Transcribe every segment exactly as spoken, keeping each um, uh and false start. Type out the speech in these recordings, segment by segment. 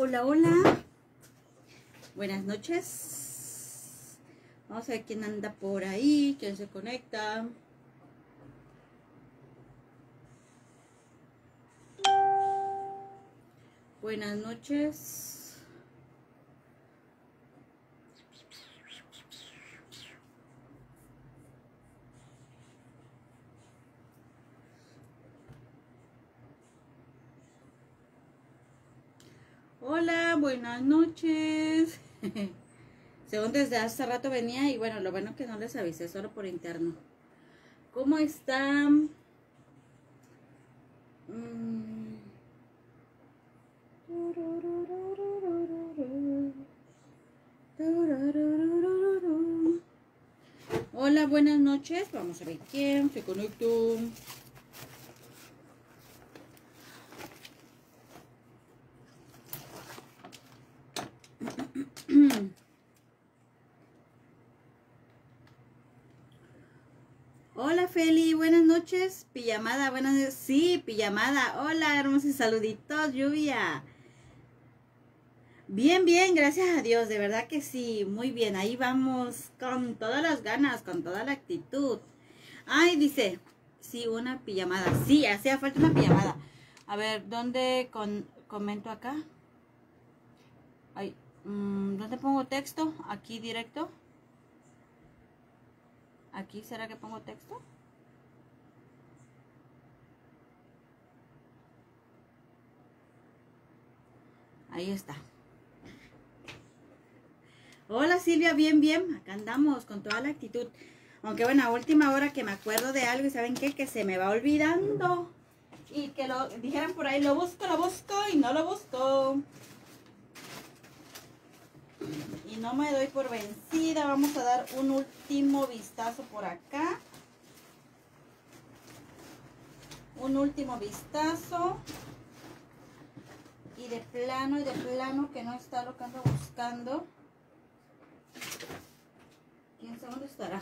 Hola, hola. Buenas noches. Vamos a ver quién anda por ahí, quién se conecta. Buenas noches. Hola, buenas noches. Según desde hace rato venía y bueno, lo bueno que no les avisé, solo por interno. ¿Cómo están? Mm. Hola, buenas noches. Vamos a ver quién se conectó. Hola Feli, buenas noches. Pijamada, buenas noches. Sí, pijamada. Hola, hermosos saluditos, lluvia. Bien, bien, gracias a Dios, de verdad que sí, muy bien. Ahí vamos con todas las ganas, con toda la actitud. Ay, dice, sí, una pijamada. Sí, hacía falta una pijamada. A ver, ¿dónde con, comento acá? Ay, mmm, ¿dónde pongo texto? Aquí directo. Aquí, ¿será que pongo texto? Ahí está. Hola Silvia, bien, bien. Acá andamos con toda la actitud. Aunque bueno, a última hora que me acuerdo de algo y ¿saben qué? Que se me va olvidando. Y que lo dijeran por ahí, lo busco, lo busco y no lo busco. Y no me doy por vencida. Vamos a dar un último vistazo por acá. Un último vistazo. Y de plano, y de plano que no está lo que ando buscando. ¿Quién sabe dónde estará?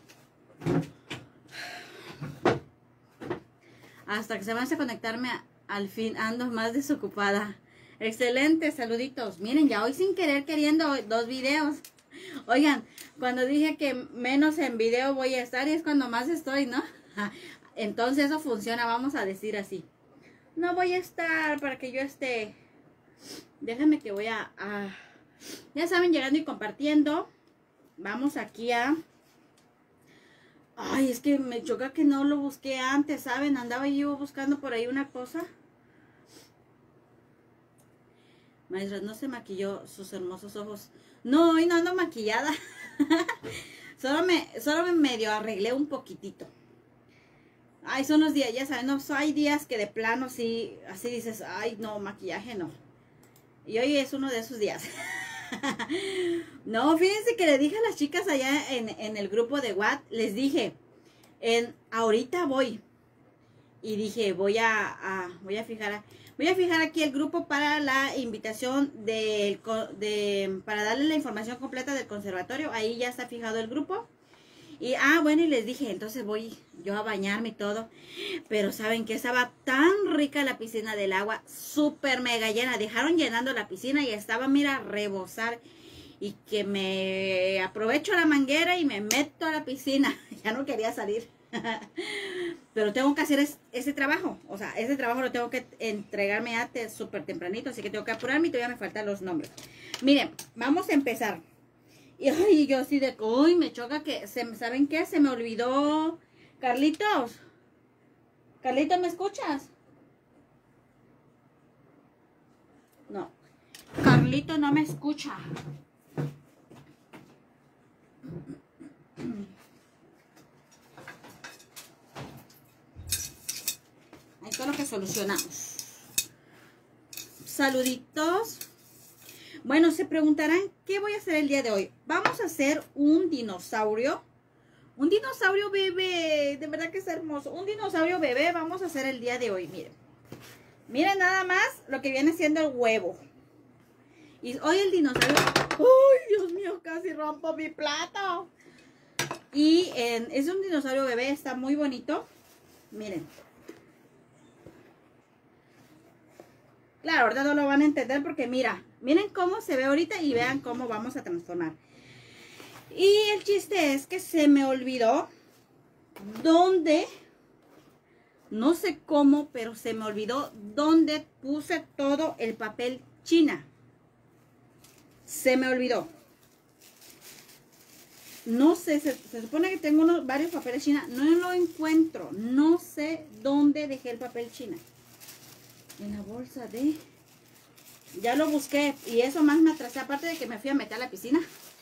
Hasta que se van a conectarme a, al fin, ando más desocupada. Excelente, saluditos. Miren, ya hoy sin querer queriendo dos videos. Oigan, cuando dije que menos en video voy a estar y es cuando más estoy, ¿no? Entonces eso funciona, vamos a decir así. No voy a estar para que yo esté. Déjenme que voy a, a... Ya saben, llegando y compartiendo. Vamos aquí a... Ay, es que me choca que no lo busqué antes, ¿saben? Andaba yo buscando por ahí una cosa. Maestra, no se maquilló sus hermosos ojos. No, hoy no ando maquillada. solo, me, solo me medio arreglé un poquitito. Ay, son los días, ya saben, no, hay días que de plano sí, así dices, ay, no, maquillaje no. Y hoy es uno de esos días. No, fíjense que le dije a las chicas allá en, en el grupo de WhatsApp, les dije, en, ahorita voy. Y dije, voy a, a, voy a fijar, voy a fijar aquí el grupo para la invitación del, de, para darle la información completa del conservatorio. Ahí ya está fijado el grupo. Y, ah, bueno, y les dije, entonces voy yo a bañarme y todo. Pero ¿saben qué? Estaba tan rica la piscina del agua, súper mega llena. Dejaron llenando la piscina y estaba, mira, a rebosar. Y que me aprovecho la manguera y me meto a la piscina. Ya no quería salir. Pero tengo que hacer es, ese trabajo. O sea, ese trabajo lo tengo que entregarme antes, súper tempranito. Así que tengo que apurarme y todavía me faltan los nombres. Miren, vamos a empezar. Y ay, yo así de, uy, me choca que, se, ¿saben qué? Se me olvidó. Carlitos. Carlitos, ¿me escuchas? No. Carlitos no me escucha. Ahí todo lo que solucionamos. Saluditos. Bueno, se preguntarán, ¿qué voy a hacer el día de hoy? Vamos a hacer un dinosaurio. Un dinosaurio bebé. De verdad que es hermoso. Un dinosaurio bebé vamos a hacer el día de hoy. Miren. Miren nada más lo que viene siendo el huevo. Y hoy el dinosaurio... ¡Ay, Dios mío! Casi rompo mi plato. Y eh, es un dinosaurio bebé. Está muy bonito. Miren. Claro, ahorita no lo van a entender porque mira, miren cómo se ve ahorita y vean cómo vamos a transformar. Y el chiste es que se me olvidó dónde, no sé cómo, pero se me olvidó dónde puse todo el papel china. Se me olvidó. No sé, se, se supone que tengo unos, varios papeles china. No lo encuentro. No sé dónde dejé el papel china. En la bolsa de... Ya lo busqué y eso más me atrasé. Aparte de que me fui a meter a la piscina.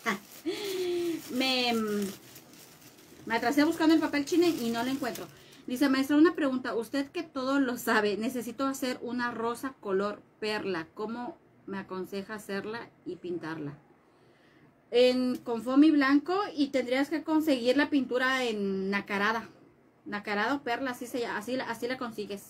me, me atrasé buscando el papel china y no lo encuentro. Dice, maestra, una pregunta. Usted que todo lo sabe, necesito hacer una rosa color perla. ¿Cómo me aconseja hacerla y pintarla? En, con foamy blanco y tendrías que conseguir la pintura en nacarada. Nacarada o perla, así, se, así, así la consigues.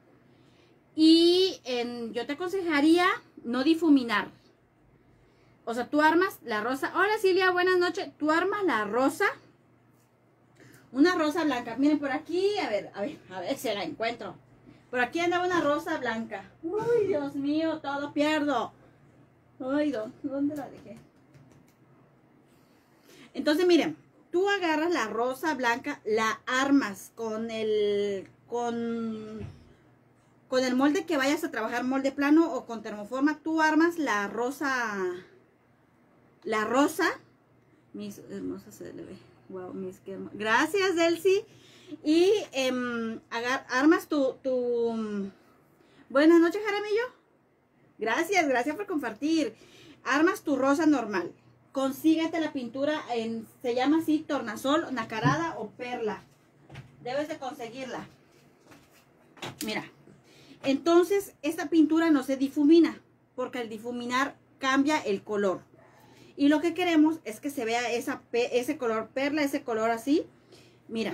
Y en, yo te aconsejaría no difuminar. O sea, tú armas la rosa. Hola Silvia, buenas noches. Tú armas la rosa. Una rosa blanca. Miren por aquí, a ver, a ver, a ver si la encuentro. Por aquí anda una rosa blanca. Uy, Dios mío, todo pierdo. Ay, ¿dónde la dejé? Entonces, miren, tú agarras la rosa blanca, la armas con el, con, con el molde que vayas a trabajar, molde plano o con termoforma. Tú armas la rosa, la rosa, mis hermosas se le ve, wow, mis que hermosas. Gracias, Delcy. Y eh, agar, armas tu, tu, buenas noches, Jaramillo. Gracias, gracias por compartir. Armas tu rosa normal. Consíguete la pintura en, se llama así, tornasol, nacarada o perla. Debes de conseguirla. Mira, entonces esta pintura no se difumina, porque al difuminar cambia el color. Y lo que queremos es que se vea esa, ese color perla, ese color así. Mira,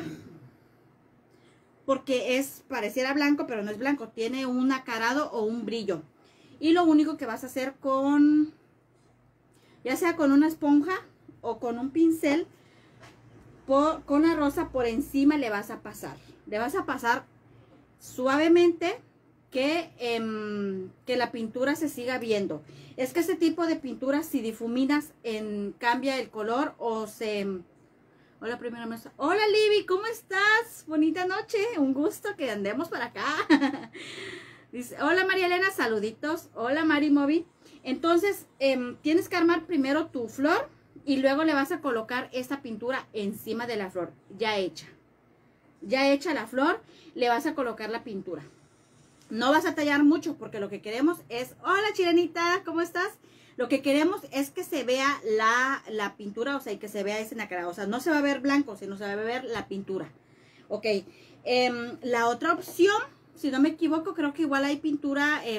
porque es, pareciera blanco, pero no es blanco. Tiene un nacarado o un brillo. Y lo único que vas a hacer con... ya sea con una esponja o con un pincel, por, con la rosa por encima le vas a pasar. Le vas a pasar suavemente que, eh, que la pintura se siga viendo. Es que ese tipo de pintura, si difuminas, en, cambia el color o se... Hola, primera mesa. Hola, Libby, ¿cómo estás? Bonita noche, un gusto que andemos por acá. Dice, hola, María Elena, saluditos. Hola, Mari Movi. Entonces, eh, tienes que armar primero tu flor y luego le vas a colocar esta pintura encima de la flor, ya hecha. Ya hecha la flor, le vas a colocar la pintura. No vas a tallar mucho porque lo que queremos es... Hola, Chilenita, ¿cómo estás? Lo que queremos es que se vea la, la pintura, o sea, y que se vea ese nacarado. O sea, no se va a ver blanco, sino se va a ver la pintura. Ok, eh, la otra opción, si no me equivoco, creo que igual hay pintura... Eh,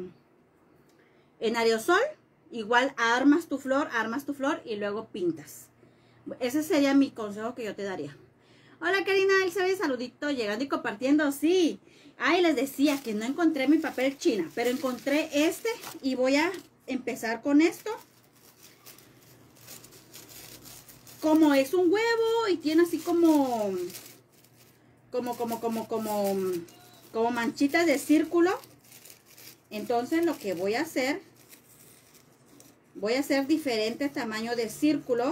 en aerosol, igual armas tu flor, armas tu flor y luego pintas. Ese sería mi consejo que yo te daría. Hola, Karina, Elizabeth, saludito, llegando y compartiendo, sí. Ay, les decía que no encontré mi papel china, pero encontré este y voy a empezar con esto. Como es un huevo y tiene así como, como, como, como, como, como manchitas de círculo. Entonces lo que voy a hacer, voy a hacer diferentes tamaños de círculo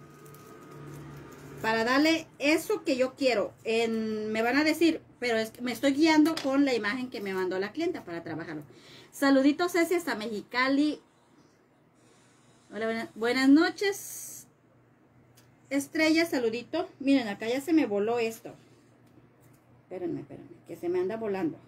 para darle eso que yo quiero. En, me van a decir, pero es que me estoy guiando con la imagen que me mandó la clienta para trabajarlo. Saluditos, Ceci, hasta Mexicali. Hola, buenas, buenas noches. Estrella, saludito. Miren, acá ya se me voló esto. Espérenme, espérenme, que se me anda volando.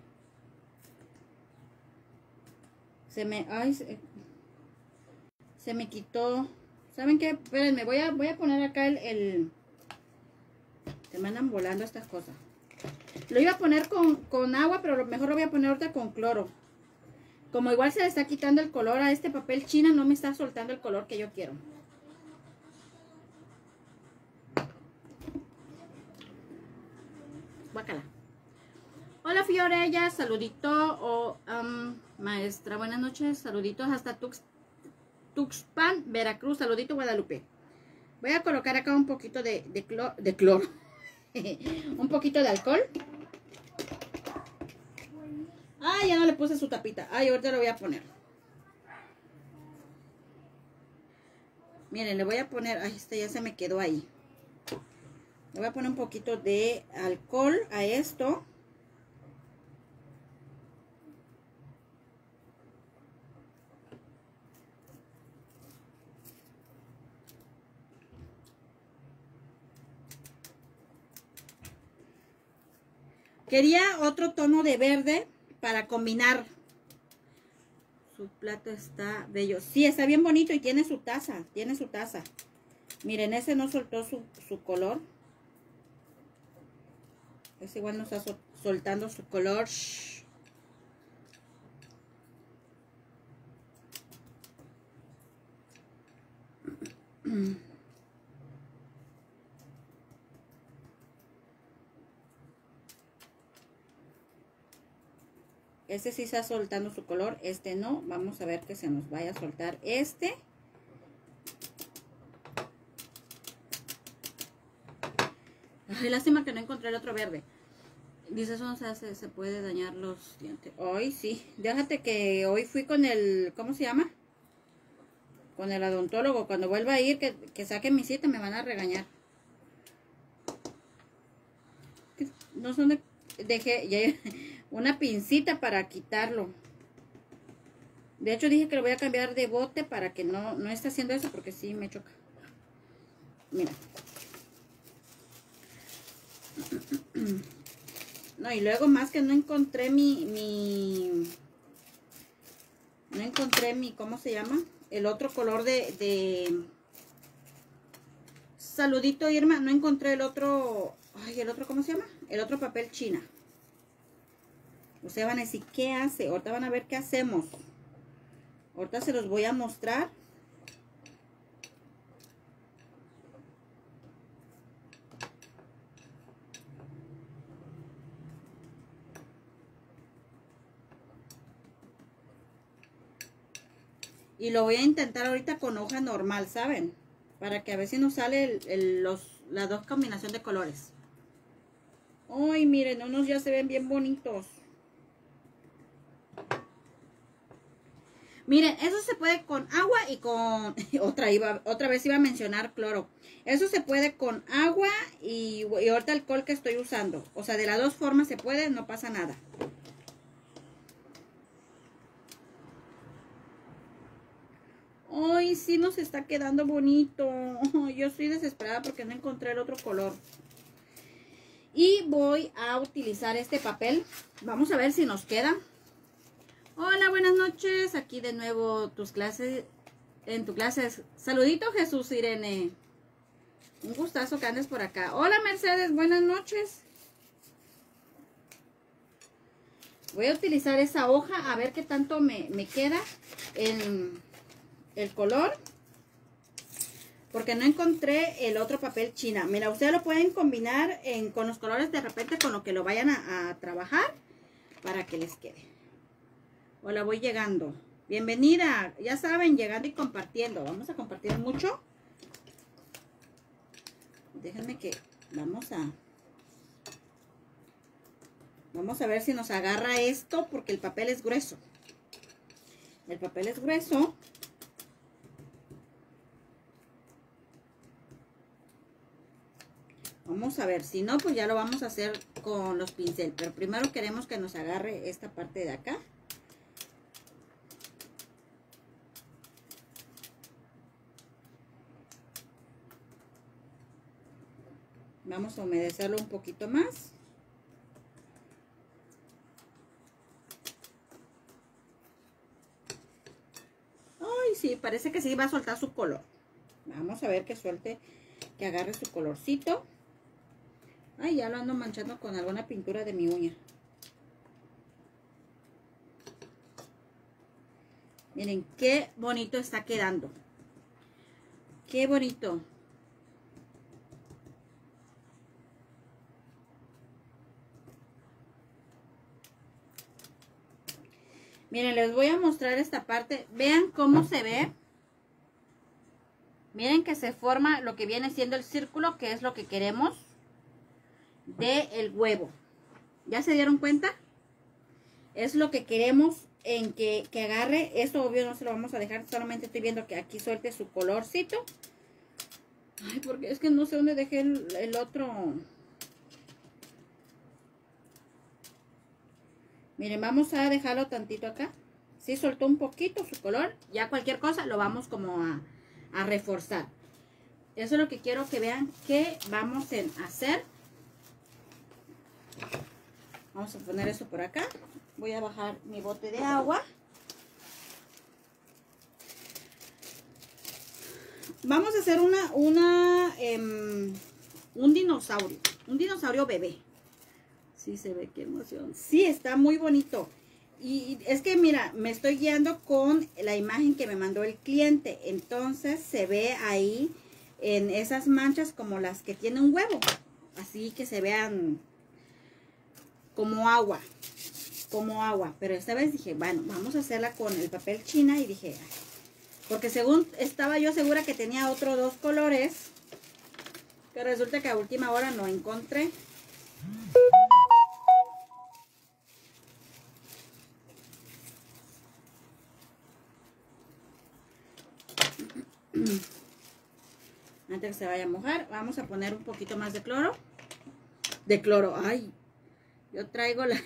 Se me, ay, se, se me quitó. ¿Saben qué? Espérenme, voy a, voy a poner acá el, el... Se me andan volando estas cosas. Lo iba a poner con, con agua, pero lo mejor lo voy a poner ahorita con cloro. Como igual se le está quitando el color a este papel china, no me está soltando el color que yo quiero. Guácala. Hola, Fiorella, saludito. O, um, maestra, buenas noches. Saluditos hasta Tux, Tuxpan, Veracruz. Saludito, Guadalupe. Voy a colocar acá un poquito de, de, clor, de cloro. Un poquito de alcohol. Ay, ya no le puse su tapita. Ay, ahorita lo voy a poner. Miren, le voy a poner, ay, este ya se me quedó ahí. Le voy a poner un poquito de alcohol a esto. Quería otro tono de verde para combinar. Su plato está bello. Sí, está bien bonito y tiene su taza. Tiene su taza. Miren, ese no soltó su, su color. Ese igual no está sol, soltando su color. Este sí está soltando su color, este no. Vamos a ver que se nos vaya a soltar este. Ay, lástima que no encontré el otro verde. Dice, eso no se hace, se puede dañar los dientes. Hoy sí, déjate que hoy fui con el, ¿cómo se llama? Con el odontólogo. Cuando vuelva a ir, que, que saque mi cita, me van a regañar. No sé dónde dejé ya, una pincita para quitarlo. De hecho dije que lo voy a cambiar de bote para que no, no esté haciendo eso, porque sí me choca. Mira. No, y luego más que no encontré mi, mi no encontré mi, ¿cómo se llama? El otro color de, de saludito, Irma, no encontré el otro, ay, el otro, ¿cómo se llama? El otro papel china. Ustedes van a decir, ¿qué hace? Ahorita van a ver qué hacemos. Ahorita se los voy a mostrar. Y lo voy a intentar ahorita con hoja normal, ¿saben? Para que a ver si nos sale el, el, los, las dos combinaciones de colores. Ay, miren, unos ya se ven bien bonitos. Miren, eso se puede con agua y con... Otra, iba, otra vez iba a mencionar cloro. Eso se puede con agua y, y ahorita alcohol que estoy usando. O sea, de las dos formas se puede, no pasa nada. Ay, sí nos está quedando bonito. Yo estoy desesperada porque no encontré el otro color. Y voy a utilizar este papel. Vamos a ver si nos queda. Hola, buenas noches. Aquí de nuevo tus clases, en tu clase. Saludito, Jesús Irene. Un gustazo que andes por acá. Hola, Mercedes, buenas noches. Voy a utilizar esa hoja a ver qué tanto me, me queda en el color. Porque no encontré el otro papel china. Mira, ustedes lo pueden combinar en, con los colores de repente con lo que lo vayan a, a trabajar para que les quede. Hola, voy llegando. Bienvenida. Ya saben, llegando y compartiendo. Vamos a compartir mucho. Déjenme que vamos a... Vamos a ver si nos agarra esto porque el papel es grueso. El papel es grueso. Vamos a ver, si no, pues ya lo vamos a hacer con los pinceles. Pero primero queremos que nos agarre esta parte de acá. Vamos a humedecerlo un poquito más. Ay, sí, parece que sí va a soltar su color. Vamos a ver que suelte, que agarre su colorcito. Ay, ya lo ando manchando con alguna pintura de mi uña. Miren qué bonito está quedando. Qué bonito. Miren, les voy a mostrar esta parte. Vean cómo se ve. Miren que se forma lo que viene siendo el círculo, que es lo que queremos de el huevo. ¿Ya se dieron cuenta? Es lo que queremos en que, que agarre. Esto obvio no se lo vamos a dejar. Solamente estoy viendo que aquí suelte su colorcito. Ay, porque es que no sé dónde dejé el, el otro. Miren, vamos a dejarlo tantito acá. Sí, soltó un poquito su color. Ya cualquier cosa lo vamos como a, a reforzar. Eso es lo que quiero que vean que vamos a hacer. Vamos a poner eso por acá. Voy a bajar mi bote de agua. Vamos a hacer una, una, um, un dinosaurio. Un dinosaurio bebé. Sí se ve, qué emoción. Sí, está muy bonito. Y es que mira, me estoy guiando con la imagen que me mandó el cliente. Entonces se ve ahí en esas manchas como las que tiene un huevo. Así que se vean como agua. Como agua. Pero esta vez dije, bueno, vamos a hacerla con el papel china. Y dije, porque según estaba yo segura que tenía otros dos colores. Que resulta que a última hora no encontré. Antes que se vaya a mojar, vamos a poner un poquito más de cloro. De cloro, ay. Yo traigo la...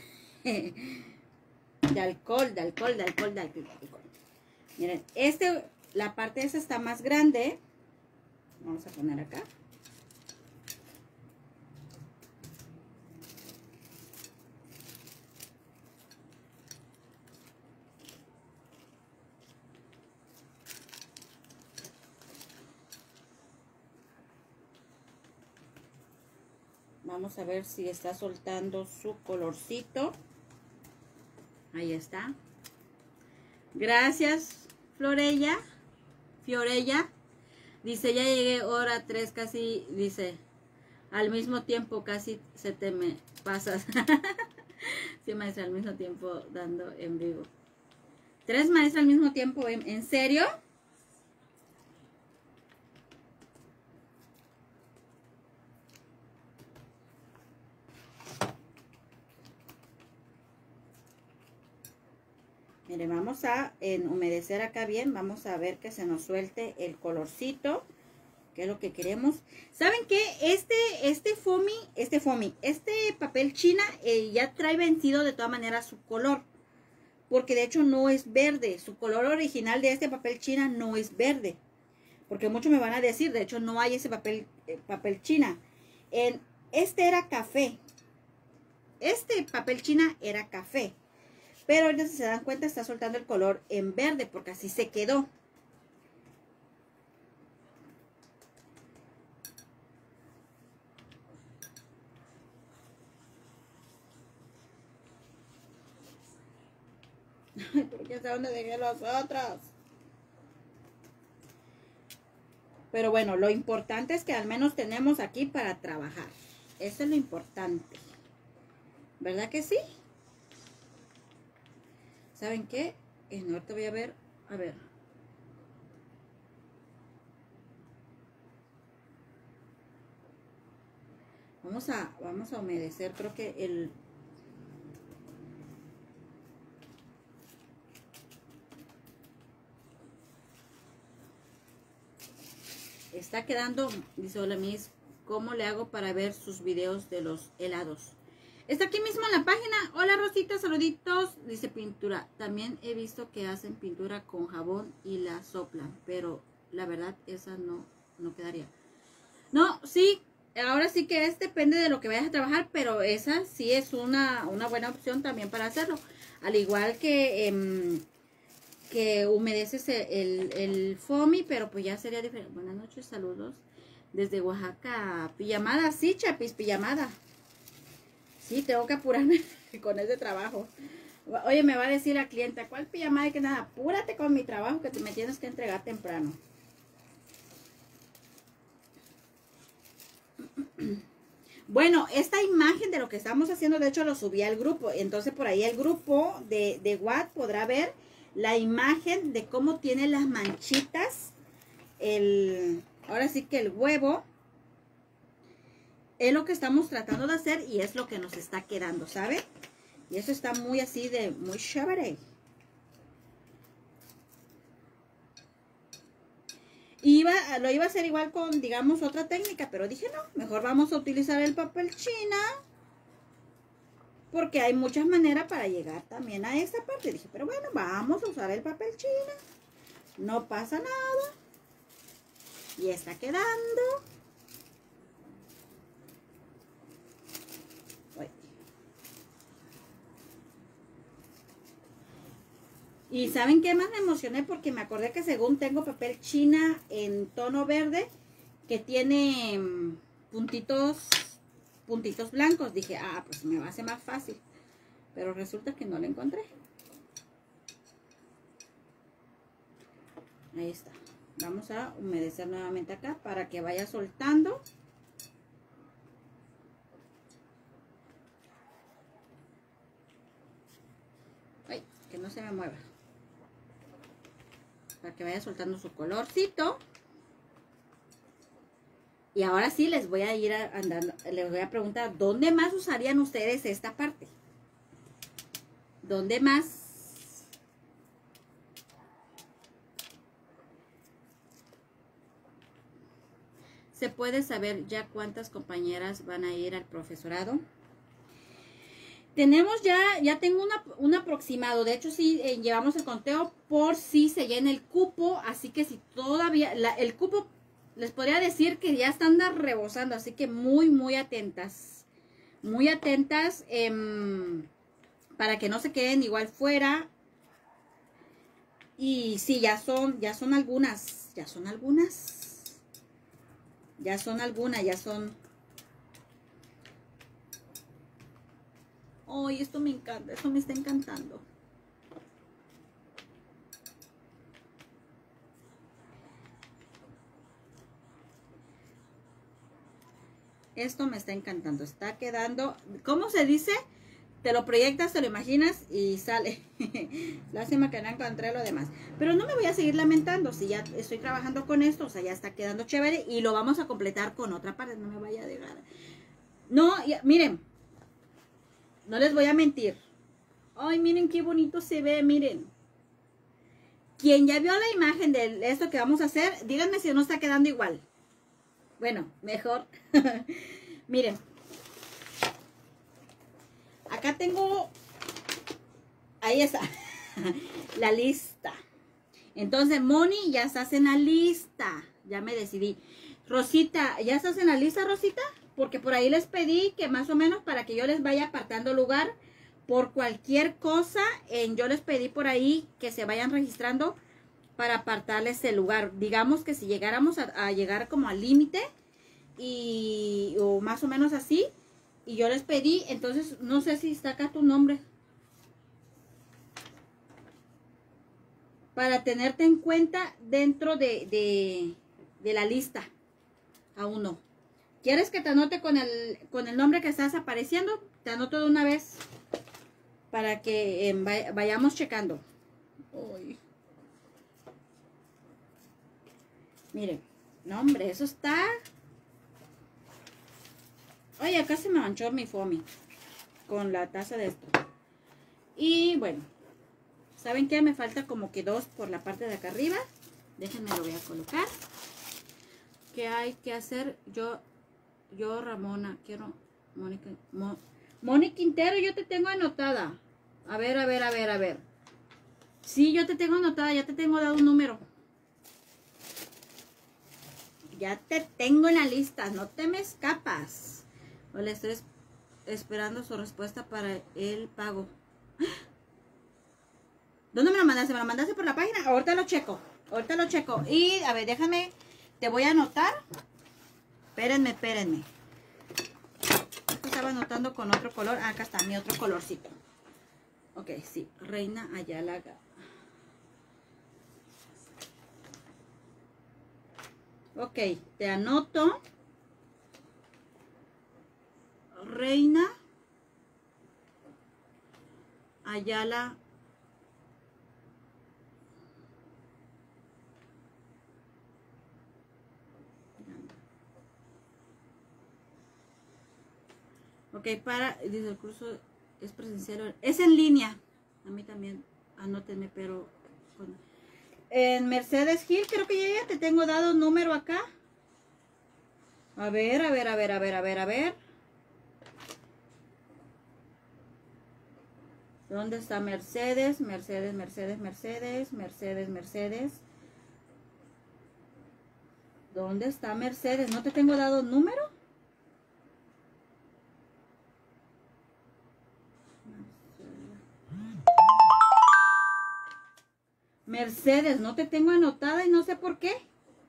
de alcohol, de alcohol, de alcohol, de alcohol. Miren, este, la parte esa está más grande. Vamos a poner acá. Vamos a ver si está soltando su colorcito. Ahí está. Gracias, Florella. Fiorella. Dice, ya llegué hora tres casi, dice, al mismo tiempo casi se te me pasas. Sí, maestra, al mismo tiempo dando en vivo. ¿Tres maestras al mismo tiempo? ¿En, ¿en serio? Mire, vamos a en humedecer acá bien. Vamos a ver que se nos suelte el colorcito, que es lo que queremos. ¿Saben qué? Este, este foamy, este foamy, este papel china eh, ya trae vencido de todas maneras su color. Porque de hecho no es verde. Su color original de este papel china no es verde. Porque muchos me van a decir, de hecho no hay ese papel, eh, papel china. En, este era café. Este papel china era café. Pero ahorita, si se dan cuenta, está soltando el color en verde, porque así se quedó. Ay, ¿por qué sé dónde dejé los otros? Pero bueno, lo importante es que al menos tenemos aquí para trabajar. Eso es lo importante. ¿Verdad que sí? ¿Saben qué? En ahorita voy a ver, a ver. Vamos a, vamos a humedecer, creo que el... Está quedando, dice hola Miss, ¿cómo le hago para ver sus videos de los helados? Está aquí mismo en la página. Hola Rosita, saluditos. Dice pintura. También he visto que hacen pintura con jabón y la soplan, pero la verdad esa no, no quedaría. No, sí, ahora sí que es, depende de lo que vayas a trabajar, pero esa sí es una, una buena opción también para hacerlo. Al igual que, eh, que humedeces el, el foamy, pero pues ya sería diferente. Buenas noches, saludos. Desde Oaxaca. Pijamada, sí, Chapis, pijamada. Sí, tengo que apurarme con ese trabajo. Oye, me va a decir la clienta, ¿cuál pijamada? Que nada, apúrate con mi trabajo que te me tienes que entregar temprano. Bueno, esta imagen de lo que estamos haciendo, de hecho lo subí al grupo. Entonces por ahí el grupo de, de Watt podrá ver la imagen de cómo tiene las manchitas. El, ahora sí que el huevo. Es lo que estamos tratando de hacer y es lo que nos está quedando, ¿sabe? Y eso está muy así de, muy chévere. Iba, lo iba a hacer igual con, digamos, otra técnica, pero dije no, mejor vamos a utilizar el papel china, porque hay muchas maneras para llegar también a esta parte. Dije, pero bueno, vamos a usar el papel china, no pasa nada, y está quedando. Y ¿saben qué más me emocioné? Porque me acordé que según tengo papel china en tono verde, que tiene mm, puntitos, puntitos blancos. Dije, ah, pues me va a hacer más fácil. Pero resulta que no lo encontré. Ahí está. Vamos a humedecer nuevamente acá para que vaya soltando. Ay, que no se me mueva. Para que vaya soltando su colorcito. Y ahora sí les voy a ir andando, les voy a preguntar, ¿dónde más usarían ustedes esta parte? ¿Dónde más? ¿Se puede saber ya cuántas compañeras van a ir al profesorado? Tenemos ya, ya tengo una, un aproximado. De hecho, sí, eh, llevamos el conteo por si se llena el cupo. Así que si todavía, la, el cupo, les podría decir que ya están rebosando. Así que muy, muy atentas. Muy atentas eh, para que no se queden igual fuera. Y sí, ya son, ya son algunas. Ya son algunas. Ya son algunas, ya son... Ay, esto me encanta, esto me está encantando. Esto me está encantando, está quedando, ¿cómo se dice? Te lo proyectas, te lo imaginas y sale. Lástima que no encontré lo demás. Pero no me voy a seguir lamentando, si ya estoy trabajando con esto, o sea, ya está quedando chévere y lo vamos a completar con otra parte, no me vaya a dejar. No, ya, miren. No les voy a mentir. Ay, miren qué bonito se ve, miren. Quien ya vio la imagen de esto que vamos a hacer, díganme si no está quedando igual. Bueno, mejor. Miren. Acá tengo... Ahí está. La lista. Entonces, Moni, ya estás en la lista. Ya me decidí. Rosita, ¿ya estás en la lista, Rosita? Porque por ahí les pedí que más o menos para que yo les vaya apartando lugar por cualquier cosa. En, yo les pedí por ahí que se vayan registrando para apartarles el lugar. Digamos que si llegáramos a, a llegar como al límite y o más o menos así. Y yo les pedí, entonces no sé si está acá tu nombre. Para tenerte en cuenta dentro de, de, de la lista. Aún no. ¿Quieres que te anote con el, con el nombre que estás apareciendo? Te anoto de una vez para que eh, vayamos checando. Uy. Miren, no hombre, eso está... Oye, acá se me manchó mi foamy con la taza de esto. Y bueno, ¿saben qué? Me falta como que dos por la parte de acá arriba. Déjenme lo voy a colocar. ¿Qué hay que hacer? Yo... Yo, Ramona, quiero... Mónica... Mo, Mónica Quintero, yo te tengo anotada. A ver, a ver, a ver, a ver. Sí, yo te tengo anotada, ya te tengo dado un número. Ya te tengo en la lista, no te me escapas. O le estoy esperando su respuesta para el pago. ¿Dónde me lo mandaste? ¿Me lo mandaste por la página? Ahorita lo checo, ahorita lo checo. Y, a ver, déjame, te voy a anotar. Espérenme, espérenme. Estaba anotando con otro color. Ah, acá está mi otro colorcito. Ok, sí. Reina Ayala. Ok, te anoto. Reina Ayala. Ok, para, dice el curso es presencial, es en línea. A mí también, anótenme, pero... Bueno. En Mercedes Hill, creo que ya, ya te tengo dado número acá. A ver, a ver, a ver, a ver, a ver, a ver. ¿Dónde está Mercedes? Mercedes, Mercedes, Mercedes, Mercedes, Mercedes. ¿Dónde está Mercedes? ¿No te tengo dado número? Mercedes, no te tengo anotada y no sé por qué.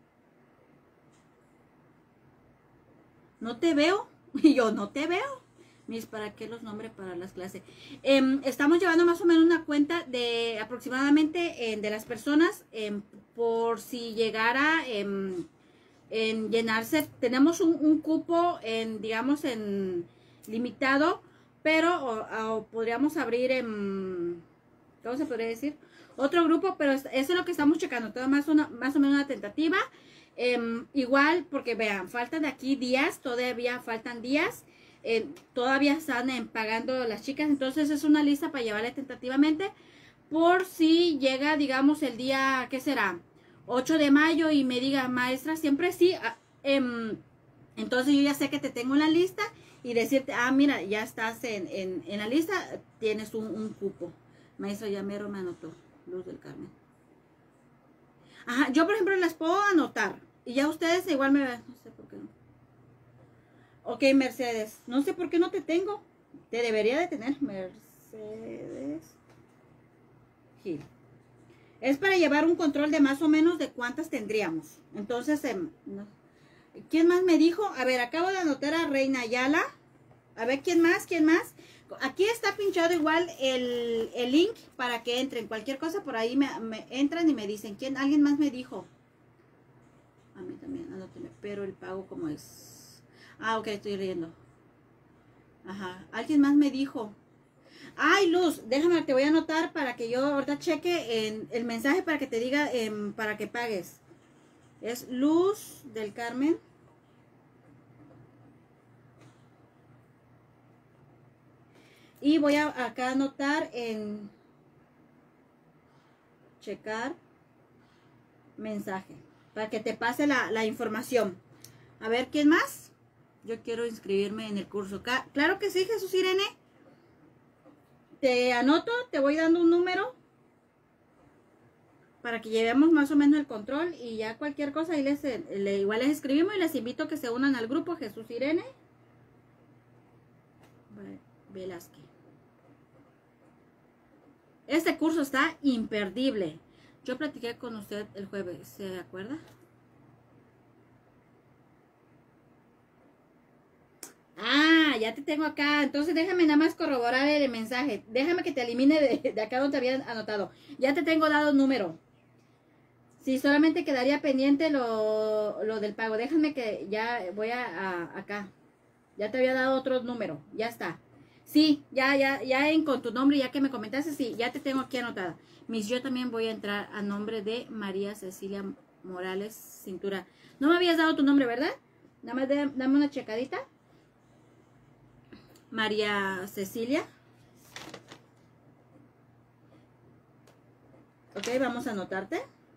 No te veo. Y yo no te veo. Mis, ¿para qué los nombres para las clases? Eh, estamos llevando más o menos una cuenta de aproximadamente eh, de las personas eh, por si llegara eh, en llenarse. Tenemos un, un cupo en, digamos, en limitado, pero o, o podríamos abrir en, ¿cómo se podría decir? Otro grupo, pero eso es lo que estamos checando. Todo más, una, más o menos una tentativa. Eh, igual, porque vean, faltan de aquí días, todavía faltan días. Eh, todavía están eh, pagando las chicas, entonces es una lista para llevarle tentativamente por si llega, digamos, el día, ¿qué será? ocho de mayo y me diga, maestra, siempre sí, eh, entonces yo ya sé que te tengo en la lista y decirte, ah, mira, ya estás en, en, en la lista, tienes un, un cupo. Maestra, ya mero me anotó, Luz del Carmen. Ajá, yo por ejemplo las puedo anotar y ya ustedes igual me ven, no sé por qué no. Ok, Mercedes. No sé por qué no te tengo. Te debería de tener. Mercedes Gil. Es para llevar un control de más o menos de cuántas tendríamos. Entonces, eh, no. ¿Quién más me dijo? A ver, acabo de anotar a Reina Ayala. A ver, ¿quién más? ¿Quién más? Aquí está pinchado igual el, el link para que entren. Cualquier cosa por ahí me, me entran y me dicen. ¿Quién? ¿Alguien más me dijo? A mí también, anótenme. Pero el pago como es... Ah, ok, estoy riendo. Ajá. Alguien más me dijo. Ay, Luz, déjame, te voy a anotar para que yo ahorita cheque en el mensaje para que te diga eh, para que pagues. Es Luz del Carmen. Y voy a acá anotar en checar mensaje para que te pase la, la información. A ver, ¿quién más? Yo quiero inscribirme en el curso. Claro que sí, Jesús Irene. Te anoto, te voy dando un número para que llevemos más o menos el control y ya cualquier cosa ahí les, le, igual les escribimos y les invito a que se unan al grupo Jesús Irene Velázquez. Este curso está imperdible. Yo platiqué con usted el jueves, ¿se acuerda? Ah, ya te tengo acá. Entonces déjame nada más corroborar el mensaje. Déjame que te elimine de, de acá donde te habían anotado. Ya te tengo dado número. Sí, solamente quedaría pendiente lo, lo del pago. Déjame que ya voy a, a acá. Ya te había dado otro número. Ya está. Sí, ya, ya, ya en, con tu nombre, ya que me comentaste, sí, ya te tengo aquí anotada. Mis, yo también voy a entrar a nombre de María Cecilia Morales Cintura. No me habías dado tu nombre, ¿verdad? Nada más de, dame una checadita. María Cecilia. Ok, vamos a anotarte.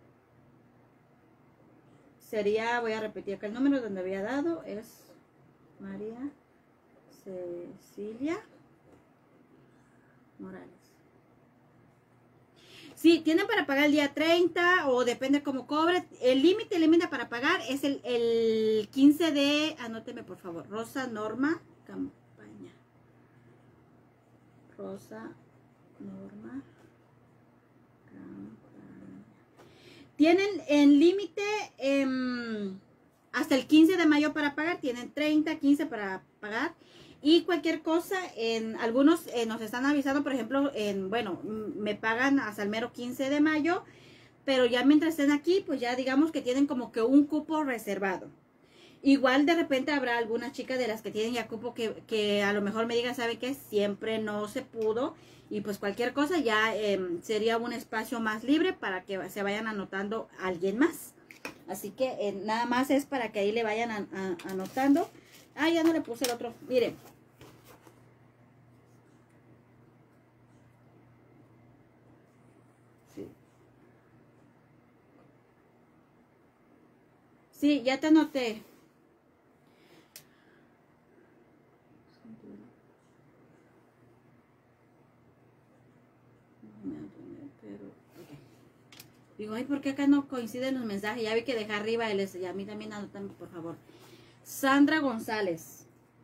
Sería, voy a repetir acá el número donde había dado. Es María Cecilia Morales. Sí, tienen para pagar el día treinta o depende cómo cobre. El límite, el límite para pagar es el, el quince de, anóteme por favor, Rosa Norma Campaña. Rosa Norma Campaña. Tienen en límite eh, hasta el quince de mayo para pagar. Tienen treinta, quince para pagar. Y cualquier cosa, en algunos eh, nos están avisando, por ejemplo, en, bueno, me pagan hasta el mero quince de mayo, pero ya mientras estén aquí, pues ya digamos que tienen como que un cupo reservado. Igual de repente habrá algunas chicas de las que tienen ya cupo que, que a lo mejor me digan, ¿sabe qué? Siempre no se pudo. Y pues cualquier cosa ya eh, sería un espacio más libre para que se vayan anotando a alguien más. Así que eh, nada más es para que ahí le vayan a, a, anotando. Ah, ya no le puse el otro. Miren. Sí. Sí, ya te anoté. Pero, okay. Digo, ay, ¿por qué acá no coinciden los mensajes? Ya vi que deja arriba el ese. Y a mí también anotan, por favor. Sandra González.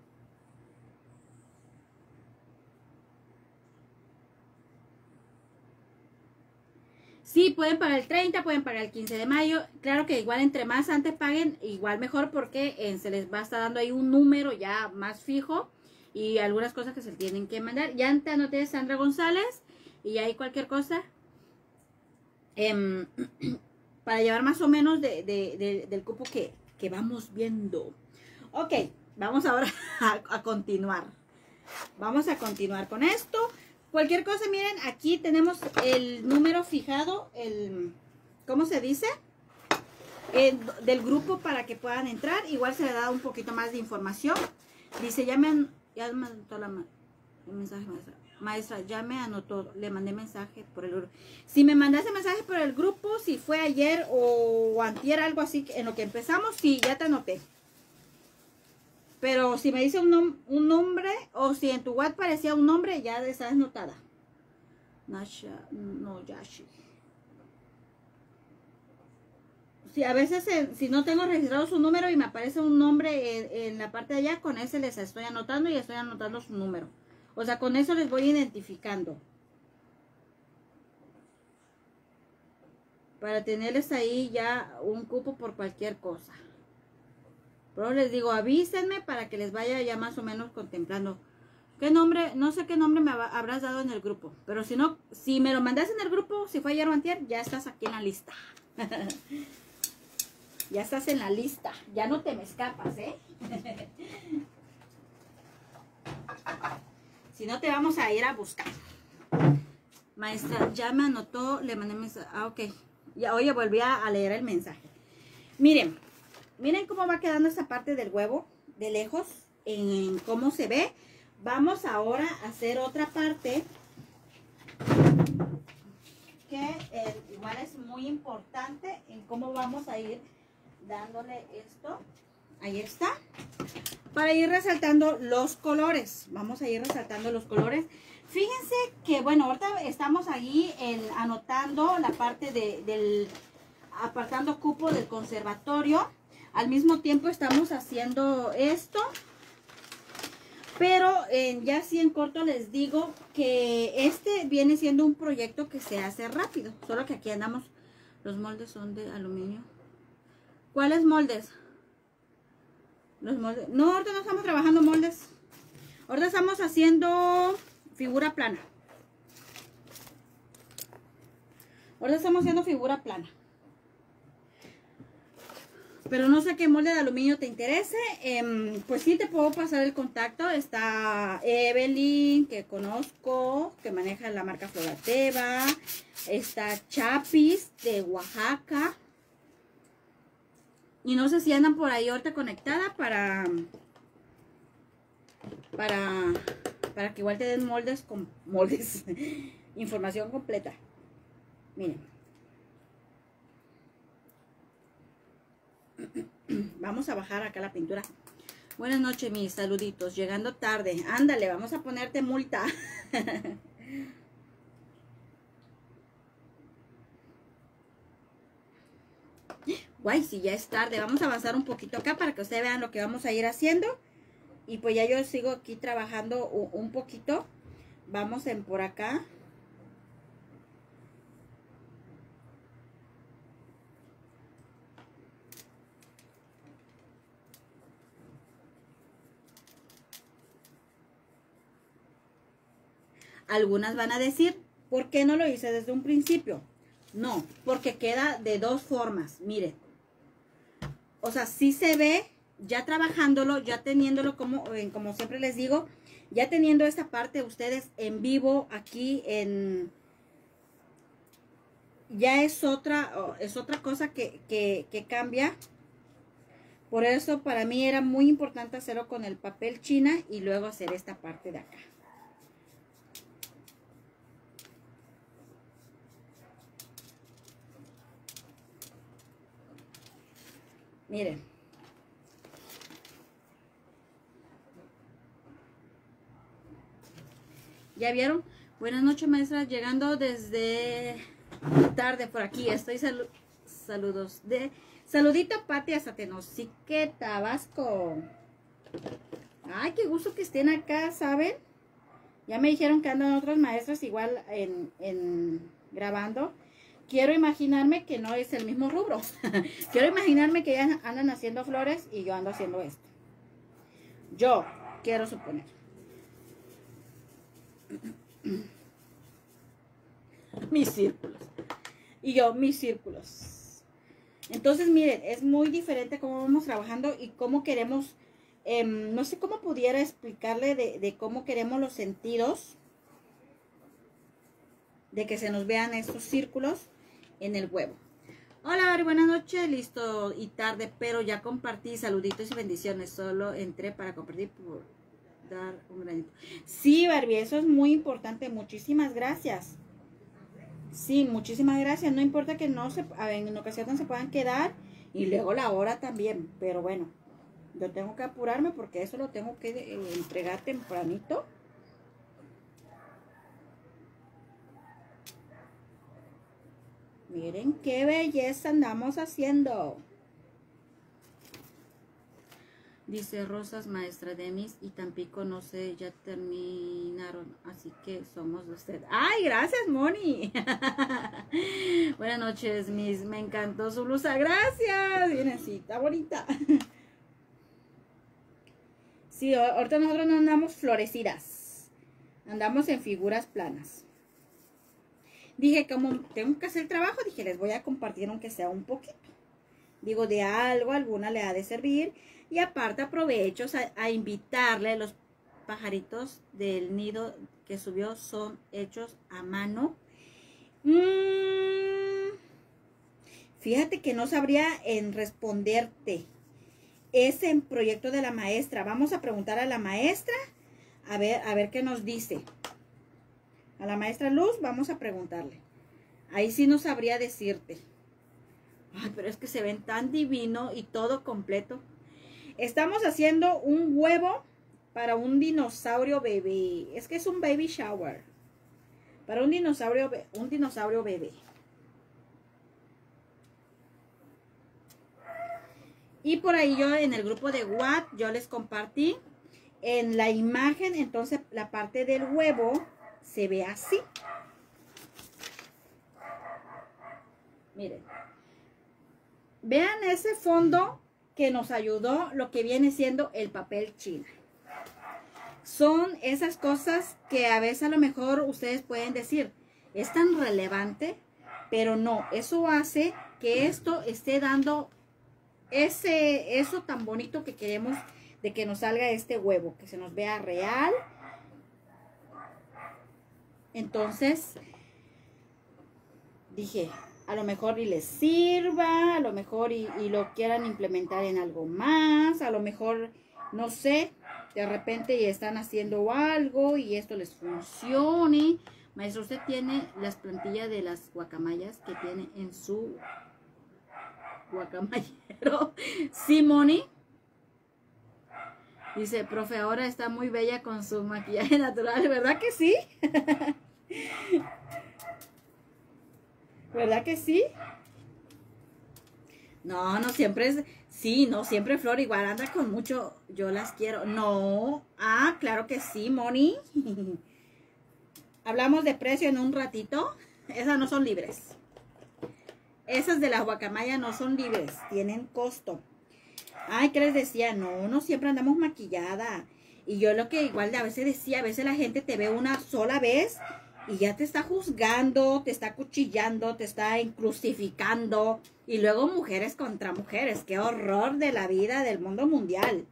Sí, pueden pagar el treinta, pueden pagar el quince de mayo. Claro que igual entre más antes paguen, igual mejor porque eh, se les va a estar dando ahí un número ya más fijo y algunas cosas que se tienen que mandar. Ya te anoté Sandra González y ahí cualquier cosa eh, para llevar más o menos de, de, de, del cupo que, que vamos viendo. Ok, vamos ahora a, a continuar. Vamos a continuar con esto. Cualquier cosa, miren, aquí tenemos el número fijado, el, ¿cómo se dice? El, del grupo para que puedan entrar. Igual se le da un poquito más de información. Dice, ya me, ya me anotó la, el mensaje, maestra. Maestra, ya me anotó, le mandé mensaje por el grupo. Si me mandaste mensaje por el grupo, si fue ayer o, o antier, algo así, en lo que empezamos, sí, ya te anoté. Pero si me dice un, nom un nombre, o si en tu WhatsApp parecía un nombre, ya estás anotada. Nasha, no, Yashi. Si a veces, en, si no tengo registrado su número y me aparece un nombre en, en la parte de allá, con ese les estoy anotando y estoy anotando su número. O sea, con eso les voy identificando. Para tenerles ahí ya un cupo por cualquier cosa. Pero les digo, avísenme para que les vaya ya más o menos contemplando. ¿Qué nombre? No sé qué nombre me habrás dado en el grupo. Pero si no, si me lo mandas en el grupo, si fue ayer o antier, ya estás aquí en la lista. Ya estás en la lista. Ya no te me escapas, ¿eh? Si no, te vamos a ir a buscar. Maestra, ya me anotó, le mandé mensaje. Ah, ok. Ya, oye, volví a leer el mensaje. Miren. Miren cómo va quedando esta parte del huevo de lejos, en cómo se ve. Vamos ahora a hacer otra parte que eh, igual es muy importante en cómo vamos a ir dándole esto. Ahí está. Para ir resaltando los colores. Vamos a ir resaltando los colores. Fíjense que, bueno, ahorita estamos ahí en, anotando la parte de, del apartando cupo del conservatorio. Al mismo tiempo estamos haciendo esto. Pero eh, ya así en corto les digo que este viene siendo un proyecto que se hace rápido. Solo que aquí andamos, los moldes son de aluminio. ¿Cuáles moldes? Los moldes. No, ahorita no estamos trabajando moldes. Ahorita estamos haciendo figura plana. Ahorita estamos haciendo figura plana. Pero no sé qué molde de aluminio te interese. Eh, pues sí te puedo pasar el contacto. Está Evelyn, que conozco, que maneja la marca Florateva. Está Chapis, de Oaxaca. Y no sé si andan por ahí ahorita conectada para... Para... Para que igual te den moldes con moldes. Información completa. Miren. Vamos a bajar acá la pintura. Buenas noches, mis saluditos. Llegando tarde. Ándale, vamos a ponerte multa. Guay, si ya es tarde. Vamos a avanzar un poquito acá para que ustedes vean lo que vamos a ir haciendo. Y pues ya yo sigo aquí trabajando un poquito. Vamos en por acá. Algunas van a decir, ¿por qué no lo hice desde un principio? No, porque queda de dos formas, miren. O sea, sí se ve, ya trabajándolo, ya teniéndolo como, como siempre les digo, ya teniendo esta parte ustedes en vivo aquí en... Ya es otra, es otra cosa que, que, que cambia. Por eso para mí era muy importante hacerlo con el papel china y luego hacer esta parte de acá. Miren. ¿Ya vieron? Buenas noches, maestra. Llegando desde tarde por aquí. Estoy salu saludos de... Saludito, Pati, hasta Tenosique, Tabasco. Ay, qué gusto que estén acá, ¿saben? Ya me dijeron que andan otras maestras igual en, en grabando. Quiero imaginarme que no es el mismo rubro. Quiero imaginarme que ya andan haciendo flores y yo ando haciendo esto. Yo quiero suponer. Mis círculos. Y yo, mis círculos. Entonces, miren, es muy diferente cómo vamos trabajando y cómo queremos, eh, no sé cómo pudiera explicarle de, de cómo queremos los sentidos de que se nos vean estos círculos en el huevo. Hola, Bari, buenas noches, listo y tarde, pero ya compartí, saluditos y bendiciones, solo entré para compartir por dar un granito. Sí, Barbie, eso es muy importante, muchísimas gracias. Sí, muchísimas gracias, no importa que no se, en ocasiones se puedan quedar y luego la hora también, pero bueno, yo tengo que apurarme porque eso lo tengo que eh, entregar tempranito. Miren qué belleza andamos haciendo. Dice Rosas, maestra Demis y Tampico, no sé, ya terminaron, así que somos de usted. ¡Ay, gracias, Moni! Buenas noches, Miss, me encantó su blusa, gracias. Miren, sí, está bonita. Sí, ahorita nosotros no andamos florecidas, andamos en figuras planas. Dije, como tengo que hacer trabajo, dije, les voy a compartir aunque sea un poquito. Digo, de algo, alguna le ha de servir. Y aparte aprovecho a, a invitarle, los pajaritos del nido que subió son hechos a mano. Mm, fíjate que no sabría en responderte. Es en proyecto de la maestra. Vamos a preguntar a la maestra, a ver, a ver qué nos dice. A la maestra Luz vamos a preguntarle. Ahí sí no sabría decirte. Ay, pero es que se ven tan divino y todo completo. Estamos haciendo un huevo para un dinosaurio bebé. Es que es un baby shower. Para un dinosaurio, un dinosaurio bebé. Y por ahí yo en el grupo de WhatsApp yo les compartí en la imagen. Entonces la parte del huevo se ve así. Miren. Vean ese fondo que nos ayudó, lo que viene siendo el papel china. Son esas cosas que a veces a lo mejor ustedes pueden decir, es tan relevante, pero no, eso hace que esto esté dando ese, eso tan bonito que queremos de que nos salga este huevo, que se nos vea real. Entonces, dije, a lo mejor y les sirva, a lo mejor y, y lo quieran implementar en algo más, a lo mejor, no sé, de repente ya están haciendo algo y esto les funcione. Maestro, usted tiene las plantillas de las guacamayas que tiene en su guacamayero. Sí, Moni. Dice, profe, ahora está muy bella con su maquillaje natural, ¿verdad que sí? ¿Verdad que sí? No, no siempre es... Sí, no siempre Flor igual anda con mucho... Yo las quiero. No. Ah, claro que sí, Moni. Hablamos de precio en un ratito. Esas no son libres. Esas de la guacamaya no son libres. Tienen costo. Ay, ¿qué les decía? No, no siempre andamos maquillada. Y yo lo que igual de a veces decía, a veces la gente te ve una sola vez... Y ya te está juzgando, te está cuchillando, te está crucificando. Y luego mujeres contra mujeres. ¡Qué horror de la vida del mundo mundial!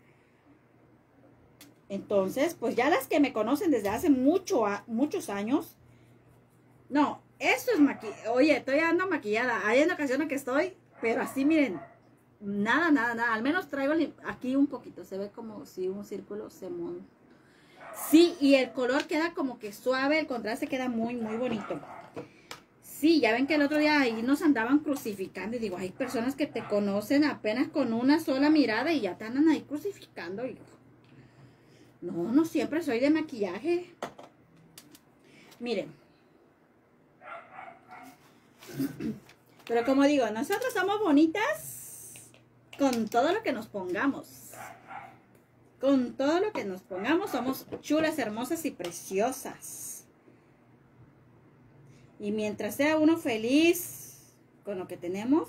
Entonces, pues ya las que me conocen desde hace mucho, muchos años. No, esto es maquillaje. Oye, estoy andando maquillada. Hay en ocasiones que estoy, pero así miren. Nada, nada, nada. Al menos traigo aquí un poquito. Se ve como si un círculo se monta. Sí, y el color queda como que suave, el contraste queda muy, muy bonito. Sí, ya ven que el otro día ahí nos andaban crucificando. Y digo, hay personas que te conocen apenas con una sola mirada y ya te andan ahí crucificando. Y digo, no, no siempre soy de maquillaje. Miren. Pero como digo, nosotros somos bonitas con todo lo que nos pongamos. Con todo lo que nos pongamos somos chulas, hermosas y preciosas. Y mientras sea uno feliz con lo que tenemos.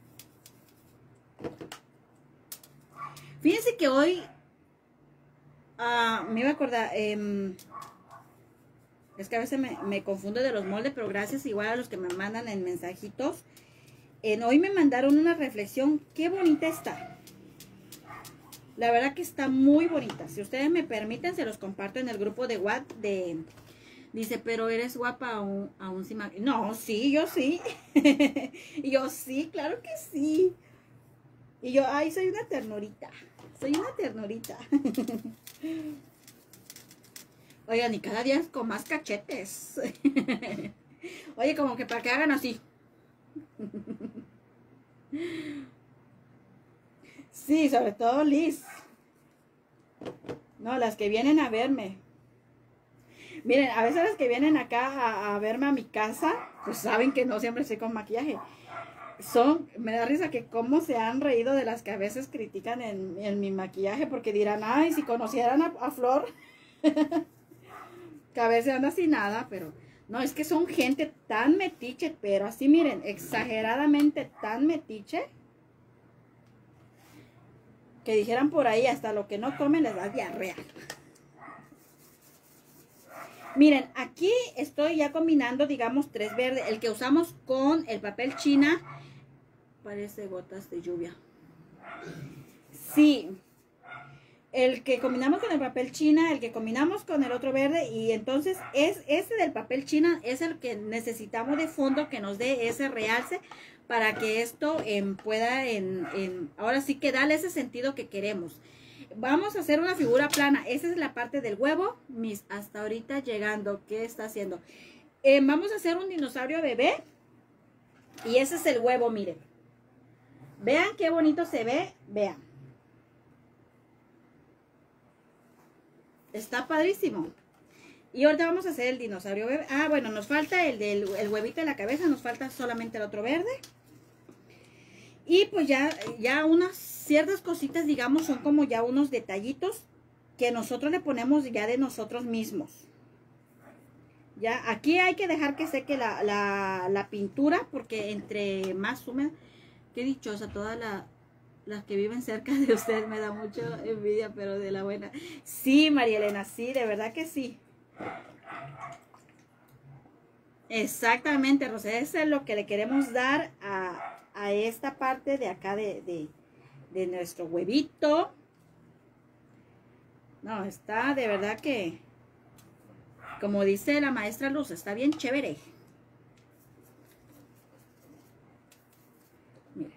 Fíjense que hoy uh, me iba a acordar, eh, es que a veces me, me confundo de los moldes, pero gracias igual a los que me mandan en mensajitos. En hoy me mandaron una reflexión, qué bonita está. La verdad que está muy bonita. Si ustedes me permiten, se los comparto en el grupo de WhatsApp de... Dice, pero eres guapa aún, aún sin maquillaje. No, sí, yo sí. Y yo sí, claro que sí. Y yo, ay, soy una ternurita. Soy una ternurita. Oigan, y cada día con más cachetes. Oye, como que para que hagan así. Sí, sobre todo Liz. No, las que vienen a verme. Miren, a veces las que vienen acá a, a verme a mi casa, pues saben que no siempre estoy con maquillaje. Son, me da risa que cómo se han reído de las que a veces critican en, en mi maquillaje, porque dirán, ay, si conocieran a, a Flor, que a veces anda sin nada, pero no, es que son gente tan metiche, pero así miren, exageradamente tan metiche, que dijeran por ahí, hasta lo que no comen les da diarrea. Miren, aquí estoy ya combinando, digamos, tres verdes. El que usamos con el papel china. Parece gotas de lluvia. Sí. El que combinamos con el papel china, el que combinamos con el otro verde. Y entonces es ese del papel china es el que necesitamos de fondo, que nos dé ese realce para que esto eh, pueda, en, en, ahora sí que darle ese sentido que queremos. Vamos a hacer una figura plana. Esa es la parte del huevo. Mis, hasta ahorita llegando. ¿Qué está haciendo? Eh, vamos a hacer un dinosaurio bebé. Y ese es el huevo, miren. Vean qué bonito se ve. Vean. Está padrísimo. Y ahorita vamos a hacer el dinosaurio bebé. Ah, bueno, nos falta el del el huevito de la cabeza. Nos falta solamente el otro verde. Y pues ya, ya unas ciertas cositas, digamos, son como ya unos detallitos que nosotros le ponemos ya de nosotros mismos. Ya, aquí hay que dejar que seque la, la, la pintura, porque entre más húmeda, qué dichosa, todas la, las que viven cerca de usted, me da mucho envidia, pero de la buena. Sí, María Elena, sí, de verdad que sí. Exactamente, Rosa, eso es lo que le queremos dar a... a esta parte de acá de, de, de nuestro huevito. No, está de verdad que, como dice la maestra Luz, está bien chévere. Miren.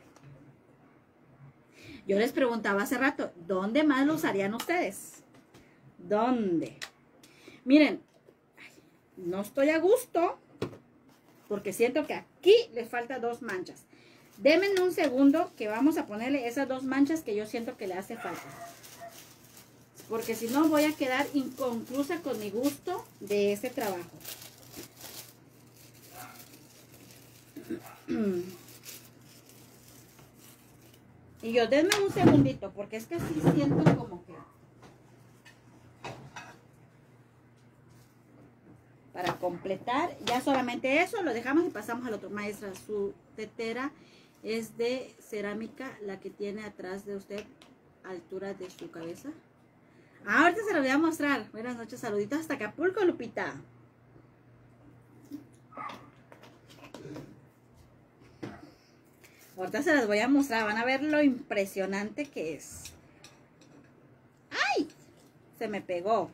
Yo les preguntaba hace rato, ¿dónde más lo usarían ustedes? ¿Dónde? Miren, no estoy a gusto porque siento que aquí le falta dos manchas. Denme un segundo que vamos a ponerle esas dos manchas que yo siento que le hace falta. Porque si no voy a quedar inconclusa con mi gusto de este trabajo. Y yo denme un segundito porque es que sí siento como que... Para completar, ya solamente eso, lo dejamos y pasamos al otro. Maestra, su tetera es de cerámica, la que tiene atrás de usted, altura de su cabeza. Ah, ahorita se lo voy a mostrar. Buenas noches, saluditos hasta Acapulco, Lupita. Ahorita se las voy a mostrar, van a ver lo impresionante que es. ¡Ay! Se me pegó.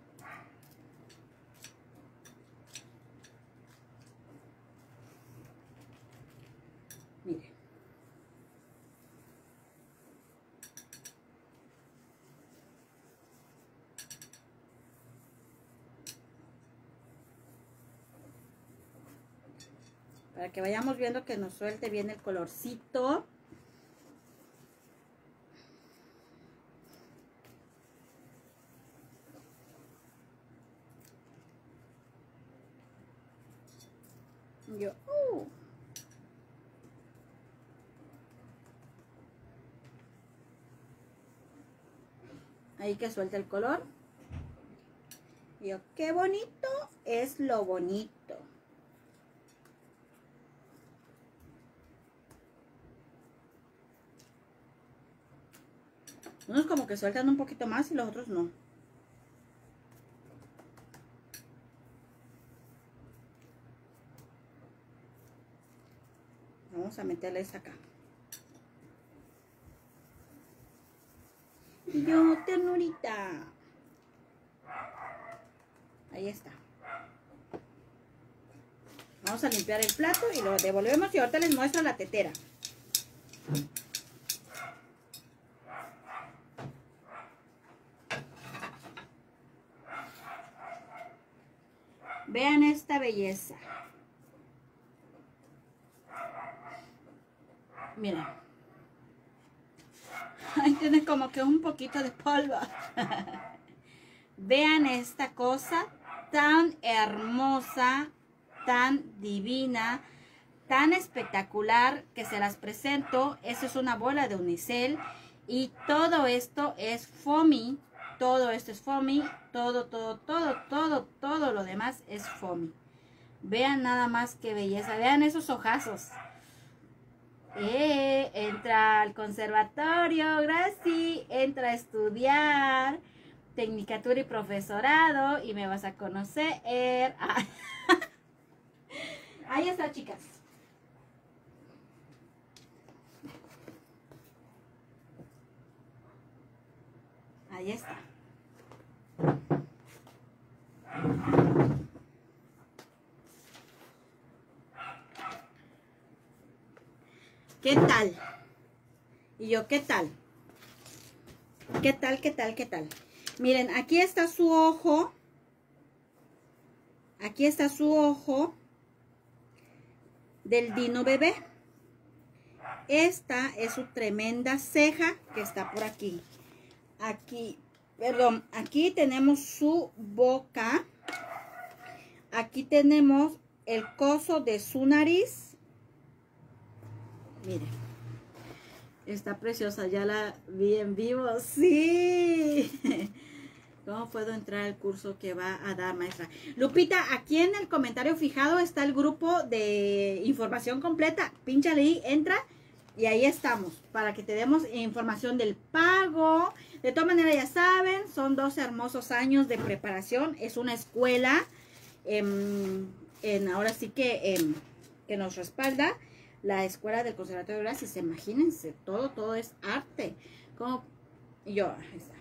Mire. Para que vayamos viendo que nos suelte bien el colorcito. Yo, uh. Ahí que suelta el color. Yo, qué bonito es lo bonito. Unos como que sueltan un poquito más y los otros no. Vamos a meterles acá. Yo, ternurita. Ahí está. Vamos a limpiar el plato y lo devolvemos y ahorita les muestro la tetera. Vean esta belleza. Miren. Ahí tiene como que un poquito de polvo. Vean esta cosa tan hermosa, tan divina, tan espectacular que se las presento. Esta es una bola de unicel y todo esto es foamy. Todo esto es foamy. Todo, todo, todo, todo, todo lo demás es foamy. Vean nada más qué belleza. Vean esos ojazos. Eh, entra al conservatorio, Gracie. Entra a estudiar tecnicatura y profesorado y me vas a conocer. Ah. Ahí está, chicas. Ahí está. ¿Qué tal? Y yo, ¿qué tal? ¿Qué tal, qué tal, qué tal? Miren, aquí está su ojo. Aquí está su ojo del Dino bebé. Esta es su tremenda ceja que está por aquí. Aquí, perdón, aquí tenemos su boca. Aquí tenemos el coso de su nariz. Miren, está preciosa, ya la vi en vivo. ¡Sí! ¿Cómo puedo entrar al curso que va a dar, maestra? Lupita, aquí en el comentario fijado está el grupo de información completa. Pínchale ahí, entra y ahí estamos para que te demos información del pago. De todas maneras, ya saben, son dos hermosos años de preparación. Es una escuela, en, en ahora sí que, en, que nos respalda. La escuela del Conservatorio de Gracias, imagínense, todo, todo es arte. Como yo, ahí está.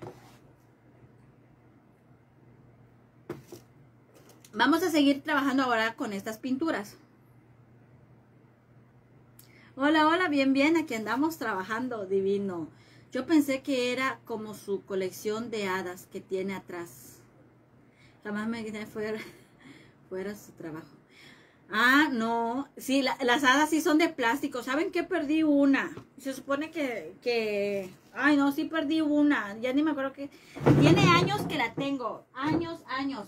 Vamos a seguir trabajando ahora con estas pinturas. Hola, hola, bien, bien, aquí andamos trabajando, divino. Yo pensé que era como su colección de hadas que tiene atrás. Jamás me quedé fuera, fuera su trabajo. Ah, no, sí, la, las hadas sí son de plástico. ¿Saben qué? Perdí una. Se supone que, que, ay no, sí perdí una. Ya ni me acuerdo que, tiene años que la tengo. Años, años.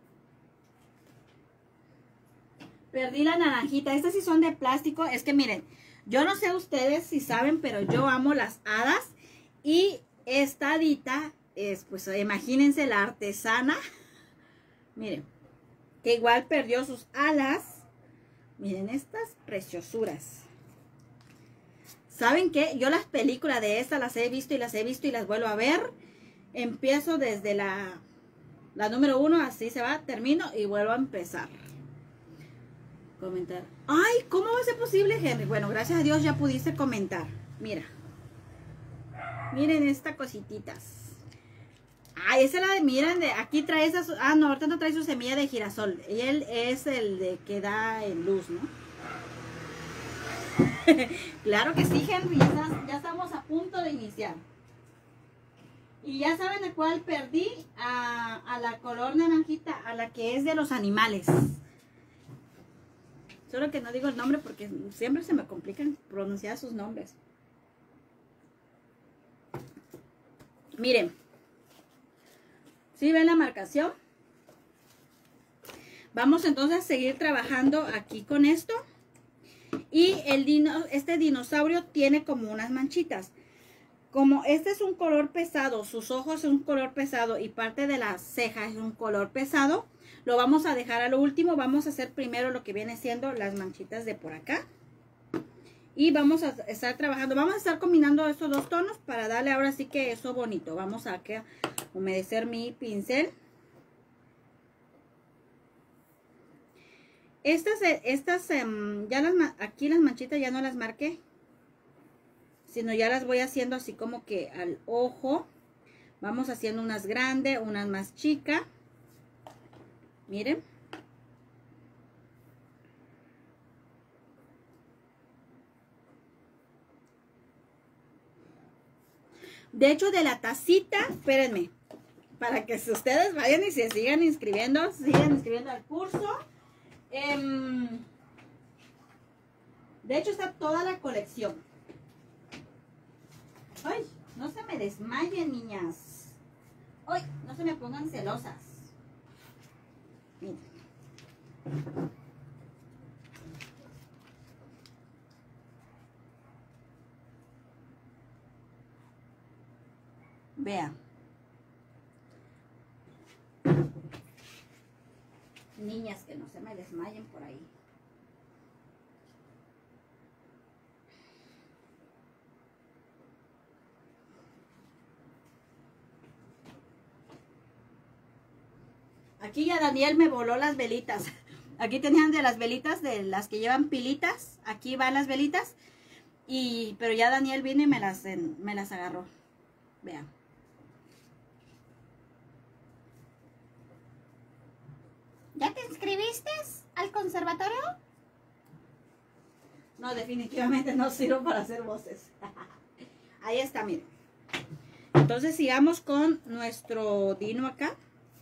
Perdí la naranjita. Estas sí son de plástico. Es que miren, yo no sé ustedes si saben, pero yo amo las hadas. Y esta hadita es, pues imagínense la artesana. Miren, que igual perdió sus alas. Miren estas preciosuras. ¿Saben qué? Yo las películas de estas las he visto y las he visto y las vuelvo a ver. Empiezo desde la, la número uno, así se va, termino y vuelvo a empezar. Comentar. Ay, ¿cómo va a ser posible, Henry? Bueno, gracias a Dios ya pudiste comentar. Mira. Miren estas cosititas. Ah, esa es la de, miren, de, aquí trae esas, ah, no, ahorita no trae su semilla de girasol. Y él es el de que da en luz, ¿no? Claro que sí, Henry, ya, está, ya estamos a punto de iniciar. Y ya saben a cuál perdí, a, a la color naranjita, a la que es de los animales. Solo que no digo el nombre porque siempre se me complican pronunciar sus nombres. Miren. ¿Sí ven la marcación? Vamos entonces a seguir trabajando aquí con esto. Y el dino, este dinosaurio tiene como unas manchitas. Como este es un color pesado, sus ojos son un color pesado y parte de la ceja es un color pesado, lo vamos a dejar a lo último. Vamos a hacer primero lo que viene siendo las manchitas de por acá. Y vamos a estar trabajando, vamos a estar combinando estos dos tonos para darle ahora sí que eso bonito. Vamos a que humedecer mi pincel. Estas, estas, um, ya las, aquí las manchitas ya no las marqué, sino ya las voy haciendo así como que al ojo. Vamos haciendo unas grandes, unas más chicas. Miren. De hecho, de la tacita, espérenme, para que ustedes vayan y se sigan inscribiendo, sigan inscribiendo al curso. Eh, de hecho, está toda la colección. Ay, no se me desmayen, niñas. Ay, no se me pongan celosas. Miren. Vean. Niñas, que no se me desmayen por ahí. Aquí ya Daniel me voló las velitas. Aquí tenían de las velitas, de las que llevan pilitas. Aquí van las velitas. Y, pero ya Daniel vino y me las, me las agarró. Vean. ¿Ya te inscribiste al conservatorio? No, definitivamente no sirvo para hacer voces. Ahí está, miren. Entonces sigamos con nuestro dino acá.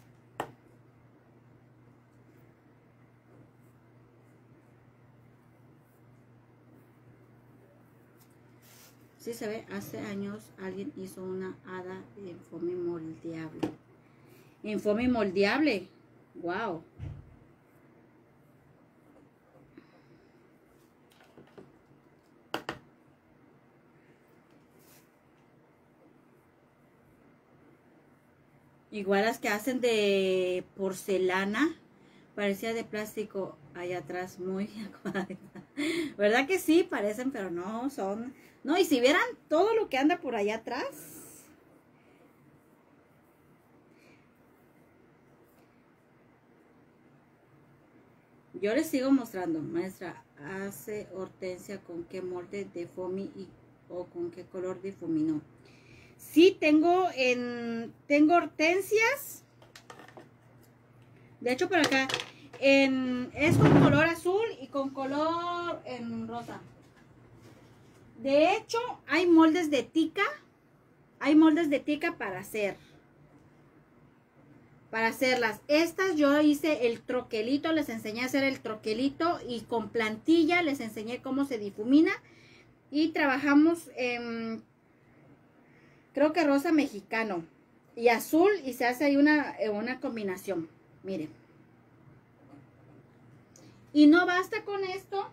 Sí se ve, hace años alguien hizo una hada en foamy moldeable. En foamy moldeable. Wow. Igual las que hacen de porcelana, parecía de plástico allá atrás, muy acuadrada. ¿Verdad que sí? Parecen, pero no, son... No, y si vieran todo lo que anda por allá atrás. Yo les sigo mostrando, maestra. Hace Hortensia con qué molde de foamy y, o con qué color difuminó. Sí, tengo en tengo hortensias. De hecho, por acá en, es con color azul y con color en rosa. De hecho, hay moldes de tica. Hay moldes de tica para hacer. Para hacerlas. Estas yo hice el troquelito. Les enseñé a hacer el troquelito. Y con plantilla les enseñé cómo se difumina. Y trabajamos en... creo que rosa mexicano y azul, y se hace ahí una, una combinación. Miren. Y no basta con esto.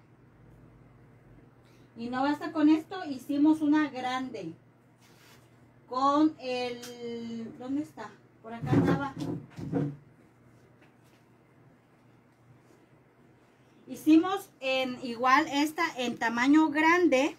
Y no basta con esto. Hicimos una grande. Con el... ¿dónde está? Por acá andaba. Hicimos en igual esta en tamaño grande.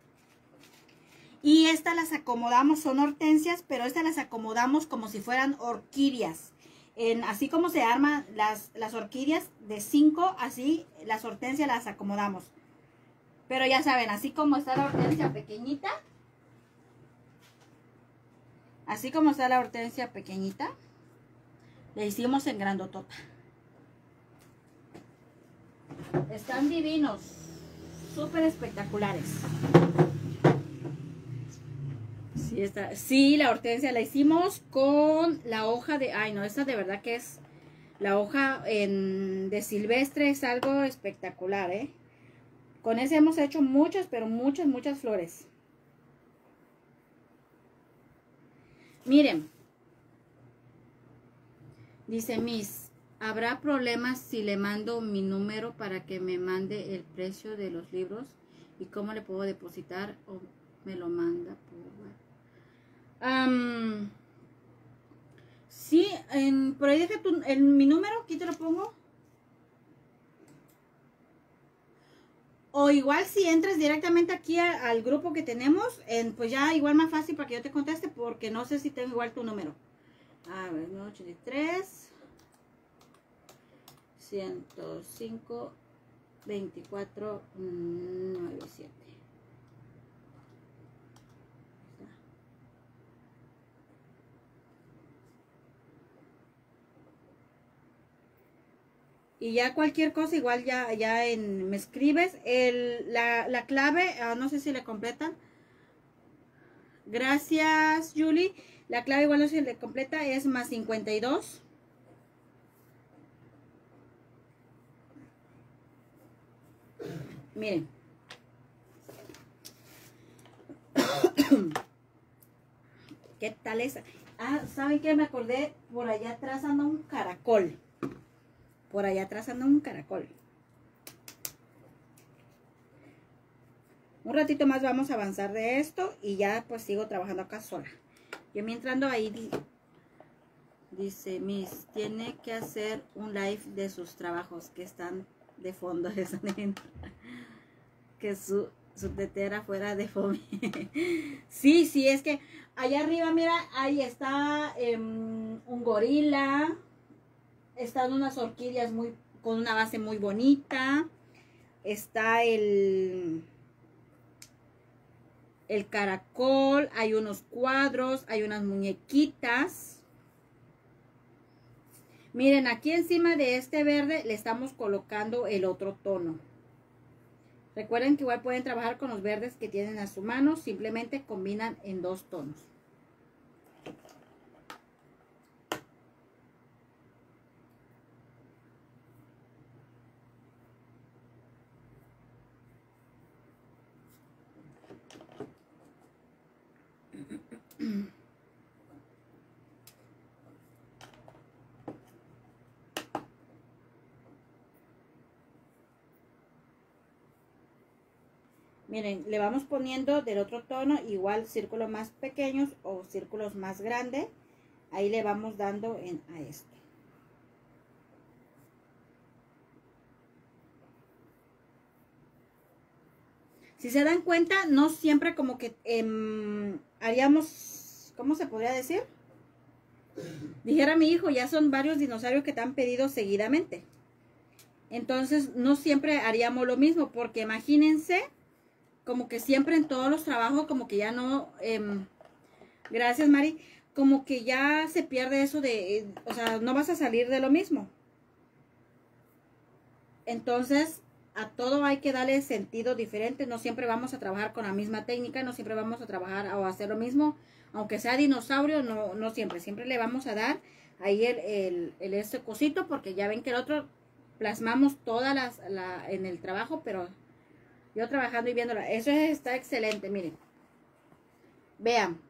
Y estas las acomodamos, son hortensias, pero estas las acomodamos como si fueran orquídeas. En, así como se arman las, las orquídeas de cinco, así las hortensias las acomodamos. Pero ya saben, así como está la hortensia pequeñita. Así como está la hortensia pequeñita. Le hicimos en grandotota. Están divinos. Súper espectaculares. Sí, está. Sí, la hortensia la hicimos con la hoja de... Ay, no, esta de verdad que es La hoja en, de silvestre es algo espectacular, ¿eh? Con ese hemos hecho muchas, pero muchas, muchas flores. Miren. Dice Miss, ¿habrá problemas si le mando mi número para que me mande el precio de los libros? ¿Y cómo le puedo depositar o me lo manda por um, sí, en, por ahí deja tu, en mi número, aquí te lo pongo. O igual si entras directamente aquí a, al grupo que tenemos, en, pues ya igual más fácil para que yo te conteste, porque no sé si tengo igual tu número. A ver, nueve ochenta y tres, ciento cinco, veinticuatro, noventa y siete. Y ya cualquier cosa, igual ya, ya en, me escribes. El, la, la clave, uh, no sé si le completan. Gracias, Julie. La clave igual no sé si le completa, es más cincuenta y dos. Miren. ¿Qué tal esa? Ah, ¿saben qué? Me acordé, por allá atrás anda un caracol. Por allá atrás anda un caracol. Un ratito más vamos a avanzar de esto y ya pues sigo trabajando acá sola. Yo mientras ando ahí, dice Miss, tiene que hacer un live de sus trabajos que están de fondo. Que su, su tetera fuera de fome. Sí, sí, es que allá arriba, mira, ahí está eh, un gorila. Están unas orquídeas muy, con una base muy bonita. Está el, el caracol. Hay unos cuadros. Hay unas muñequitas. Miren, aquí encima de este verde le estamos colocando el otro tono. Recuerden que igual pueden trabajar con los verdes que tienen a su mano. Simplemente combinan en dos tonos. Miren, le vamos poniendo del otro tono igual círculos más pequeños o círculos más grandes. Ahí le vamos dando en, a esto. Si se dan cuenta, no siempre como que eh, haríamos, ¿cómo se podría decir? Dijera mi hijo, ya son varios dinosaurios que te han pedido seguidamente. Entonces, no siempre haríamos lo mismo, porque imagínense, como que siempre en todos los trabajos, como que ya no, eh, gracias Mari, como que ya se pierde eso de, eh, o sea, no vas a salir de lo mismo. Entonces, a todo hay que darle sentido diferente. No siempre vamos a trabajar con la misma técnica, no siempre vamos a trabajar o hacer lo mismo. Aunque sea dinosaurio, no, no siempre. Siempre le vamos a dar ahí el, el, el este cosito, porque ya ven que el otro plasmamos todas las la, en el trabajo, pero yo trabajando y viéndolo. Eso está excelente, miren. Vean.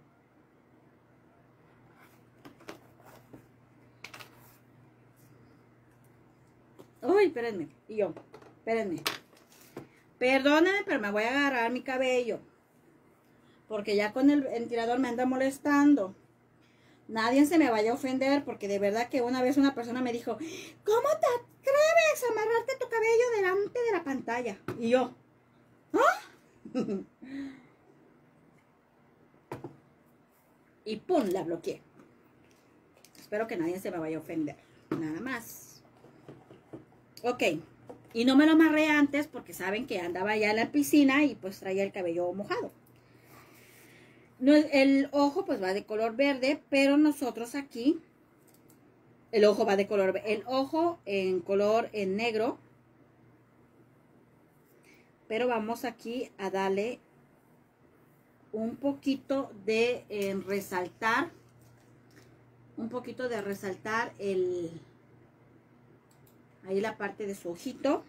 Uy, espérenme. Y yo, espérenme. Perdónenme, pero me voy a agarrar mi cabello. Porque ya con el ventilador me anda molestando. Nadie se me vaya a ofender, porque de verdad que una vez una persona me dijo, ¿cómo te atreves a amarrarte tu cabello delante de la pantalla? Y yo, ¿ah? Y pum, la bloqueé. Espero que nadie se me vaya a ofender. Nada más. Ok. Y no me lo amarré antes porque saben que andaba ya en la piscina y pues traía el cabello mojado. No, el ojo pues va de color verde, pero nosotros aquí, el ojo va de color, el ojo en color en negro, pero vamos aquí a darle un poquito de eh, resaltar, un poquito de resaltar el, ahí la parte de su ojito.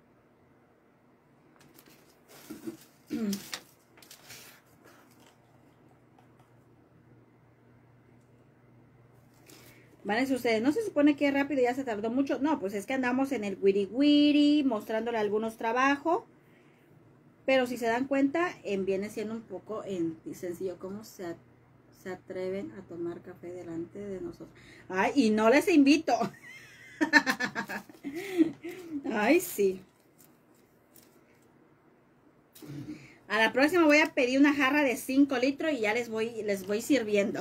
Van a decir ustedes, ¿no se supone que rápido ya se tardó mucho? No, pues es que andamos en el wiri wiri, mostrándole algunos trabajos. Pero si se dan cuenta, en viene siendo un poco en sencillo. ¿Cómo se, se atreven a tomar café delante de nosotros? Ay, y no les invito. Ay, sí. A la próxima voy a pedir una jarra de cinco litros y ya les voy, les voy sirviendo.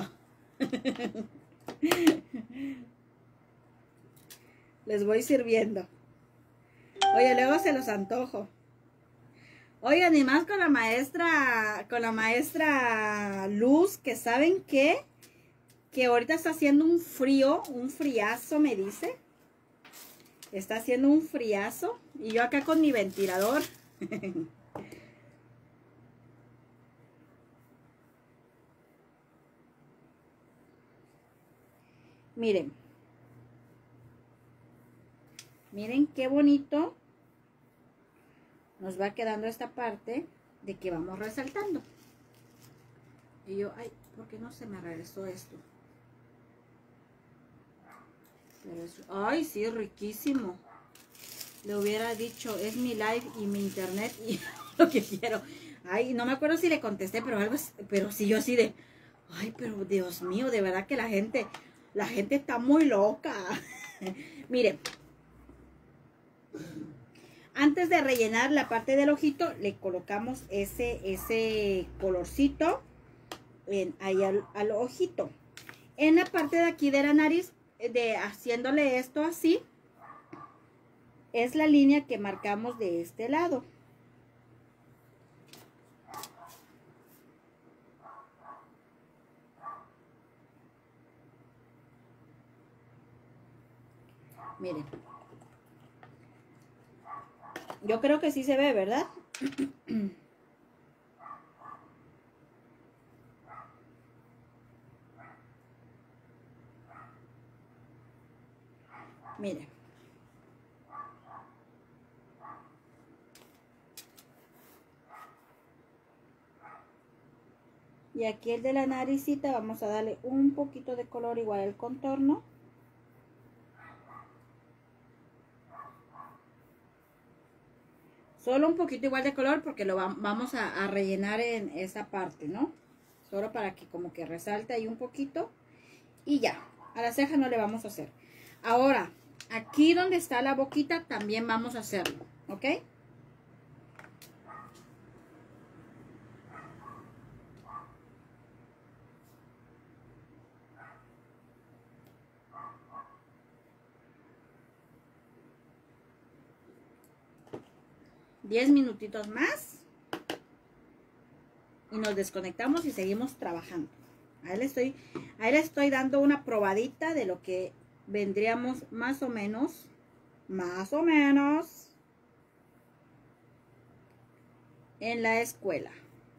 Les voy sirviendo. Oye, luego se los antojo. Oigan, y más con la maestra, con la maestra Luz, que ¿saben qué? Que ahorita está haciendo un frío, un friazo, me dice. Está haciendo un friazo. Y yo acá con mi ventilador. Miren. Miren qué bonito nos va quedando esta parte de que vamos resaltando. Y yo, ay, ¿por qué no se me regresó esto? Pero es, ay, sí, riquísimo. Le hubiera dicho, es mi live y mi internet y lo que quiero. Ay, no me acuerdo si le contesté, pero algo, pero sí, yo así de, ay, pero Dios mío, de verdad que la gente, la gente está muy loca. Miren. Antes de rellenar la parte del ojito, le colocamos ese, ese colorcito en, ahí al, al ojito. En la parte de aquí de la nariz, de haciéndole esto así, es la línea que marcamos de este lado. Miren. Yo creo que sí se ve, ¿verdad? Miren. Y aquí el de la naricita vamos a darle un poquito de color igual al contorno. Solo un poquito igual de color porque lo va, vamos a, a rellenar en esa parte, ¿no? Solo para que como que resalte ahí un poquito. Y ya, a la ceja no le vamos a hacer. Ahora, aquí donde está la boquita también vamos a hacerlo, ¿ok? diez minutitos más. Y nos desconectamos y seguimos trabajando. Ahí le estoy, ahí le estoy dando una probadita de lo que vendríamos más o menos, más o menos, en la escuela.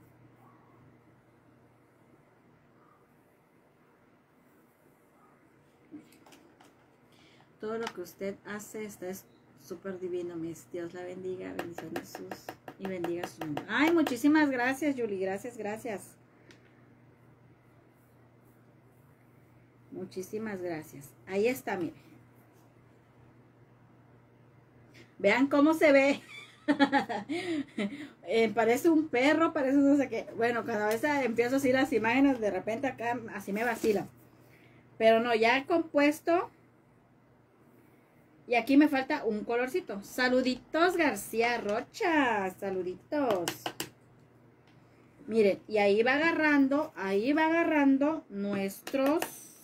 Todo lo que usted hace está súper divino, mis. Dios la bendiga, bendiciones sus y bendiga su nombre. Ay, muchísimas gracias, Julie, gracias, gracias. Muchísimas gracias. Ahí está, miren. Vean cómo se ve. eh, parece un perro, parece no sé qué. Bueno, cada vez empiezo así las imágenes, de repente acá así me vacilan. Pero no, ya compuesto. Y aquí me falta un colorcito. Saluditos, García Rocha. Saluditos. Miren, y ahí va agarrando, ahí va agarrando nuestros,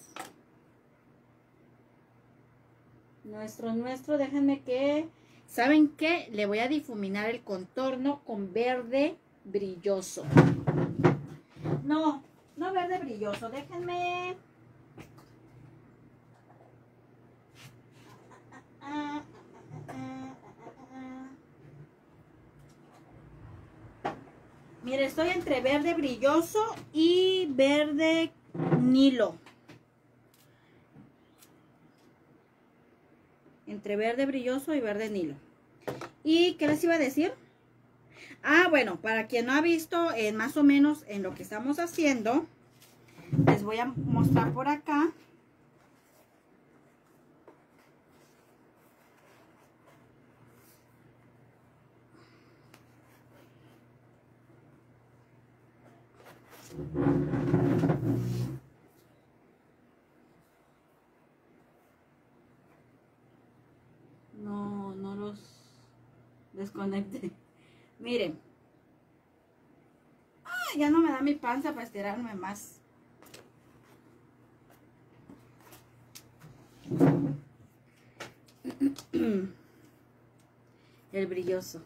nuestros, nuestros, déjenme que, ¿saben qué? Le voy a difuminar el contorno con verde brilloso. No, no verde brilloso, déjenme. Mire, estoy entre verde brilloso y verde Nilo. entre verde brilloso y verde Nilo. ¿Y qué les iba a decir? Ah, bueno, para quien no ha visto eh, más o menos en lo que estamos haciendo, les voy a mostrar por acá. No, no los desconecte. Miren. Ah, ya no me da mi panza para estirarme más. El brilloso.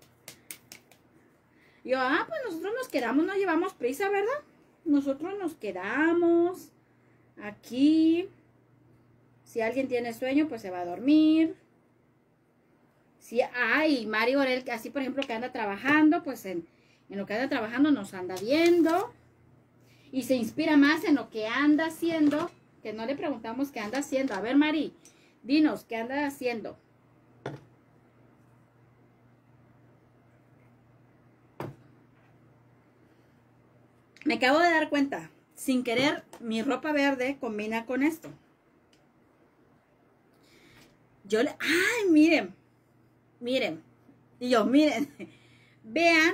Yo, ah, pues nosotros nos quedamos, no llevamos prisa, ¿verdad? Nosotros nos quedamos aquí. Si alguien tiene sueño, pues se va a dormir. Si, ay, Mario Orel, así por ejemplo que anda trabajando, pues en, en lo que anda trabajando nos anda viendo. Y se inspira más en lo que anda haciendo, que no le preguntamos qué anda haciendo. A ver, Mari, dinos, ¿qué anda haciendo? Me acabo de dar cuenta, sin querer, mi ropa verde combina con esto. Yo le... ¡Ay, miren! Miren. Y yo, miren. Vean.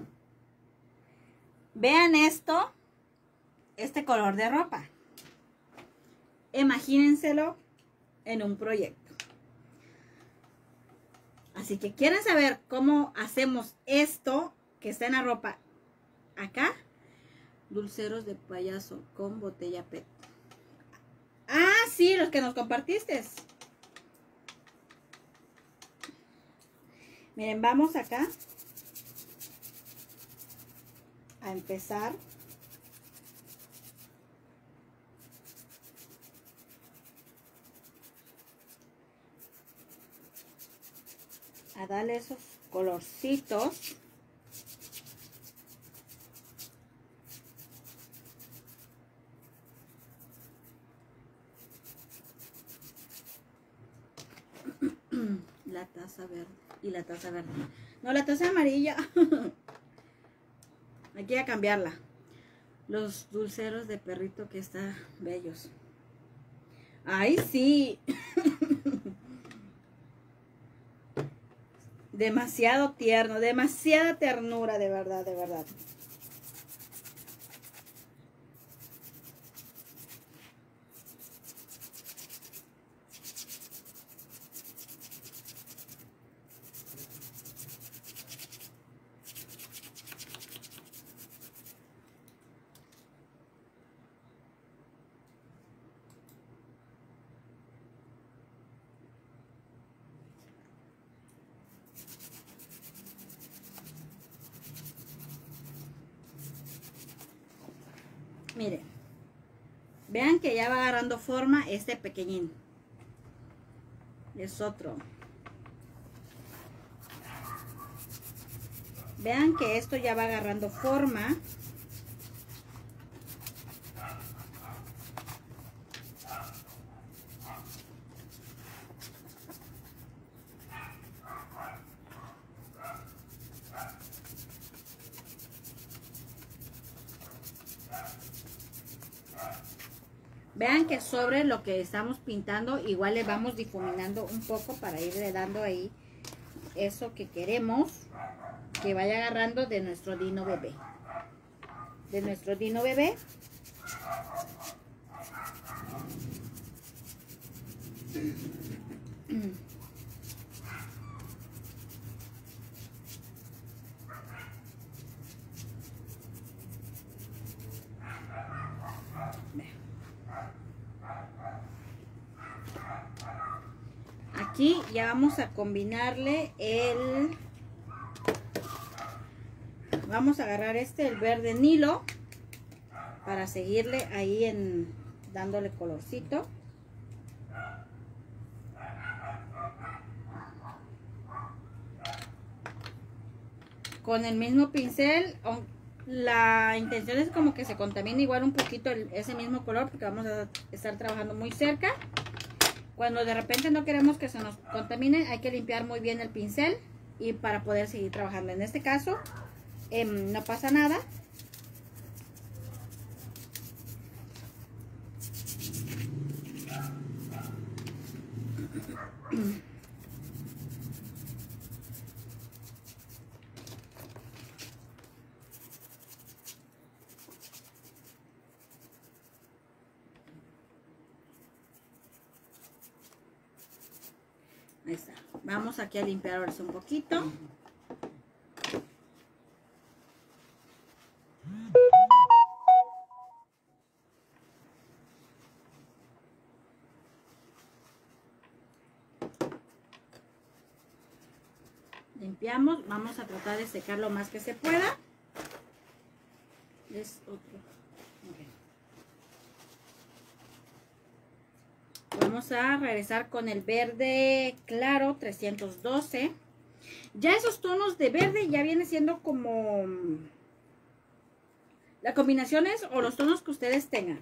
Vean esto. Este color de ropa. Imagínenselo en un proyecto. Así que quieren saber cómo hacemos esto que está en la ropa acá. Dulceros de payaso con botella P E T. Ah, sí, los que nos compartiste. Miren, vamos acá a empezar. A darle esos colorcitos. La taza verde y la taza verde. No, la taza amarilla. Hay que cambiarla. Los dulceros de perrito que está bellos. Ay, sí. Demasiado tierno, demasiada ternura, de verdad, de verdad. Miren, vean que ya va agarrando forma este pequeñín. Es otro. Vean que esto ya va agarrando forma. Vean que sobre lo que estamos pintando igual le vamos difuminando un poco para irle dando ahí eso que queremos que vaya agarrando de nuestro dino bebé. De nuestro dino bebé. Aquí ya vamos a combinarle el... Vamos a agarrar este, el verde Nilo, para seguirle ahí en dándole colorcito. Con el mismo pincel, la intención es como que se contamine igual un poquito el, ese mismo color, porque vamos a estar trabajando muy cerca. Cuando de repente no queremos que se nos contamine, hay que limpiar muy bien el pincel y para poder seguir trabajando. En este caso, eh, no pasa nada. Ahí está. Vamos aquí a limpiar ahora un poquito. Limpiamos. Vamos a tratar de secar lo más que se pueda. Es otro. Okay. Vamos a regresar con el verde claro trescientos doce. Ya esos tonos de verde ya viene siendo como las combinaciones o los tonos que ustedes tengan.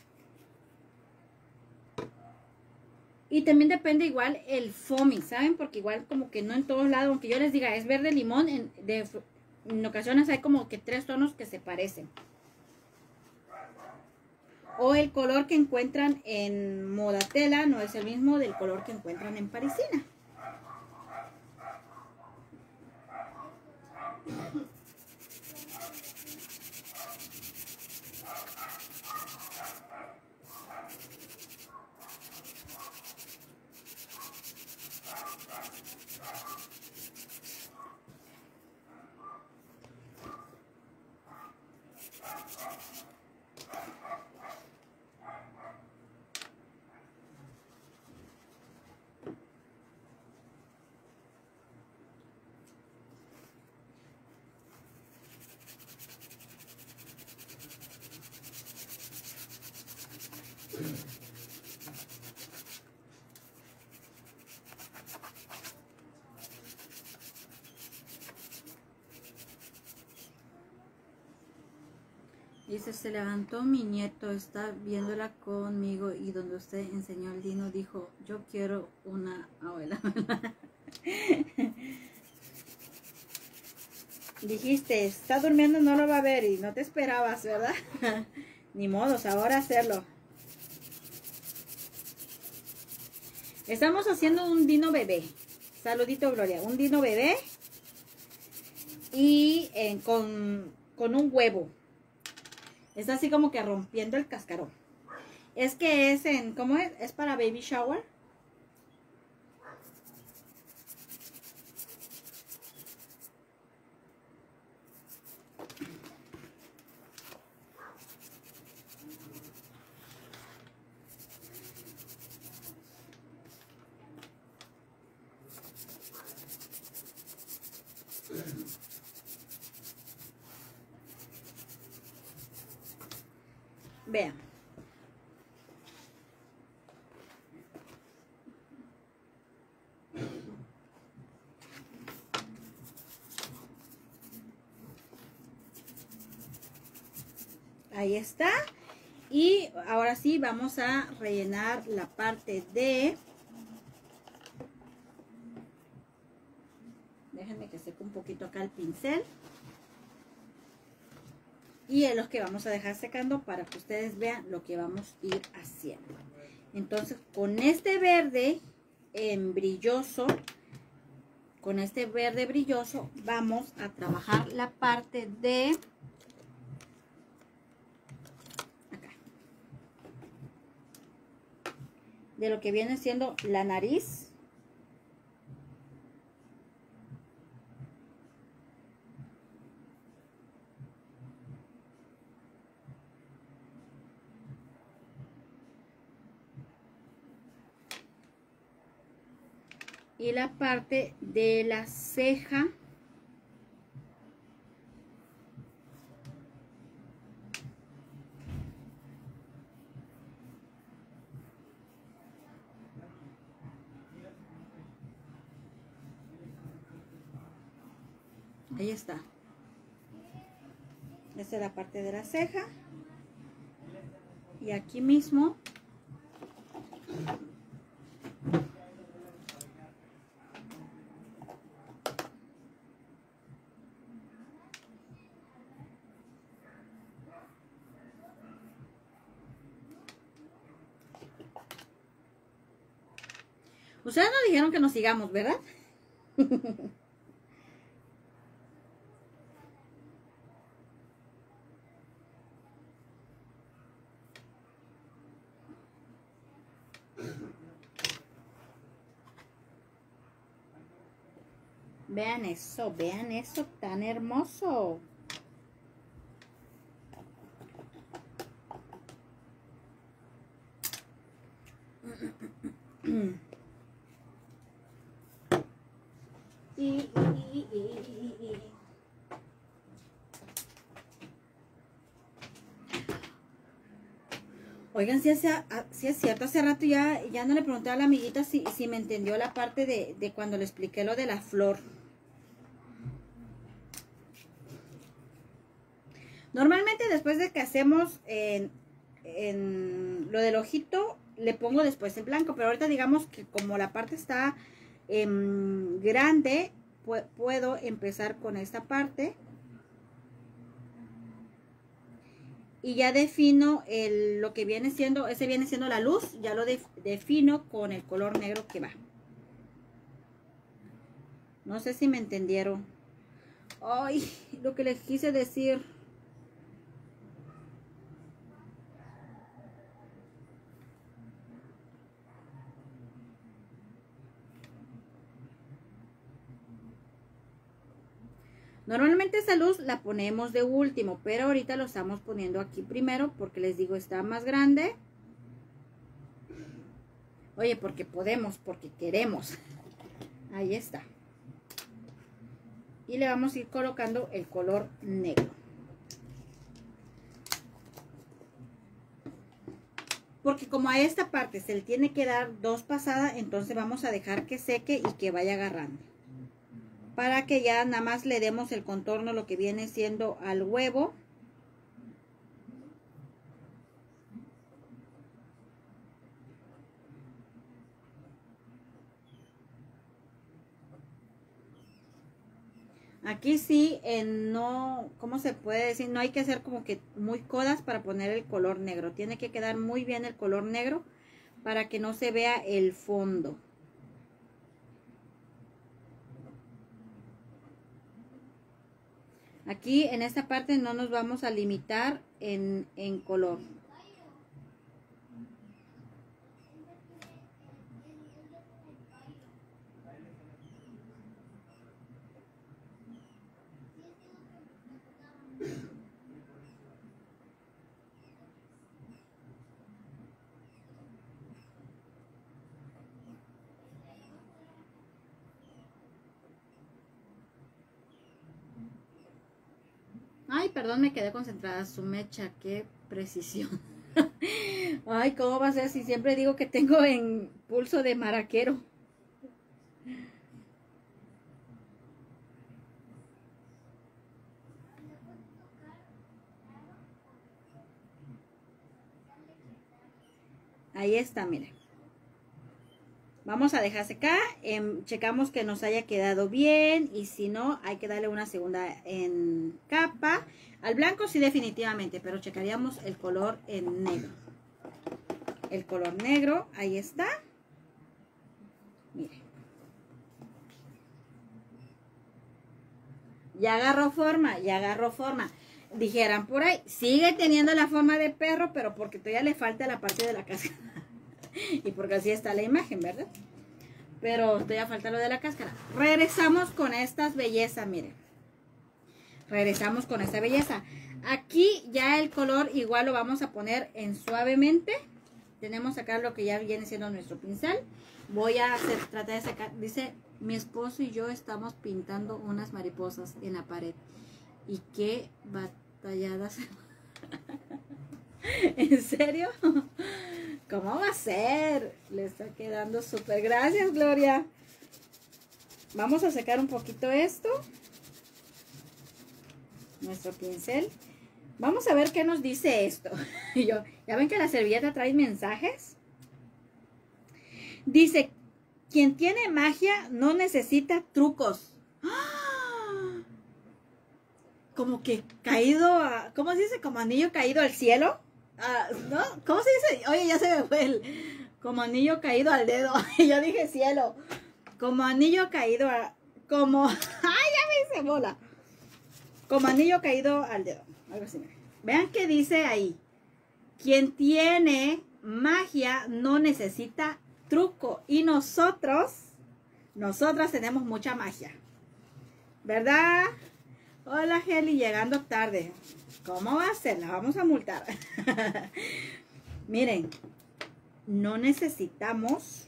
Y también depende igual el foaming, ¿saben? Porque igual como que no en todos lados, aunque yo les diga es verde limón, en, de, en ocasiones hay como que tres tonos que se parecen. O el color que encuentran en Modatela no es el mismo del color que encuentran en Parisina. Dice, se levantó mi nieto, está viéndola conmigo y donde usted enseñó el lino dijo, yo quiero una abuela. Dijiste, está durmiendo, no lo va a ver y no te esperabas, ¿verdad? Ni modos, ahora hacerlo. Estamos haciendo un dino bebé. Saludito, Gloria. Un dino bebé y eh, con, con un huevo. Está así como que rompiendo el cascarón. Es que es en, ¿cómo es? Es para baby shower. Vean. Ahí está. Y ahora sí vamos a rellenar la parte de... Déjenme que seque un poquito acá el pincel. Y es lo que vamos a dejar secando para que ustedes vean lo que vamos a ir haciendo. Entonces, con este verde en brilloso, con este verde brilloso, vamos a trabajar la parte de acá, de lo que viene siendo la nariz. Y la parte de la ceja. Ahí está. Esta es la parte de la ceja. Y aquí mismo Ustedes nos dijeron que nos sigamos, ¿verdad? Vean eso, vean eso tan hermoso. Y, y, y, y, y. Oigan, si es, si es cierto, hace rato ya, ya no le pregunté a la amiguita si, si me entendió la parte de, de cuando le expliqué lo de la flor. Normalmente después de que hacemos en, en lo del ojito, le pongo después el blanco, pero ahorita digamos que como la parte está eh, grande, pu puedo empezar con esta parte. Y ya defino el, lo que viene siendo, ese viene siendo la luz, ya lo def, defino con el color negro que va. No sé si me entendieron. Ay, lo que les quise decir. Normalmente esa luz la ponemos de último, pero ahorita lo estamos poniendo aquí primero porque les digo está más grande. Oye, porque podemos, porque queremos. Ahí está. Y le vamos a ir colocando el color negro. Porque como a esta parte se le tiene que dar dos pasadas, entonces vamos a dejar que seque y que vaya agarrando. Para que ya nada más le demos el contorno, lo que viene siendo al huevo. Aquí sí, eh, no, ¿cómo se puede decir? No hay que hacer como que muy codas para poner el color negro. Tiene que quedar muy bien el color negro para que no se vea el fondo. Aquí en esta parte no nos vamos a limitar en, en color. Ay, perdón, me quedé concentrada. Su mecha, qué precisión. Ay, ¿cómo va a ser si siempre digo que tengo en pulso de maraquero? Ahí está, mire. Vamos a dejar secar, eh, checamos que nos haya quedado bien y si no, hay que darle una segunda en capa. Al blanco sí definitivamente, pero checaríamos el color en negro. El color negro, ahí está. Miren. Ya agarró forma, ya agarró forma. Dijeran por ahí, sigue teniendo la forma de perro, pero porque todavía le falta la parte de la cáscara. Y porque así está la imagen, ¿verdad? Pero todavía falta lo de la cáscara. Regresamos con estas bellezas, miren. Regresamos con esta belleza. Aquí ya el color igual lo vamos a poner en suavemente. Tenemos acá lo que ya viene siendo nuestro pincel. Voy a hacer, tratar de sacar, dice, mi esposo y yo estamos pintando unas mariposas en la pared. Y qué batalladas. ¿En serio? ¿Cómo va a ser? Le está quedando súper. Gracias, Gloria. Vamos a sacar un poquito esto. Nuestro pincel. Vamos a ver qué nos dice esto. Y yo, ya ven que la servilleta trae mensajes. Dice, quien tiene magia no necesita trucos. ¡Ah! Como que caído a, ¿cómo se dice? Como anillo caído al cielo. Ah, ¿no? ¿Cómo se dice? Oye, ya se me fue el... Como anillo caído al dedo. Y yo dije cielo. Como anillo caído a... Como... ¡Ay, ya me hice bola! Como anillo caído al dedo. Algo así. Vean que dice ahí. Quien tiene magia no necesita truco. Y nosotros, nosotras tenemos mucha magia. ¿Verdad? Hola, Heli, llegando tarde. ¿Cómo va a ser? La vamos a multar. Miren, no necesitamos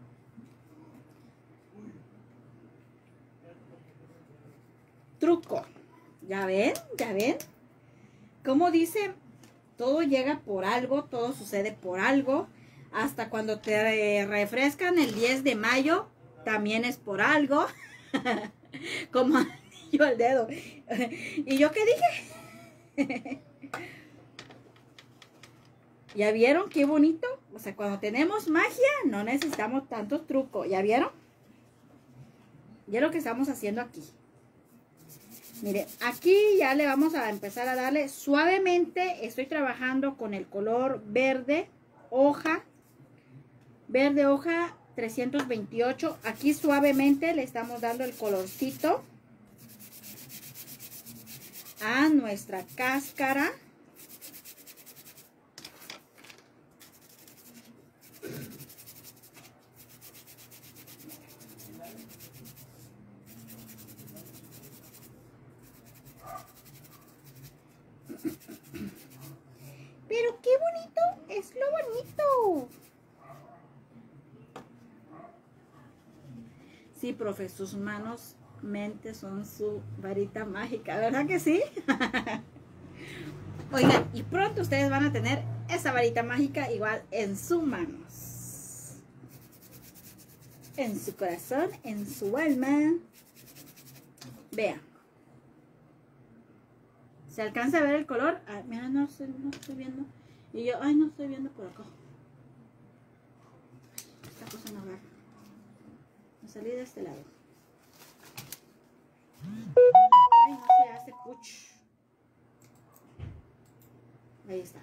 truco. ¿Ya ven? ¿Ya ven? Como dice, todo llega por algo, todo sucede por algo. Hasta cuando te refrescan el diez de mayo, también es por algo. Como anillo al dedo. ¿Y yo qué dije? ¿Ya vieron qué bonito? O sea, cuando tenemos magia, no necesitamos tantos trucos. ¿Ya vieron? Ya lo que estamos haciendo aquí. Miren, aquí ya le vamos a empezar a darle suavemente. Estoy trabajando con el color verde hoja. Verde hoja trescientos veintiocho. Aquí suavemente le estamos dando el colorcito a nuestra cáscara. Pero qué bonito es lo bonito. Sí, profe, sus manos, mentes son su varita mágica, ¿verdad que sí? Oigan, y pronto ustedes van a tener esa varita mágica igual en sus manos. En su corazón, en su alma. Vean. ¿Se alcanza a ver el color? Ah, mira, no, sé, no estoy viendo. Y yo, ay, no estoy viendo por acá. Esta cosa no va. Me salí de este lado. Ay, no se hace puch. Ahí está.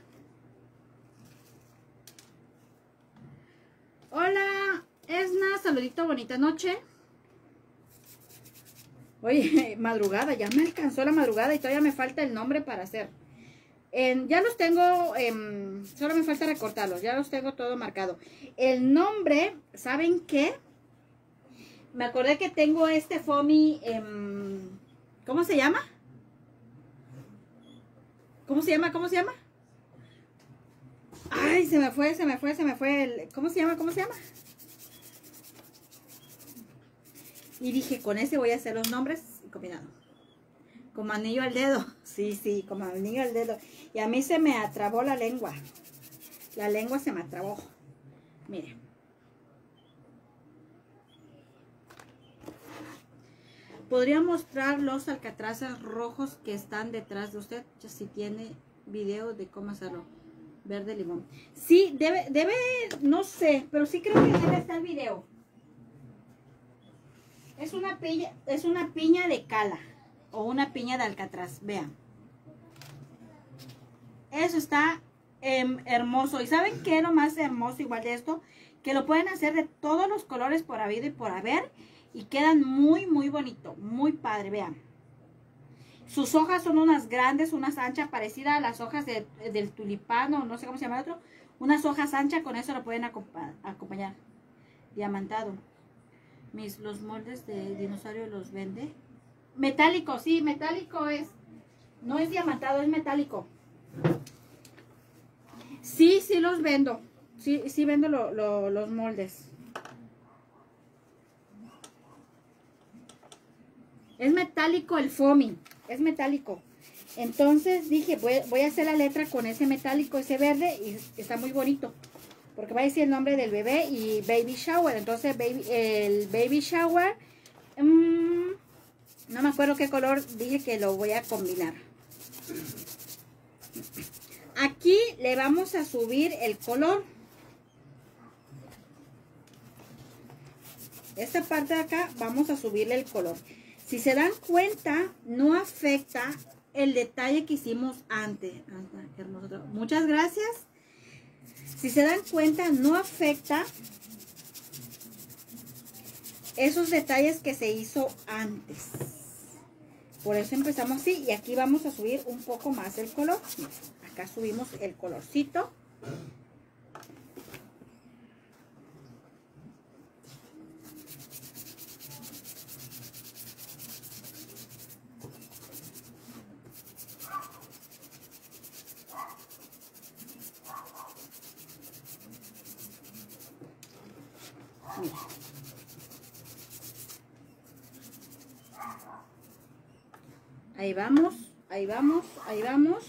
Hola, Esna, saludito, bonita noche. Oye, madrugada, ya me alcanzó la madrugada y todavía me falta el nombre para hacer. Eh, ya los tengo, eh, solo me falta recortarlos, ya los tengo todo marcado. El nombre, ¿saben qué? Me acordé que tengo este foamy, eh, ¿cómo se llama? ¿Cómo se llama? ¿Cómo se llama? Ay, se me fue, se me fue, se me fue. El, ¿Cómo se llama? ¿Cómo se llama? Y dije, con ese voy a hacer los nombres combinados. Como anillo al dedo. Sí, sí, como anillo al dedo. Y a mí se me atrabó la lengua. La lengua se me atrabó. Miren. Podría mostrar los alcatraces rojos que están detrás de usted. Si tiene video de cómo hacerlo. Verde limón. Sí, debe, debe, no sé, pero sí creo que debe estar el video. Es una piña, es una piña de cala o una piña de alcatraz, vean. Eso está eh, hermoso. ¿Y saben qué es lo más hermoso igual de esto? Que lo pueden hacer de todos los colores por habido y por haber y quedan muy, muy bonito, muy padre, vean. Sus hojas son unas grandes, unas anchas, parecidas a las hojas de, del tulipán o no sé cómo se llama el otro. Unas hojas anchas, con eso lo pueden acompañar. Diamantado. Mis, los moldes de dinosaurio los vende. Metálico, sí, metálico es. No es diamantado, es metálico. Sí, sí los vendo. Sí, sí vendo lo, lo, los moldes. Es metálico el foamy. Es metálico. Entonces dije, voy, voy a hacer la letra con ese metálico, ese verde. Y está muy bonito. Porque va a decir el nombre del bebé y baby shower. Entonces baby, el baby shower, mmm, no me acuerdo qué color, dije que lo voy a combinar. Aquí le vamos a subir el color. Esta parte de acá vamos a subirle el color. Si se dan cuenta, no afecta el detalle que hicimos antes. Muchas gracias. Si se dan cuenta, no afecta esos detalles que se hizo antes. Por eso empezamos así. Y aquí vamos a subir un poco más el color. Acá subimos el colorcito. Mira. Ahí vamos, ahí vamos, ahí vamos.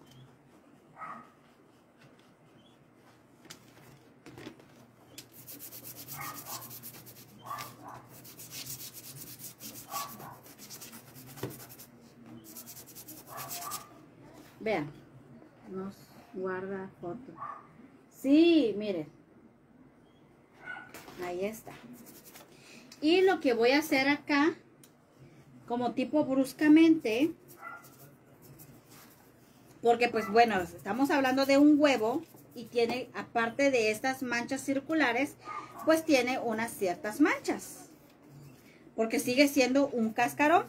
Vean, nos guarda foto. Sí, miren. Ahí está. Y lo que voy a hacer acá, como tipo bruscamente, porque pues bueno, estamos hablando de un huevo y tiene, aparte de estas manchas circulares, pues tiene unas ciertas manchas, porque sigue siendo un cascarón.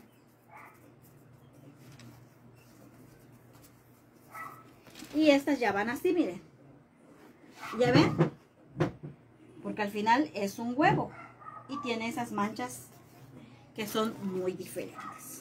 Y estas ya van así, miren. ¿Ya ven? Porque al final es un huevo y tiene esas manchas que son muy diferentes.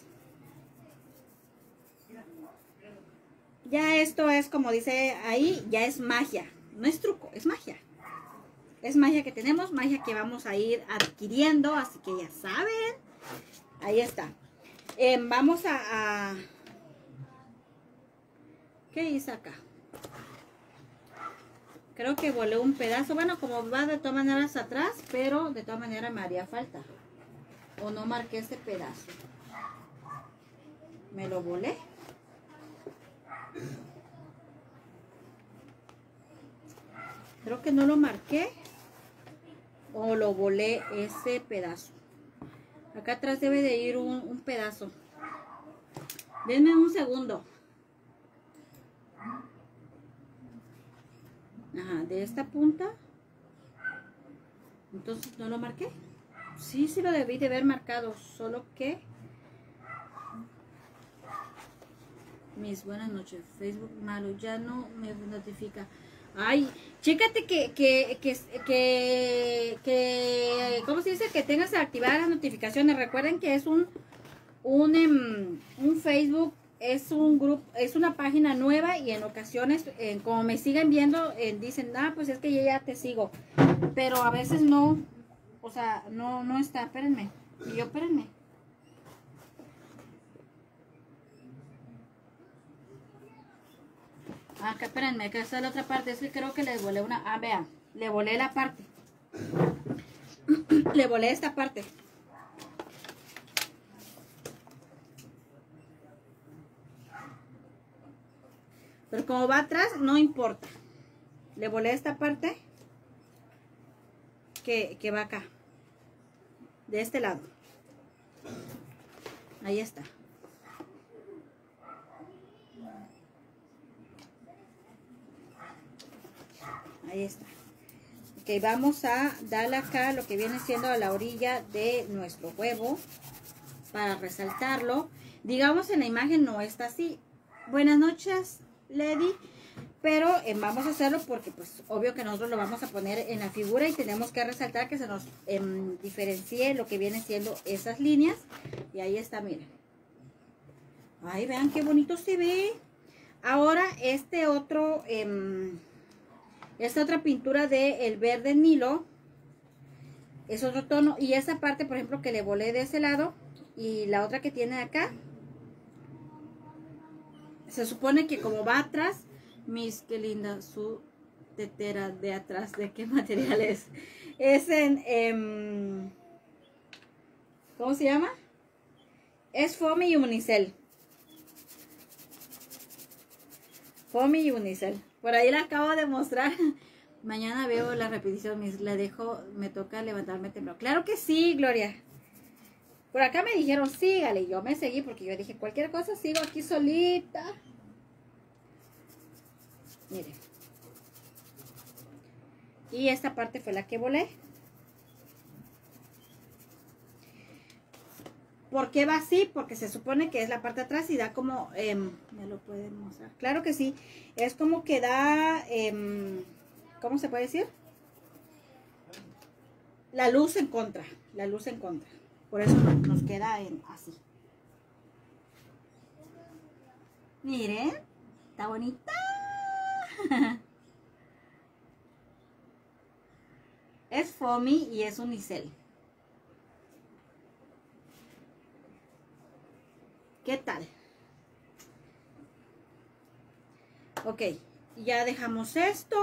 Ya esto es, como dice ahí, ya es magia. No es truco, es magia. Es magia que tenemos, magia que vamos a ir adquiriendo, así que ya saben. Ahí está. Eh, vamos a, a... ¿Qué hice acá? Creo que volé un pedazo. Bueno, como va de todas maneras atrás, pero de todas maneras me haría falta. O no marqué este pedazo. Me lo volé. Creo que no lo marqué. O lo volé ese pedazo. Acá atrás debe de ir un, un pedazo. Denme un segundo. Ajá, de esta punta. Entonces no lo marqué. Sí, sí lo debí de haber marcado. Solo que mis buenas noches. Facebook malo, ya no me notifica. Ay, chécate que, que, que, que, que, ¿cómo se dice? Que tengas activadas las notificaciones. Recuerden que es un, un, um, un Facebook, es un grupo, es una página nueva y en ocasiones, eh, como me siguen viendo, eh, dicen, ah, pues es que yo ya te sigo. Pero a veces no, o sea, no, no está, espérenme. Y yo, espérenme. Acá, espérenme, que esta es la otra parte. Es que creo que le volé una... Ah, vean, le volé la parte. Le volé esta parte. Pero como va atrás, no importa. Le volé esta parte que, que va acá. De este lado. Ahí está. Ahí está. Ok, vamos a darle acá lo que viene siendo a la orilla de nuestro huevo para resaltarlo. Digamos, en la imagen no está así. Buenas noches, Lady. Pero eh, vamos a hacerlo porque pues obvio que nosotros lo vamos a poner en la figura y tenemos que resaltar que se nos eh, diferencie lo que viene siendo esas líneas. Y ahí está, miren. Ay, vean qué bonito se ve. Ahora este otro... Eh, Esta otra pintura de el verde Nilo es otro tono. Y esa parte, por ejemplo, que le volé de ese lado y la otra que tiene acá, se supone que como va atrás, mis, qué linda su tetera de atrás. ¿De qué material es? Es en, en ¿cómo se llama? Es foamy y unicel. Foamy y unicel. Por ahí la acabo de mostrar. Mañana veo la repetición. Mis, la dejo, me toca levantarme temprano. Claro que sí, Gloria. Por acá me dijeron sígale. Y yo me seguí porque yo dije cualquier cosa sigo aquí solita. Miren. Y esta parte fue la que volé. ¿Por qué va así? Porque se supone que es la parte de atrás y da como... Eh, ¿me lo pueden mostrar? Claro que sí. Es como que da... Eh, ¿cómo se puede decir? La luz en contra. La luz en contra. Por eso nos queda en, así. Miren. Está bonita. Es foamy y es unicel. ¿Qué tal? Ok, ya dejamos esto.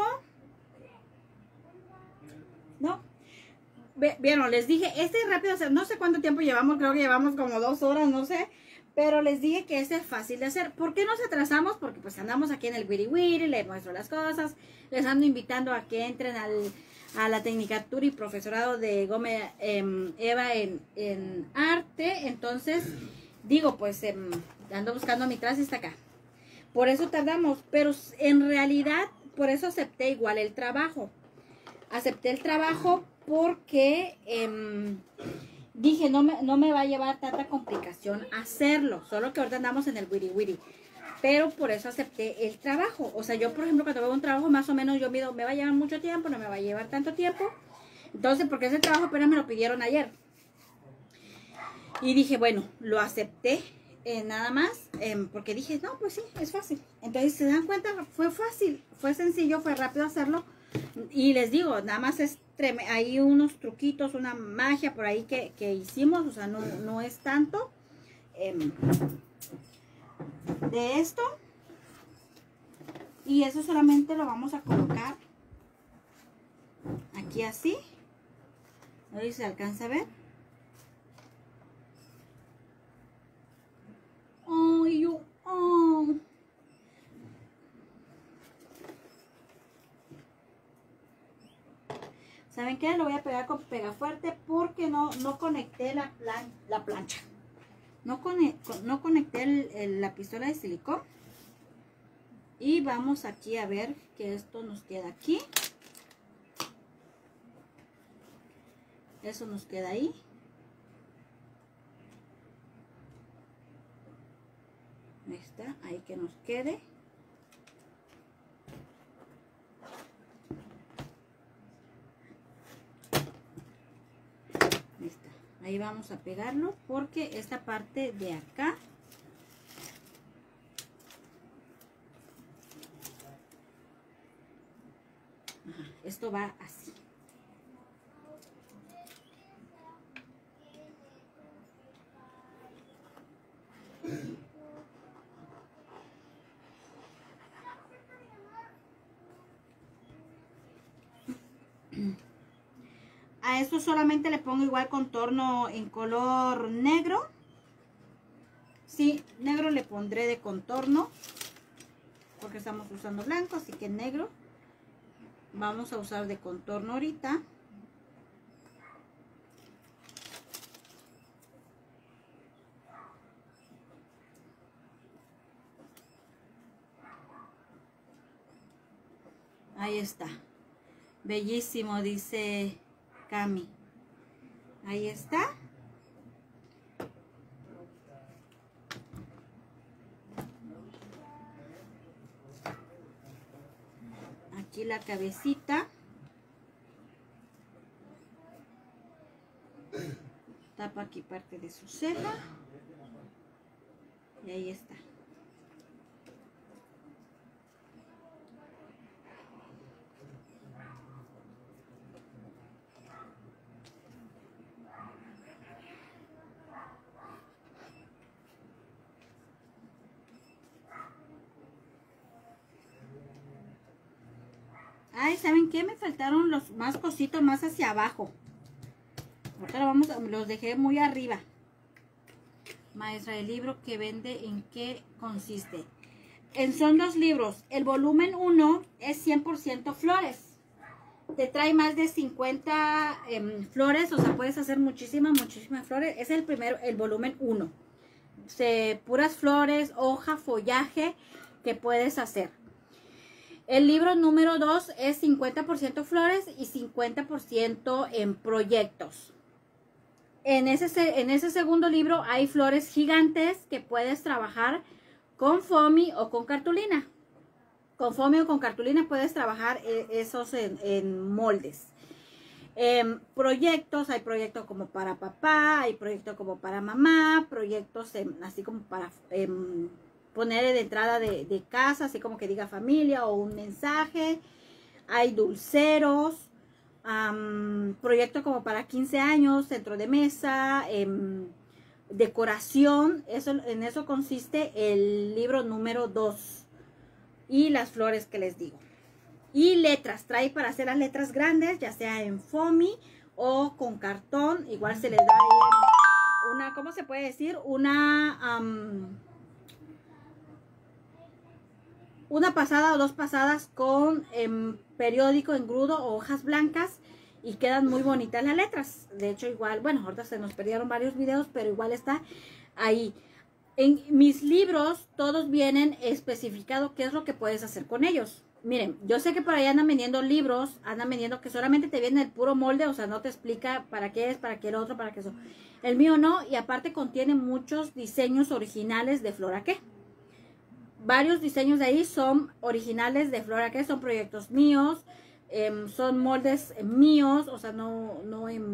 ¿No? Vieron, les dije, este es rápido, no sé cuánto tiempo llevamos, creo que llevamos como dos horas, no sé. Pero les dije que este es fácil de hacer. ¿Por qué nos atrasamos? Porque pues andamos aquí en el Wiri Wiri, les muestro las cosas. Les ando invitando a que entren al, a la Tecnicatura y Profesorado de Gómez eh, Eva en, en Arte. Entonces, digo, pues eh, ando buscando mi traje, está acá. Por eso tardamos, pero en realidad, por eso acepté igual el trabajo. Acepté el trabajo porque... Eh, dije, no me, no me va a llevar tanta complicación hacerlo. Solo que ahorita andamos en el wiri wiri. Pero por eso acepté el trabajo. O sea, yo, por ejemplo, cuando veo un trabajo, más o menos yo mido, me va a llevar mucho tiempo, no me va a llevar tanto tiempo. Entonces, porque ese trabajo apenas me lo pidieron ayer. Y dije, bueno, lo acepté eh, nada más. Eh, porque dije, no, pues sí, es fácil. Entonces, ¿se dan cuenta? Fue fácil, fue sencillo, fue rápido hacerlo. Y les digo, nada más es hay unos truquitos, una magia por ahí que, que hicimos, o sea, no, no es tanto eh, de esto. Y eso solamente lo vamos a colocar aquí así. No sé si se alcanza a ver. Oh, yo, oh. ¿Saben qué? Lo voy a pegar con pega fuerte porque no, no conecté la, plan, la plancha. No, conect, no conecté el, el, la pistola de silicón. Y vamos aquí a ver que esto nos queda aquí. Eso nos queda ahí. Ahí está, ahí que nos quede. Ahí vamos a pegarlo porque esta parte de acá ajá, esto va así. A esto solamente le pongo igual contorno en color negro. Sí, negro le pondré de contorno. Porque estamos usando blanco, así que negro. Vamos a usar de contorno ahorita. Ahí está. Bellísimo, dice Cami. Ahí está. Aquí la cabecita. Tapa aquí parte de su ceja. Y ahí está. Ay, ¿saben qué? Me faltaron los más cositos más hacia abajo. Ahorita lo vamos a, los dejé muy arriba. Maestra, el libro que vende, ¿en qué consiste? En, son dos libros. El volumen uno es cien por ciento flores. Te trae más de cincuenta eh, flores, o sea, puedes hacer muchísimas, muchísimas flores. Es el primero, el volumen uno. Se, puras flores, hoja, follaje que puedes hacer. El libro número dos es cincuenta por ciento flores y cincuenta por ciento en proyectos. En ese, en ese segundo libro hay flores gigantes que puedes trabajar con foamy o con cartulina. Con foamy o con cartulina puedes trabajar esos en, en moldes. Eh, proyectos, hay proyectos como para papá, hay proyectos como para mamá, proyectos eh, así como para eh, poner de entrada de, de casa, así como que diga familia o un mensaje. Hay dulceros, um, proyectos como para quince años, centro de mesa, eh, decoración. Eso, en eso consiste el libro número dos y las flores que les digo. Y letras, trae para hacer las letras grandes, ya sea en foamy o con cartón. Igual se les da ahí una, ¿cómo se puede decir? Una, um, una pasada o dos pasadas con um, periódico engrudo o hojas blancas y quedan muy bonitas las letras. De hecho, igual, bueno, ahorita se nos perdieron varios videos, pero igual está ahí. En mis libros todos vienen especificado qué es lo que puedes hacer con ellos. Miren, yo sé que por ahí andan vendiendo libros, andan vendiendo que solamente te viene el puro molde, o sea, no te explica para qué es, para qué el otro, para qué eso. El mío no, y aparte contiene muchos diseños originales de Floraqué. Varios diseños de ahí son originales de Floraqué, son proyectos míos, eh, son moldes míos, o sea, no, no, eh,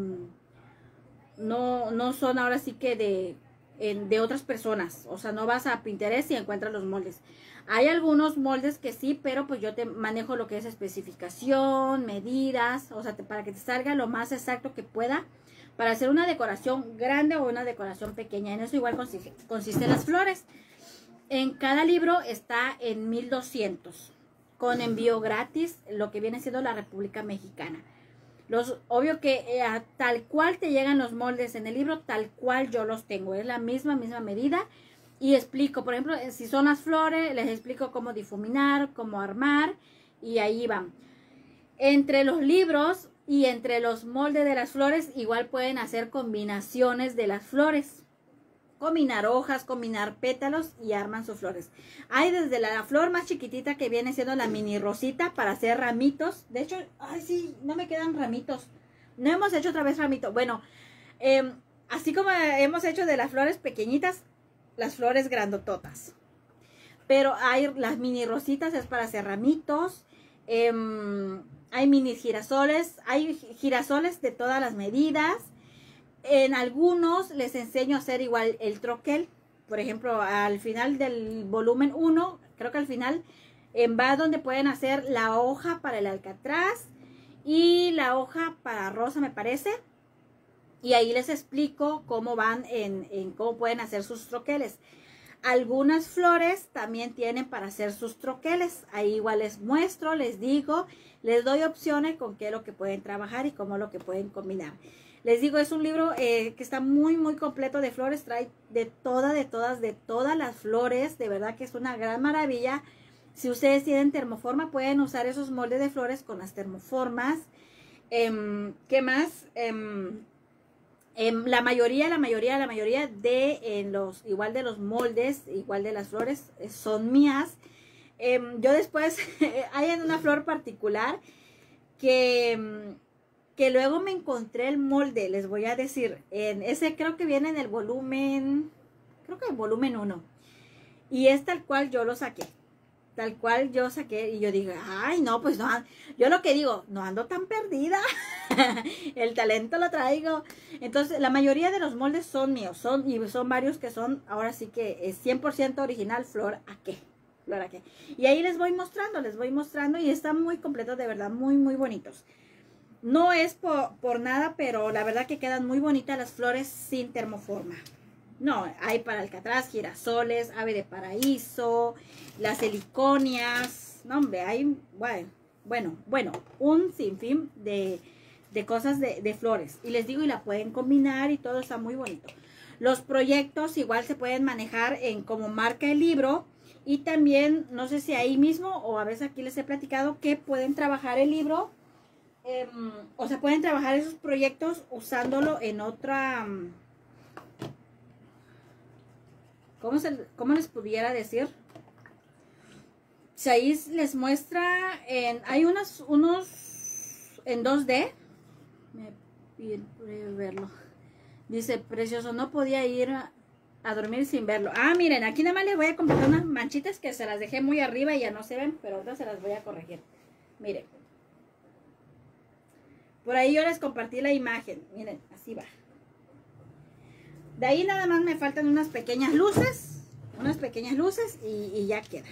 no, no son ahora sí que de, eh, de otras personas. O sea, no vas a Pinterest y encuentras los moldes. Hay algunos moldes que sí, pero pues yo te manejo lo que es especificación, medidas, o sea, te, para que te salga lo más exacto que pueda para hacer una decoración grande o una decoración pequeña. En eso igual consiste, consisten las flores. En cada libro está en mil doscientos, con envío gratis, lo que viene siendo la República Mexicana. Los, obvio que eh, tal cual te llegan los moldes en el libro, tal cual yo los tengo, es la misma, misma medida. Y explico, por ejemplo, si son las flores, les explico cómo difuminar, cómo armar, y ahí van. Entre los libros y entre los moldes de las flores, igual pueden hacer combinaciones de las flores. Combinar hojas, combinar pétalos y arman sus flores. Hay desde la, la flor más chiquitita que viene siendo la mini rosita para hacer ramitos. De hecho, ay sí, no me quedan ramitos. No hemos hecho otra vez ramitos. Bueno, eh, así como hemos hecho de las flores pequeñitas, las flores grandototas. Pero hay las mini rositas, es para hacer ramitos. Eh, hay mini girasoles. Hay girasoles de todas las medidas. En algunos les enseño a hacer igual el troquel. Por ejemplo, al final del volumen uno, creo que al final eh, va donde pueden hacer la hoja para el alcatraz y la hoja para rosa, me parece. Y ahí les explico cómo van en, en cómo pueden hacer sus troqueles. Algunas flores también tienen para hacer sus troqueles. Ahí igual les muestro, les digo, les doy opciones con qué es lo que pueden trabajar y cómo es lo que pueden combinar. Les digo, es un libro eh, que está muy, muy completo de flores. Trae de todas, de todas, de todas las flores. De verdad que es una gran maravilla. Si ustedes tienen termoforma, pueden usar esos moldes de flores con las termoformas. Eh, ¿Qué más? Eh, Eh, la mayoría, la mayoría, la mayoría de eh, los, igual de los moldes, igual de las flores, eh, son mías. Eh, yo después, hay en una flor particular que, que luego me encontré el molde, les voy a decir, en ese creo que viene en el volumen, creo que el volumen uno. Y es tal cual yo lo saqué. Tal cual yo saqué y yo digo, ay, no, pues no, yo lo que digo, no ando tan perdida, el talento lo traigo. Entonces, la mayoría de los moldes son míos, son y son varios que son, ahora sí que es cien por ciento original, flor a qué, flor a qué. Y ahí les voy mostrando, les voy mostrando y están muy completos, de verdad, muy, muy bonitos. No es por, por nada, pero la verdad que quedan muy bonitas las flores sin termoforma. No, hay para alcatraz, girasoles, ave de paraíso, las heliconias. No, hombre, hay, bueno, bueno, bueno un sinfín de, de cosas de, de flores. Y les digo, y la pueden combinar y todo está muy bonito. Los proyectos igual se pueden manejar en como marca el libro. Y también, no sé si ahí mismo o a veces aquí les he platicado que pueden trabajar el libro. Eh, o sea, pueden trabajar esos proyectos usándolo en otra... ¿Cómo, se, ¿Cómo les pudiera decir? ahí les muestra, en, hay unos, unos en dos D. Me piden verlo. Dice, precioso, no podía ir a, a dormir sin verlo. Ah, miren, aquí nada más les voy a completar unas manchitas que se las dejé muy arriba y ya no se ven, pero ahora se las voy a corregir. Miren. Por ahí yo les compartí la imagen. Miren, así va. De ahí nada más me faltan unas pequeñas luces. Unas pequeñas luces y, y ya queda.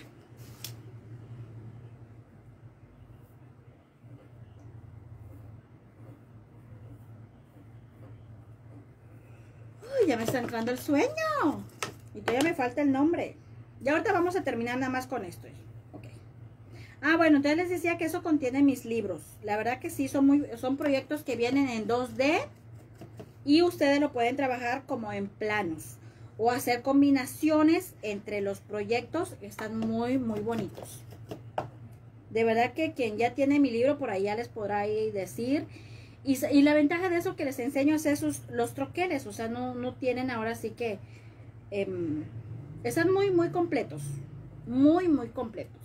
Uy, ya me está entrando el sueño. Y todavía me falta el nombre. Ya ahorita vamos a terminar nada más con esto. Ok. Ah, bueno, entonces les decía que eso contiene mis libros. La verdad que sí, son, muy, son proyectos que vienen en dos D. Y ustedes lo pueden trabajar como en planos. O hacer combinaciones entre los proyectos. Están muy, muy bonitos. De verdad que quien ya tiene mi libro por ahí ya les podrá ahí decir. Y, y la ventaja de eso que les enseño es esos, los troqueles. O sea, no, no tienen ahora sí que... Eh, están muy, muy completos. Muy, muy completos.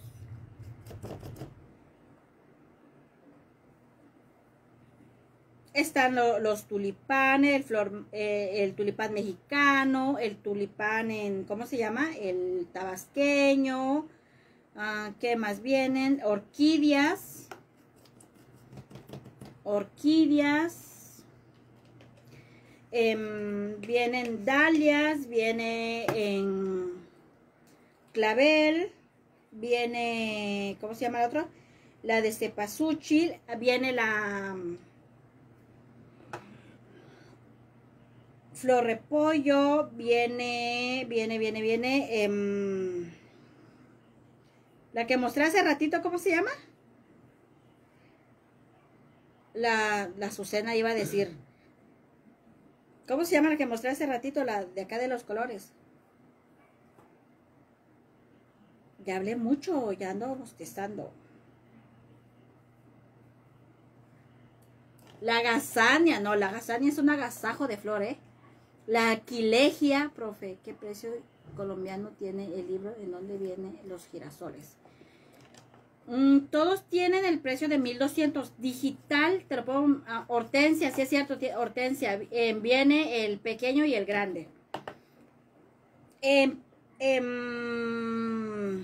Están lo, los tulipanes, el, flor, eh, el tulipán mexicano, el tulipán en, ¿cómo se llama? El tabasqueño. Uh, ¿Qué más vienen? Orquídeas. Orquídeas. Eh, vienen dalias, viene en clavel, viene, ¿cómo se llama la otra? La de cempasúchil, viene la... flor repollo, viene, viene, viene, viene, eh, la que mostré hace ratito, ¿cómo se llama? La, la Azucena iba a decir. ¿Cómo se llama la que mostré hace ratito, la de acá de los colores? Ya hablé mucho, ya ando bostezando. La gazania, no, la gazania es un agasajo de flor, ¿eh? La aquilegia, profe, ¿qué precio colombiano tiene el libro en donde vienen los girasoles? Mm, todos tienen el precio de mil doscientos. Digital, te lo puedo... Uh, hortensia, sí es cierto, hortensia. Eh, viene el pequeño y el grande. Eh, eh,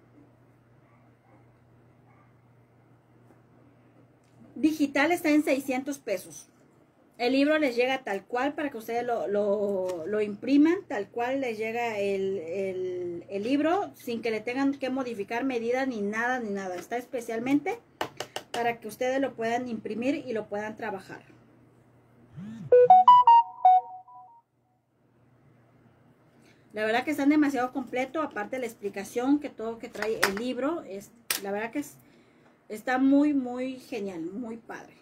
digital está en seiscientos pesos. El libro les llega tal cual para que ustedes lo, lo, lo impriman, tal cual les llega el, el, el libro, sin que le tengan que modificar medidas ni nada, ni nada. Está especialmente para que ustedes lo puedan imprimir y lo puedan trabajar. La verdad que están demasiado completo, aparte de la explicación que todo que trae el libro, es, la verdad que es, está muy, muy genial, muy padre.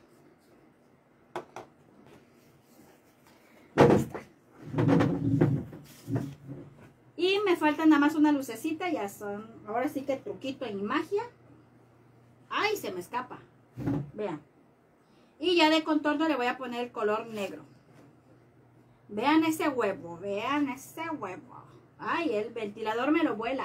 Y me falta nada más una lucecita, ya son, ahora sí que truquito en magia. Ay, se me escapa. Vean. Y ya de contorno le voy a poner el color negro. Vean ese huevo, vean ese huevo. Ay, el ventilador me lo vuela.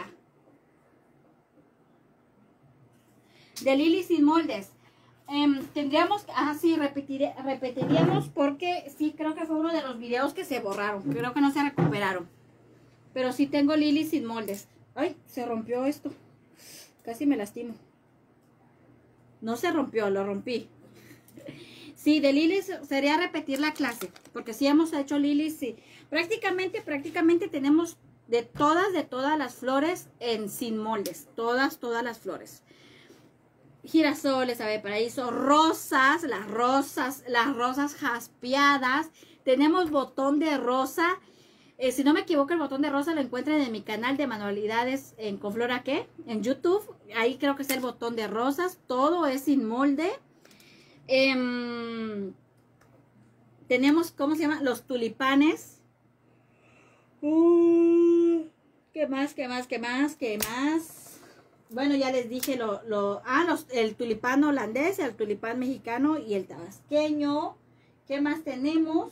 De Lili sin moldes. Um, tendríamos, ah sí, repetir, repetiríamos porque sí, creo que fue uno de los videos que se borraron. Creo que no se recuperaron. Pero sí tengo Lili sin moldes. Ay, se rompió esto. Casi me lastimo. No se rompió, lo rompí. Sí, de Lili sería repetir la clase. Porque sí hemos hecho Lili, sí. Prácticamente, prácticamente tenemos de todas, de todas las flores en sin moldes. Todas, todas las flores. Girasoles, ave paraíso, rosas, las rosas, las rosas jaspeadas. Tenemos botón de rosa. Eh, si no me equivoco, el botón de rosa lo encuentran en mi canal de manualidades en Con Flor a qué, en YouTube. Ahí creo que es el botón de rosas. Todo es sin molde. Eh, tenemos, ¿cómo se llama? Los tulipanes. Uh, ¿Qué más? ¿Qué más? ¿Qué más? ¿Qué más? Bueno, ya les dije lo, lo ah, los, el tulipán holandés, el tulipán mexicano y el tabasqueño. ¿Qué más tenemos?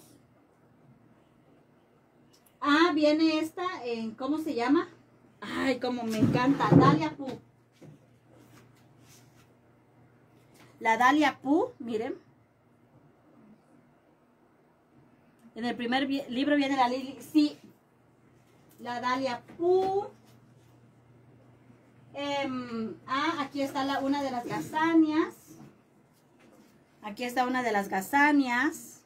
Ah, viene esta, en, ¿cómo se llama? Ay, como me encanta, Dalia Pu. la Dalia Poo, miren. En el primer libro viene la Lily, sí, la Dalia Poo. Eh, ah, aquí está la, una de las gazanias. Aquí está una de las gazanias.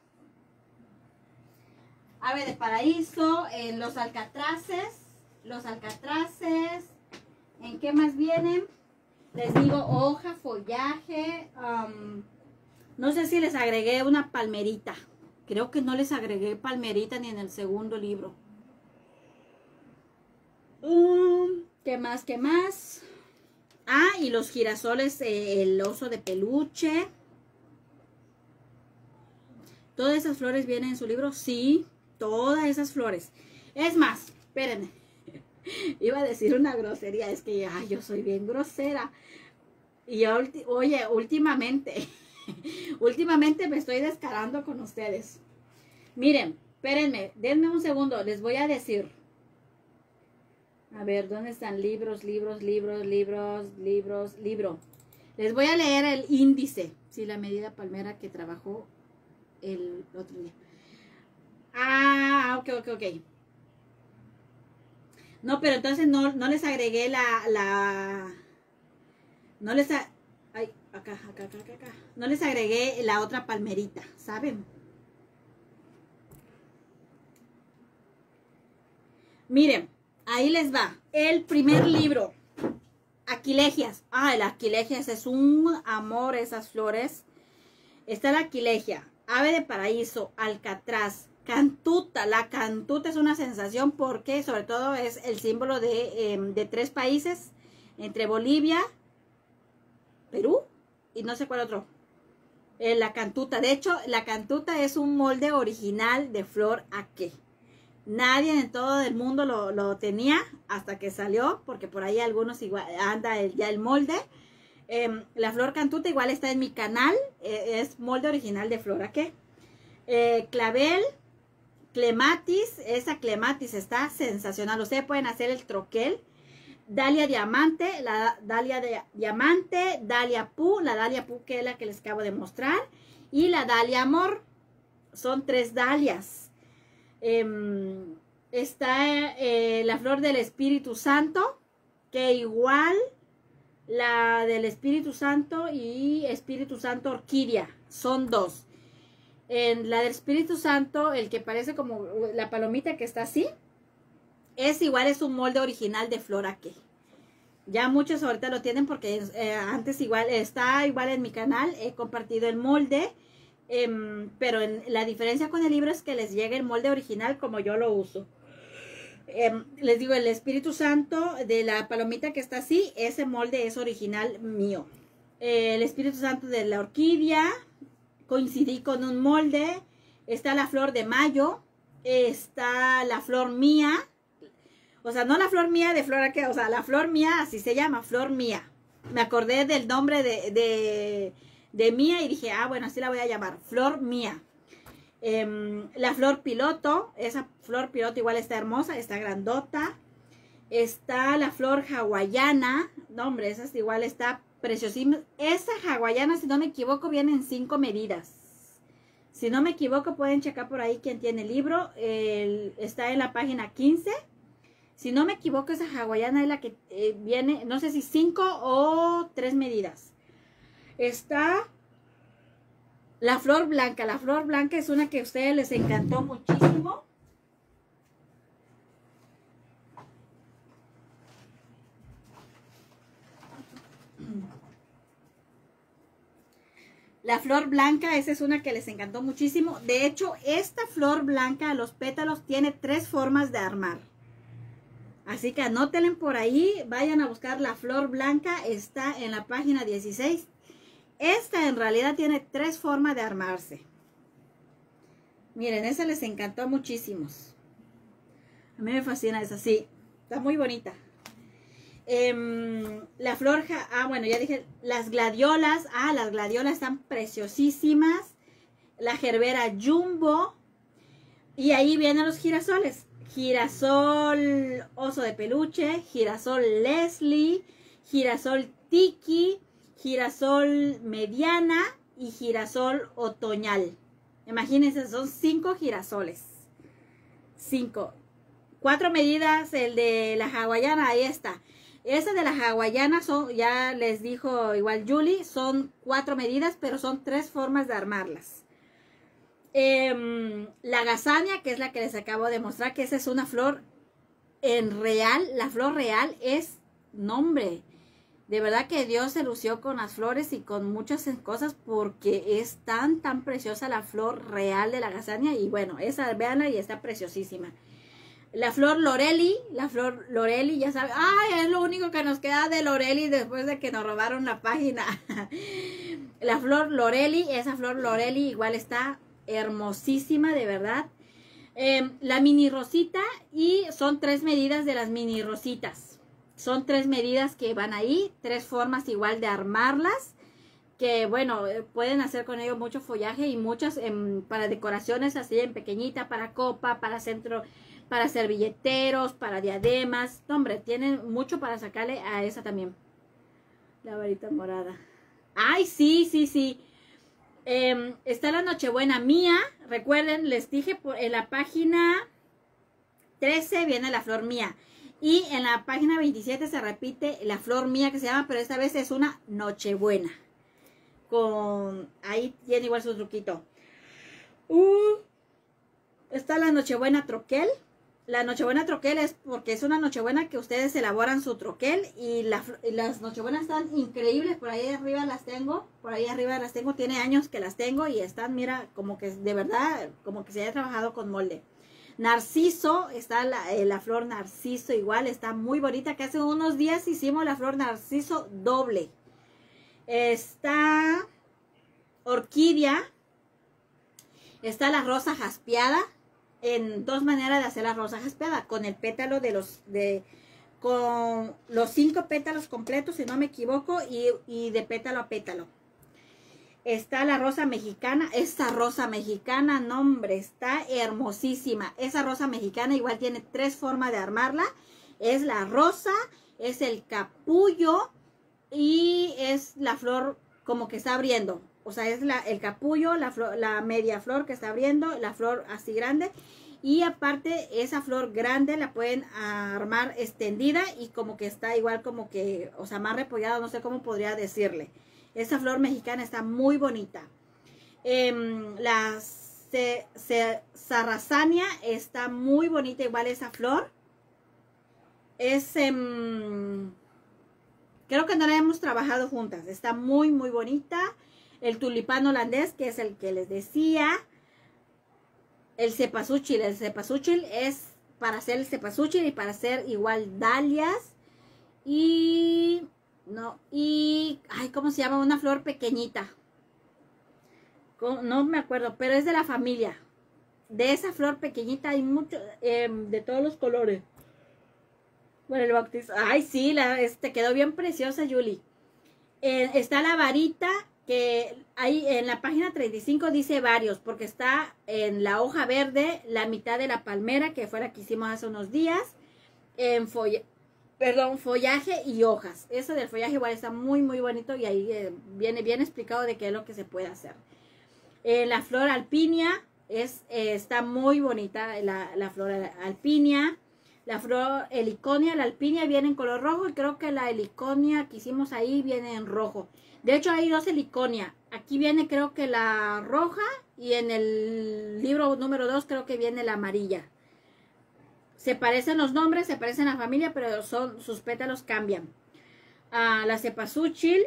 Ave de paraíso, en los alcatraces. Los alcatraces. ¿En qué más vienen? Les digo hoja, follaje. Um, no sé si les agregué una palmerita. Creo que no les agregué palmerita ni en el segundo libro. Um, ¿Qué más? ¿Qué más? Ah, y los girasoles, eh, el oso de peluche. ¿Todas esas flores vienen en su libro? Sí, todas esas flores. Es más, espérenme. Iba a decir una grosería, es que ay, yo soy bien grosera. Y yo, oye, últimamente, últimamente me estoy descarando con ustedes. Miren, espérenme, denme un segundo, les voy a decir. A ver, ¿dónde están? Libros, libros, libros, libros, libros, libro. Les voy a leer el índice. Sí, la medida palmera que trabajó el otro día. Ah, ok, ok, ok. No, pero entonces no, no les agregué la, la, no les, a, ay, acá, acá, acá, acá, acá, no les agregué la otra palmerita, ¿saben? Miren, ahí les va, el primer libro, Aquilegias. Ah, el Aquilegias es un amor, esas flores. Está la Aquilegia, ave de paraíso, alcatraz, cantuta. La cantuta es una sensación porque sobre todo es el símbolo de, eh, de tres países, entre Bolivia, Perú y no sé cuál otro. Eh, la cantuta, de hecho la cantuta es un molde original de flor aqué. Nadie en todo el mundo lo, lo tenía hasta que salió, porque por ahí algunos igual anda el, ya el molde. Eh, la flor cantuta igual está en mi canal, eh, es molde original de flor aqué. Eh, clavel, clematis, esa clematis está sensacional. Ustedes pueden hacer el troquel. Dalia diamante, la dalia de diamante, Dalia Poo, la Dalia Poo que es la que les acabo de mostrar, y la Dalia amor. Son tres dalias. Eh, está eh, la flor del Espíritu Santo, que igual la del Espíritu Santo y Espíritu Santo orquídea, son dos. En la del Espíritu Santo, el que parece como la palomita que está así, es igual, es un molde original de flor aqué. Ya muchos ahorita lo tienen porque eh, antes igual está igual en mi canal, he compartido el molde, eh, pero en, la diferencia con el libro es que les llega el molde original como yo lo uso. Eh, les digo, el Espíritu Santo de la palomita que está así, ese molde es original mío. Eh, el Espíritu Santo de la orquídea, coincidí con un molde. Está la flor de mayo, está la flor mía, o sea, no la flor mía de flor aqué, o sea, la flor mía, así se llama, flor mía. Me acordé del nombre de, de, de mía y dije, ah, bueno, así la voy a llamar, flor mía. Eh, la flor piloto, esa flor piloto igual está hermosa, está grandota. Está la flor hawaiana, no hombre, esa igual está preciosísima. Esa hawaiana, si no me equivoco, viene en cinco medidas. Si no me equivoco, pueden checar por ahí quien tiene el libro, el, está en la página quince. Si no me equivoco, esa hawaiana es la que eh, viene, no sé si cinco o tres medidas. Está la flor blanca. La flor blanca es una que a ustedes les encantó muchísimo. La flor blanca, esa es una que les encantó muchísimo. De hecho, esta flor blanca, los pétalos, tiene tres formas de armar. Así que anótenla por ahí, vayan a buscar la flor blanca, está en la página dieciséis. Esta en realidad tiene tres formas de armarse. Miren, esa les encantó muchísimos. A mí me fascina esa, sí, está muy bonita. Eh, la flor, ah, bueno, ya dije, las gladiolas, ah, las gladiolas están preciosísimas. La gerbera jumbo. Y ahí vienen los girasoles. Girasol oso de peluche, girasol Leslie, girasol Tiki, girasol mediana y girasol otoñal. Imagínense, son cinco girasoles. Cinco. Cuatro medidas, el de la hawaiana, ahí está. Esa de la hawaiana son, ya les dijo igual Julie, son cuatro medidas, pero son tres formas de armarlas. Eh, la gazania, que es la que les acabo de mostrar, que esa es una flor en real. La flor real es nombre. De verdad que Dios se lució con las flores y con muchas cosas porque es tan, tan preciosa la flor real de la gazania. Y bueno, esa, véanla y está preciosísima. La flor Loreli, la flor Loreli, ya saben, ay, es lo único que nos queda de Loreli después de que nos robaron la página. La flor Loreli, esa flor Loreli igual está hermosísima, de verdad. Eh, la mini rosita, y son tres medidas de las mini rositas. Son tres medidas que van ahí, tres formas igual de armarlas. Que bueno, pueden hacer con ello mucho follaje y muchas eh, para decoraciones así en pequeñita, para copa, para centro, para servilleteros, para diademas. No, hombre, tienen mucho para sacarle a esa también. La varita morada. Ay, sí, sí, sí. Eh, está la Nochebuena mía. Recuerden, les dije por, en la página trece viene la flor mía. Y en la página veintisiete se repite la flor mía que se llama, pero esta vez es una Nochebuena. Con, ahí tiene igual su truquito. Uh, está la Nochebuena troquel. La Nochebuena troquel es porque es una Nochebuena que ustedes elaboran su troquel. Y, la, y las Nochebuenas están increíbles. Por ahí arriba las tengo. Por ahí arriba las tengo. Tiene años que las tengo. Y están, mira, como que de verdad, como que se haya trabajado con molde. Narciso, está la, eh, la flor narciso igual. Está muy bonita. Que hace unos días hicimos la flor narciso doble. Está orquídea. Está la rosa jaspeada. En dos maneras de hacer la rosa jaspeada. Con el pétalo de los... de con los cinco pétalos completos, si no me equivoco. Y, y de pétalo a pétalo. Está la rosa mexicana. Esta rosa mexicana, no hombre, está hermosísima. Esa rosa mexicana igual tiene tres formas de armarla. Es la rosa, es el capullo y es la flor como que está abriendo. O sea, es la, el capullo, la, flor, la media flor que está abriendo, la flor así grande. Y aparte, esa flor grande la pueden armar extendida y como que está igual como que, o sea, más repollada, no sé cómo podría decirle. Esa flor mexicana está muy bonita. Eh, la ce, ce, zarrazania está muy bonita igual esa flor. Es... Eh, creo que no la hemos trabajado juntas. Está muy, muy bonita. El tulipán holandés, que es el que les decía. El cempasúchil. El cempasúchil es para hacer el cempasúchil y para hacer igual dalias. Y... no, y... ay, ¿cómo se llama? Una flor pequeñita. No me acuerdo, pero es de la familia. De esa flor pequeñita hay mucho... Eh, de todos los colores. Bueno, el bautizo. Ay, sí, la, este, quedó bien preciosa, Julie. Eh, está la varita, que ahí en la página treinta y cinco dice varios, porque está en la hoja verde, la mitad de la palmera, que fue la que hicimos hace unos días, en folla, perdón, follaje y hojas. Eso del follaje igual está muy, muy bonito y ahí eh, viene bien explicado de qué es lo que se puede hacer. Eh, la flor alpinia, es, eh, está muy bonita la, la flor alpinia. La flor heliconia, la alpinia viene en color rojo y creo que la heliconia que hicimos ahí viene en rojo. De hecho hay dos heliconia. Aquí viene creo que la roja y en el libro número dos creo que viene la amarilla. Se parecen los nombres, se parecen la familia, pero son, sus pétalos cambian. Ah, la cempasúchil.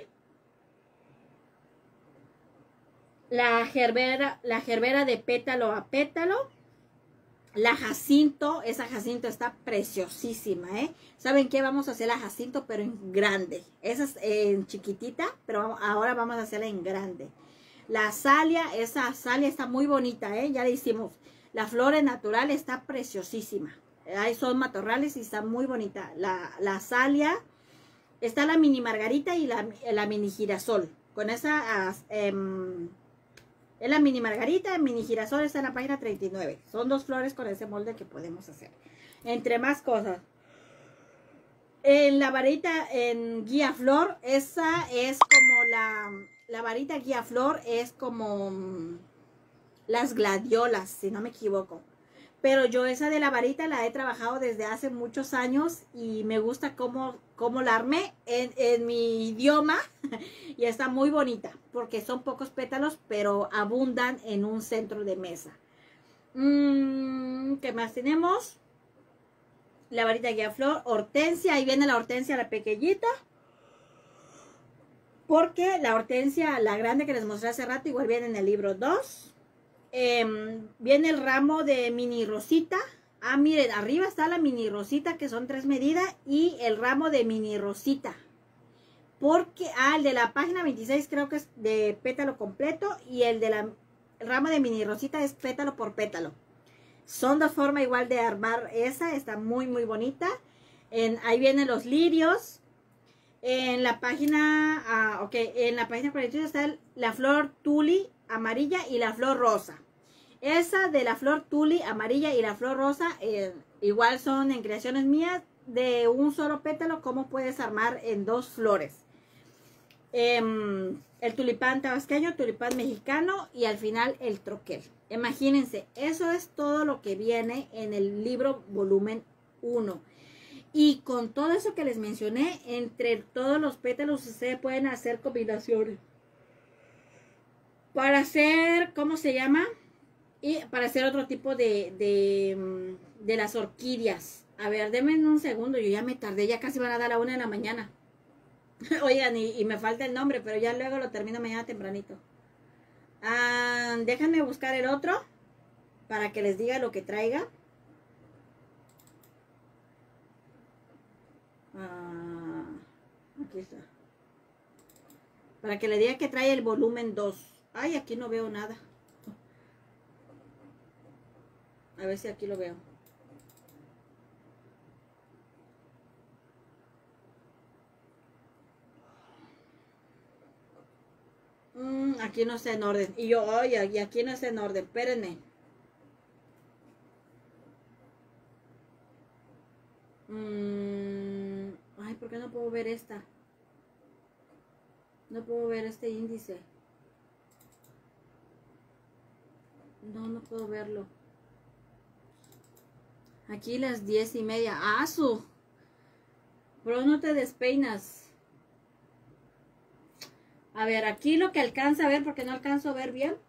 La gerbera, la gerbera de pétalo a pétalo. La jacinto, esa jacinto está preciosísima, ¿eh? ¿Saben qué? Vamos a hacer la jacinto, pero en grande. Esa es en chiquitita, pero ahora vamos a hacerla en grande. La azalia, esa azalia está muy bonita, ¿eh? Ya la hicimos. La flor natural está preciosísima. Ahí son matorrales y está muy bonita. La, la azalia, está la mini margarita y la, la mini girasol. Con esa... Eh, es la mini margarita, mini girasol, está en la página treinta y nueve. Son dos flores con ese molde que podemos hacer. Entre más cosas. En la varita en guía flor, esa es como la, la varita guía flor es como mm, las gladiolas, si no me equivoco. Pero yo esa de la varita la he trabajado desde hace muchos años y me gusta cómo, cómo la armé en, en mi idioma y está muy bonita porque son pocos pétalos pero abundan en un centro de mesa. Mm, ¿qué más tenemos? La varita guía flor, hortensia, ahí viene la hortensia, la pequeñita. Porque la hortensia, la grande que les mostré hace rato, igual viene en el libro dos. Eh, viene el ramo de mini rosita. Ah, miren, arriba está la mini rosita que son tres medidas y el ramo de mini rosita. Porque, ah, el de la página veintiséis creo que es de pétalo completo y el de la el ramo de mini rosita es pétalo por pétalo. Son dos formas igual de armar esa, está muy muy bonita. En, ahí vienen los lirios. En la página, ah, ok, en la página cuarenta y ocho está el, la flor tuli amarilla y la flor rosa. Esa de la flor tuli amarilla y la flor rosa, eh, igual son en creaciones mías, de un solo pétalo, cómo puedes armar en dos flores. Eh, el tulipán tabasqueño, tulipán mexicano y al final el troquel. Imagínense, eso es todo lo que viene en el libro volumen uno. Y con todo eso que les mencioné, entre todos los pétalos ustedes pueden hacer combinaciones. Para hacer, ¿cómo se llama? Y para hacer otro tipo de, de, de las orquídeas. A ver, denme un segundo, yo ya me tardé, ya casi van a dar la una de la mañana. Oigan, y, y me falta el nombre, pero ya luego lo termino mañana tempranito. Ah, déjenme buscar el otro para que les diga lo que traiga. Ah, aquí está. Para que le diga que trae el volumen dos. Ay, aquí no veo nada. A ver si aquí lo veo. Mm, aquí no está en orden. Y yo, oye, y aquí no está en orden. Espérenme. Mm, ay, ¿por qué no puedo ver esta? No puedo ver este índice. No, no puedo verlo. Aquí las diez y media. ¡Ah, su! Bro, no te despeinas. A ver, aquí lo que alcanza a ver, porque no alcanzo a ver bien.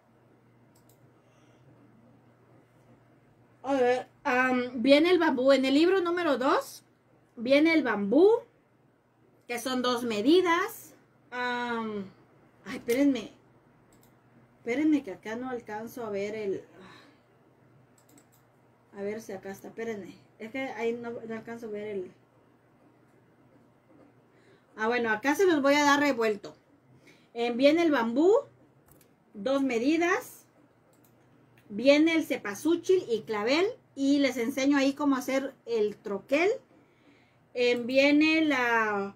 A ver, um, viene el bambú. En el libro número dos, viene el bambú, que son dos medidas. Um, ay, espérenme. Espérenme que acá no alcanzo a ver el... A ver si acá está, espérenme. Es que ahí no, no alcanzo a ver el... Ah, bueno, acá se los voy a dar revuelto. Eh, viene el bambú, dos medidas. Viene el cempasúchil y clavel. Y les enseño ahí cómo hacer el troquel. Eh, viene la...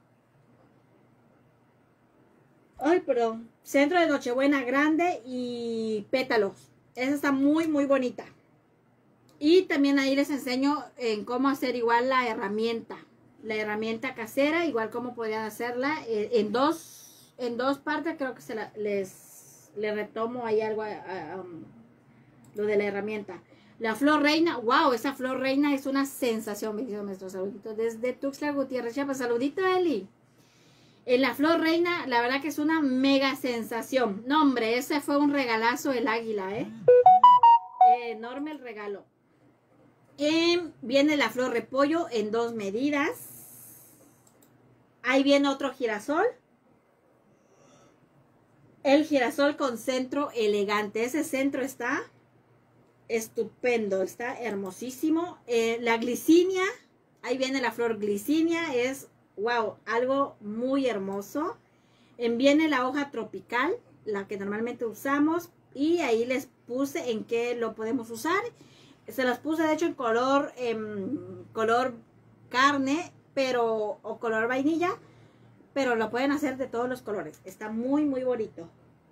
Ay, perdón. Centro de Nochebuena grande y pétalos. Esa está muy, muy bonita. Y también ahí les enseño en cómo hacer igual la herramienta. La herramienta casera, igual cómo podrían hacerla. Eh, en, dos, en dos partes creo que se la, les, les retomo ahí algo a, a, um, lo de la herramienta. La flor reina, wow, esa flor reina es una sensación. Me dice nuestro saludito desde Tuxtla Gutiérrez, Chiapas. Saludito, Eli. En la flor reina, la verdad que es una mega sensación. No, hombre, ese fue un regalazo el águila, ¿eh? eh enorme el regalo. Eh, viene la flor repollo en dos medidas. Ahí viene otro girasol. El girasol con centro elegante. Ese centro está estupendo, está hermosísimo. Eh, la glicinia, ahí viene la flor glicinia, es wow, algo muy hermoso. Eh, viene la hoja tropical, la que normalmente usamos, y ahí les puse en qué lo podemos usar. Se las puse de hecho en color, eh, color carne, pero o color vainilla, pero lo pueden hacer de todos los colores. Está muy, muy bonito.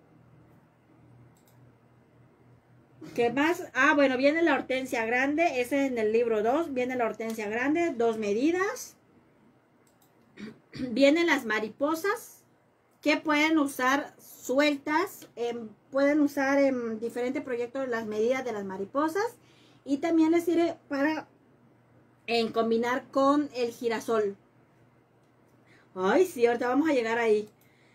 ¿Qué más? Ah, bueno, viene la hortensia grande. Ese es en el libro dos. Viene la hortensia grande, dos medidas. vienen las mariposas que pueden usar sueltas, eh, pueden usar en diferentes proyectos las medidas de las mariposas y también les sirve para en combinar con el girasol. Ay, sí, ahorita vamos a llegar ahí.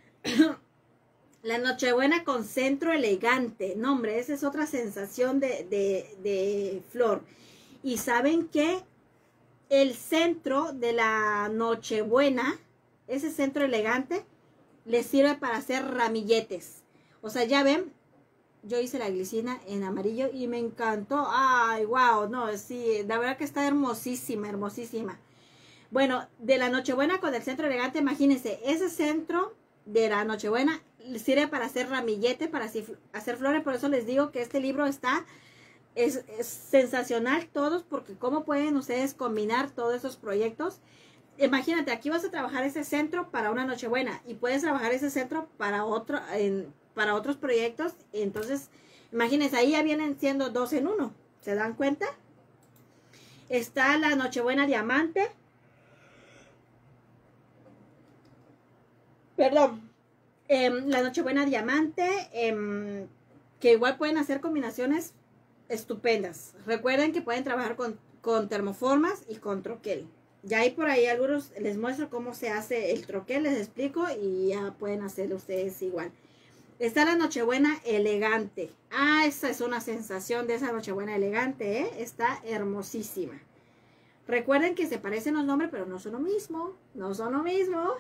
La Nochebuena con centro elegante. No, hombre, esa es otra sensación de, de, de flor. Y ¿saben qué? El centro de la Nochebuena, ese centro elegante, les sirve para hacer ramilletes. O sea, ya ven, yo hice la glicina en amarillo y me encantó. Ay, wow, no, sí, la verdad que está hermosísima, hermosísima. Bueno, de la Nochebuena con el centro elegante, imagínense, ese centro de la Nochebuena sirve para hacer ramillete, para así, hacer flores. Por eso les digo que este libro está, es, es sensacional todos, porque cómo pueden ustedes combinar todos esos proyectos. Imagínate, aquí vas a trabajar ese centro para una Nochebuena y puedes trabajar ese centro para, otro, en, para otros proyectos. Entonces, imagínense, ahí ya vienen siendo dos en uno. ¿Se dan cuenta? Está la Nochebuena diamante. Perdón, eh, la Nochebuena diamante, eh, que igual pueden hacer combinaciones estupendas. Recuerden que pueden trabajar con, con termoformas y con troquel. Ya hay por ahí algunos, les muestro cómo se hace el troquel, les explico y ya pueden hacerlo ustedes igual. Está la Nochebuena elegante. Ah, esa es una sensación de esa Nochebuena elegante, ¿eh? Está hermosísima. Recuerden que se parecen los nombres, pero no son lo mismo. No son lo mismo.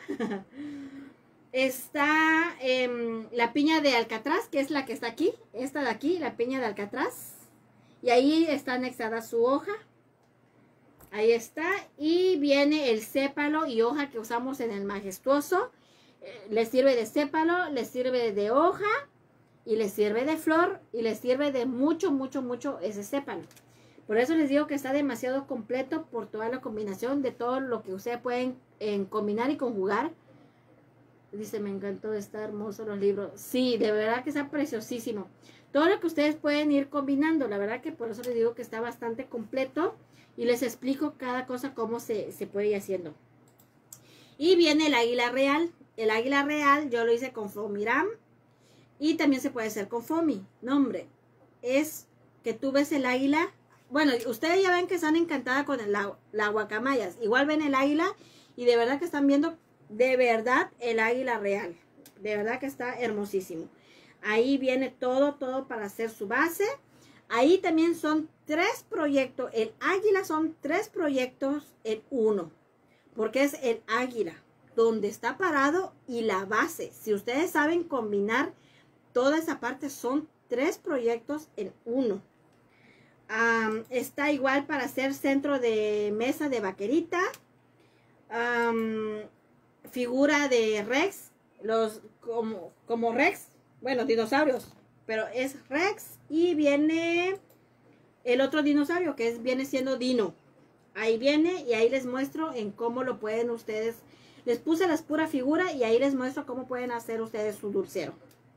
Está eh, la piña de Alcatraz, que es la que está aquí. Esta de aquí, la piña de Alcatraz. Y ahí está anexada su hoja. Ahí está. Y viene el sépalo y hoja que usamos en el majestuoso. Eh, les sirve de sépalo, les sirve de hoja. Y les sirve de flor. Y les sirve de mucho, mucho, mucho ese sépalo. Por eso les digo que está demasiado completo por toda la combinación de todo lo que ustedes pueden eh, combinar y conjugar. Dice, me encantó, está hermoso los libros. Sí, de verdad que está preciosísimo. Todo lo que ustedes pueden ir combinando. La verdad que por eso les digo que está bastante completo. Y les explico cada cosa cómo se, se puede ir haciendo. Y viene el águila real. El águila real yo lo hice con Foamiram. Y también se puede hacer con Foami. No, hombre. Es que tú ves el águila. Bueno, ustedes ya ven que están encantadas con el, la, la guacamayas. Igual ven el águila. Y de verdad que están viendo... De verdad, el águila real. De verdad que está hermosísimo. Ahí viene todo, todo para hacer su base. Ahí también son tres proyectos. El águila son tres proyectos en uno. Porque es el águila, donde está parado y la base. Si ustedes saben combinar toda esa parte, son tres proyectos en uno. Um, está igual para hacer centro de mesa de vaquerita. Um, figura de Rex, los como, como Rex, bueno, dinosaurios, pero es Rex y viene el otro dinosaurio que es, viene siendo Dino. Ahí viene y ahí les muestro en cómo lo pueden ustedes, les puse las puras figuras y ahí les muestro cómo pueden hacer ustedes su dulcero.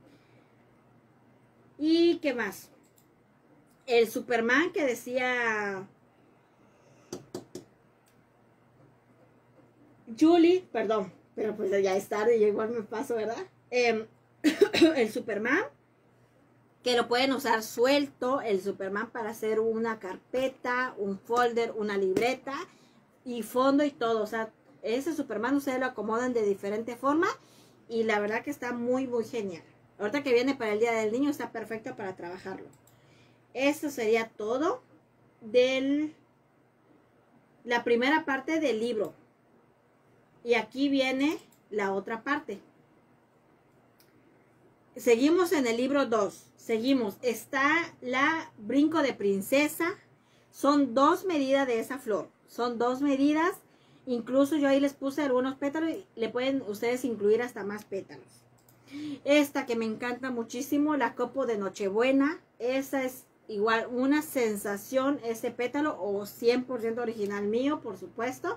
¿Y qué más? El Superman que decía... Julie, perdón, pero pues ya es tarde y yo igual me paso, ¿verdad? Eh, el Superman, que lo pueden usar suelto, el Superman para hacer una carpeta, un folder, una libreta y fondo y todo. O sea, ese Superman ustedes lo acomodan de diferente forma y la verdad que está muy, muy genial. Ahorita que viene para el Día del Niño está perfecto para trabajarlo. Eso sería todo de la primera parte del libro. Y aquí viene la otra parte. Seguimos en el libro dos. Seguimos. Está la brinco de princesa. Son dos medidas de esa flor. Son dos medidas. Incluso yo ahí les puse algunos pétalos y le pueden ustedes incluir hasta más pétalos. Esta que me encanta muchísimo, la copo de Nochebuena. Esa es igual una sensación, ese pétalo, o cien por ciento original mío, por supuesto.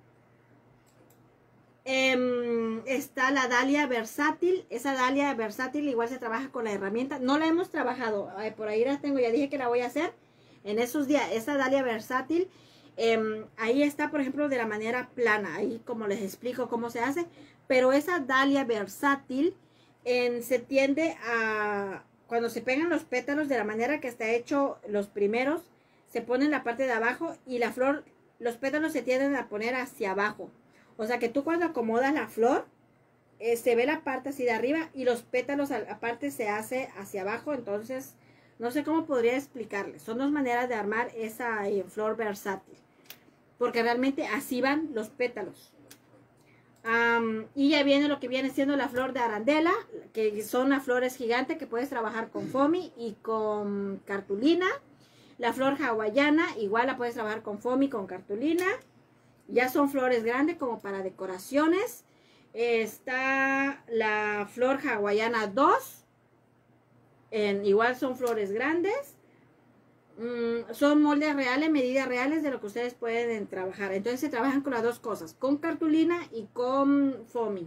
Eh, está la dalia versátil. Esa dalia versátil igual se trabaja con la herramienta. No la hemos trabajado. Ay, por ahí la tengo. Ya dije que la voy a hacer en esos días. Esa dalia versátil eh, ahí está, por ejemplo, de la manera plana, ahí como les explico cómo se hace, pero esa dalia versátil en, se tiende a, cuando se pegan los pétalos de la manera que está hecho los primeros, se pone en la parte de abajo y la flor, los pétalos se tienden a poner hacia abajo. O sea que tú cuando acomodas la flor, eh, se ve la parte así de arriba y los pétalos aparte se hace hacia abajo. Entonces, no sé cómo podría explicarles. Son dos maneras de armar esa eh, flor versátil. Porque realmente así van los pétalos. Um, y ya viene lo que viene siendo la flor de arandela, que son las flores gigantes que puedes trabajar con foamy y con cartulina. La flor hawaiana, igual la puedes trabajar con foamy, con cartulina. Ya son flores grandes como para decoraciones. Está la flor hawaiana dos. En, igual son flores grandes. Mm, son moldes reales, medidas reales de lo que ustedes pueden trabajar. Entonces se trabajan con las dos cosas, con cartulina y con foamy.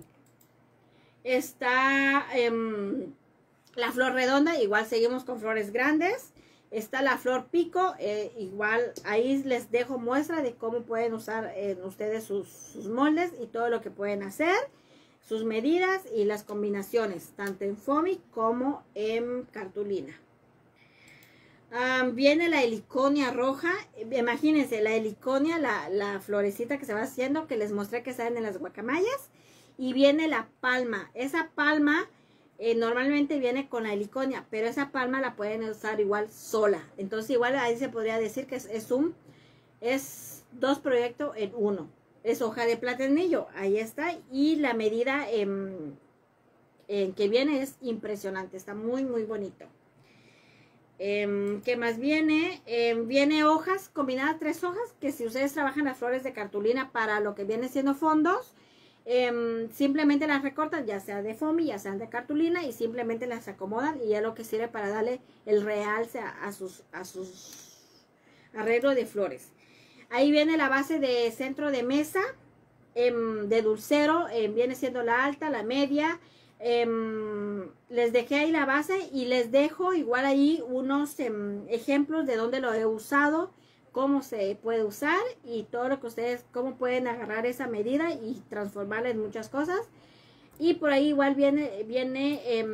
Está eh, la flor redonda, igual seguimos con flores grandes. Está la flor pico, eh, igual ahí les dejo muestra de cómo pueden usar eh, ustedes sus, sus moldes y todo lo que pueden hacer, sus medidas y las combinaciones, tanto en foamy como en cartulina. Um, viene la heliconia roja, imagínense la heliconia, la, la florecita que se va haciendo, que les mostré que salen en las guacamayas, y viene la palma, esa palma Eh, normalmente viene con la heliconia, pero esa palma la pueden usar igual sola. Entonces igual ahí se podría decir que es, es un, es dos proyectos en uno. Es hoja de platanillo, ahí está. Y la medida en, en que viene es impresionante, está muy muy bonito. Eh, ¿Qué más viene? Eh, viene hojas, combinadas tres hojas, que si ustedes trabajan las flores de cartulina para lo que viene siendo fondos, Eh, simplemente las recortan, ya sea de foamy, ya sean de cartulina, y simplemente las acomodan y ya lo que sirve para darle el realce a, a sus a sus arreglos de flores. Ahí viene la base de centro de mesa, eh, de dulcero, eh, viene siendo la alta, la media. Eh, les dejé ahí la base y les dejo igual ahí unos eh, ejemplos de donde lo he usado, cómo se puede usar y todo lo que ustedes, cómo pueden agarrar esa medida y transformarla en muchas cosas. Y por ahí igual viene, viene eh,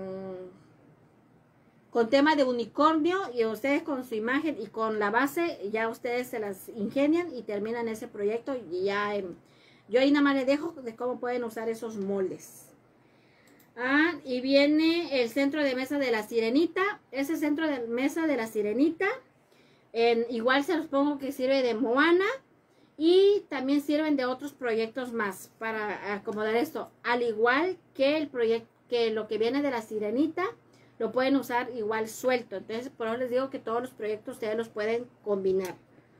con tema de unicornio, y ustedes con su imagen y con la base, ya ustedes se las ingenian y terminan ese proyecto. Y ya eh, yo ahí nada más les dejo de cómo pueden usar esos moldes. Ah, y viene el centro de mesa de la sirenita, ese centro de mesa de la sirenita. En, igual se los pongo que sirve de Moana y también sirven de otros proyectos más para acomodar esto. Al igual que el proyecto, que lo que viene de la sirenita, lo pueden usar igual suelto. Entonces, por eso les digo que todos los proyectos ustedes los pueden combinar.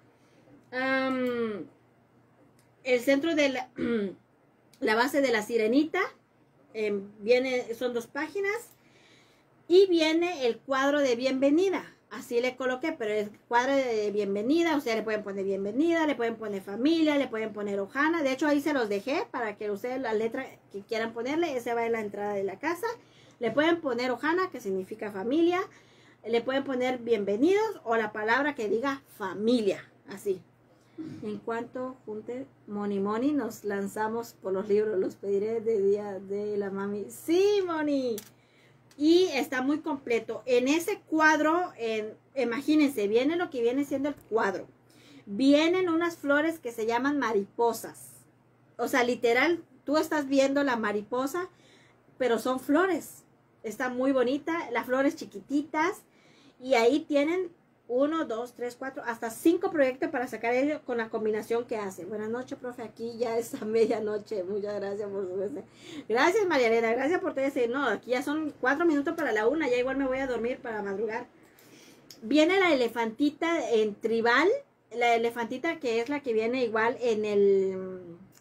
Um, el centro de la, la base de la sirenita eh, viene, son dos páginas y viene el cuadro de bienvenida. Así le coloqué, pero el cuadro de bienvenida, ustedes le pueden poner bienvenida, le pueden poner familia, le pueden poner Ohana. De hecho, ahí se los dejé para que ustedes la letra que quieran ponerle, esa va en la entrada de la casa. Le pueden poner Ohana, que significa familia. Le pueden poner bienvenidos o la palabra que diga familia, así. En cuanto junte Moni Moni, nos lanzamos por los libros. Los pediré de día de la mami. Sí, Moni. Y está muy completo. En ese cuadro, en, imagínense, viene lo que viene siendo el cuadro. Vienen unas flores que se llaman mariposas. O sea, literal, tú estás viendo la mariposa, pero son flores. Está muy bonita, las flores chiquititas. Y ahí tienen uno, dos, tres, cuatro, hasta cinco proyectos para sacar ello con la combinación que hace. Buenas noches, profe. Aquí ya es a medianoche. Muchas gracias por su beso. Gracias, María Elena. Gracias por todo ese. No, aquí ya son cuatro minutos para la una. Ya igual me voy a dormir para madrugar. Viene la elefantita en tribal. La elefantita que es la que viene igual en el...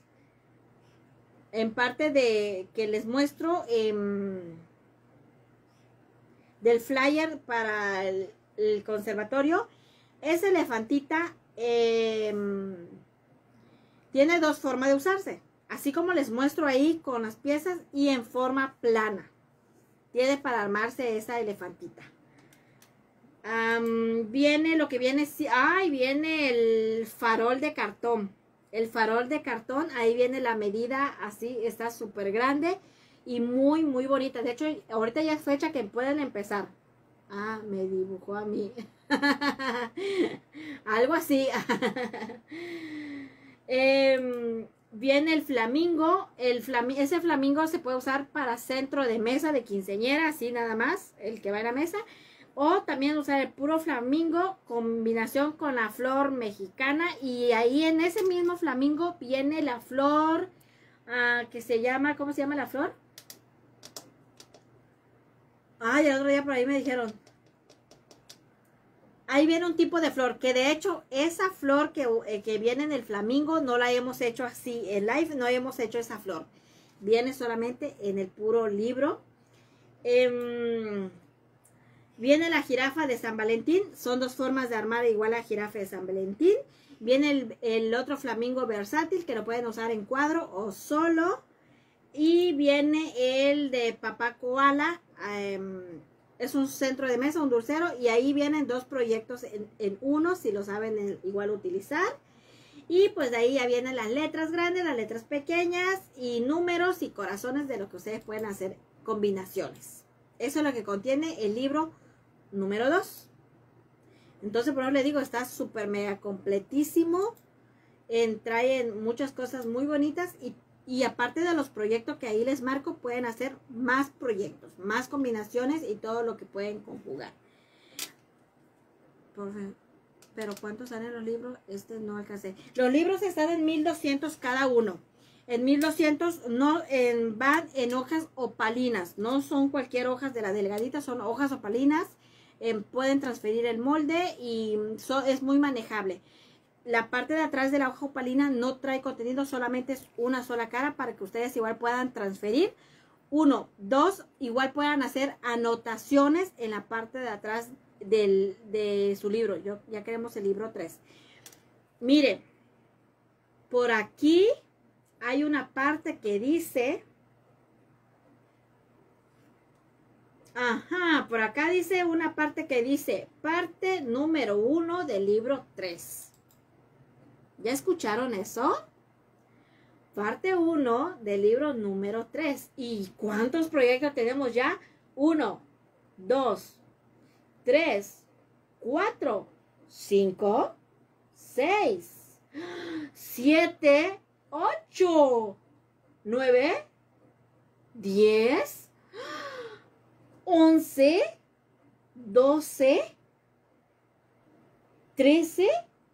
En parte de... Que les muestro... Eh, del flyer para... El, el conservatorio. Esa elefantita eh, tiene dos formas de usarse, así como les muestro ahí con las piezas, y en forma plana. Tiene para armarse esa elefantita. Um, viene lo que viene, ay, viene el farol de cartón. El farol de cartón, ahí viene la medida, así, está súper grande y muy, muy bonita. De hecho, ahorita ya es fecha que pueden empezar. Ah, me dibujó a mí. Algo así. eh, viene el flamingo. El flami ese flamingo se puede usar para centro de mesa de quinceañera, así nada más, el que va en la mesa. O también usar el puro flamingo, combinación con la flor mexicana. Y ahí en ese mismo flamingo viene la flor uh, que se llama, ¿cómo se llama la flor? Ay, el otro día por ahí me dijeron. Ahí viene un tipo de flor, que de hecho esa flor que, eh, que viene en el flamingo no la hemos hecho así. En live no hemos hecho esa flor. Viene solamente en el puro libro. Eh, Viene la jirafa de San Valentín. Son dos formas de armar igual la jirafa de San Valentín. Viene el, el otro flamingo versátil que lo pueden usar en cuadro o solo. Y viene el de papá koala. Um, es un centro de mesa, un dulcero. Y ahí vienen dos proyectos en, en uno, si lo saben el, igual utilizar. Y pues de ahí ya vienen las letras grandes, las letras pequeñas y números y corazones de lo que ustedes pueden hacer combinaciones. Eso es lo que contiene el libro número dos. Entonces, por eso le digo, está súper mega completísimo. En, traen muchas cosas muy bonitas. Y, y aparte de los proyectos que ahí les marco, pueden hacer más proyectos, más combinaciones y todo lo que pueden conjugar. Por, pero ¿cuántos salen los libros? Este no alcancé. Los libros están en mil doscientos cada uno. En mil doscientos no, en, van en hojas opalinas. No son cualquier hojas de la delgadita, son hojas opalinas. Eh, pueden transferir el molde y so, es muy manejable. La parte de atrás de la hoja opalina no trae contenido, solamente es una sola cara para que ustedes igual puedan transferir. Uno, dos, igual puedan hacer anotaciones en la parte de atrás del, de su libro. Yo, ya queremos el libro tres. Miren, por aquí hay una parte que dice... Ajá, por acá dice una parte que dice, parte número uno del libro tres. ¿Ya escucharon eso? Parte uno del libro número tres. ¿Y cuántos proyectos tenemos ya? uno, dos, tres, cuatro, cinco, seis, siete, ocho, nueve, diez, once, doce, trece.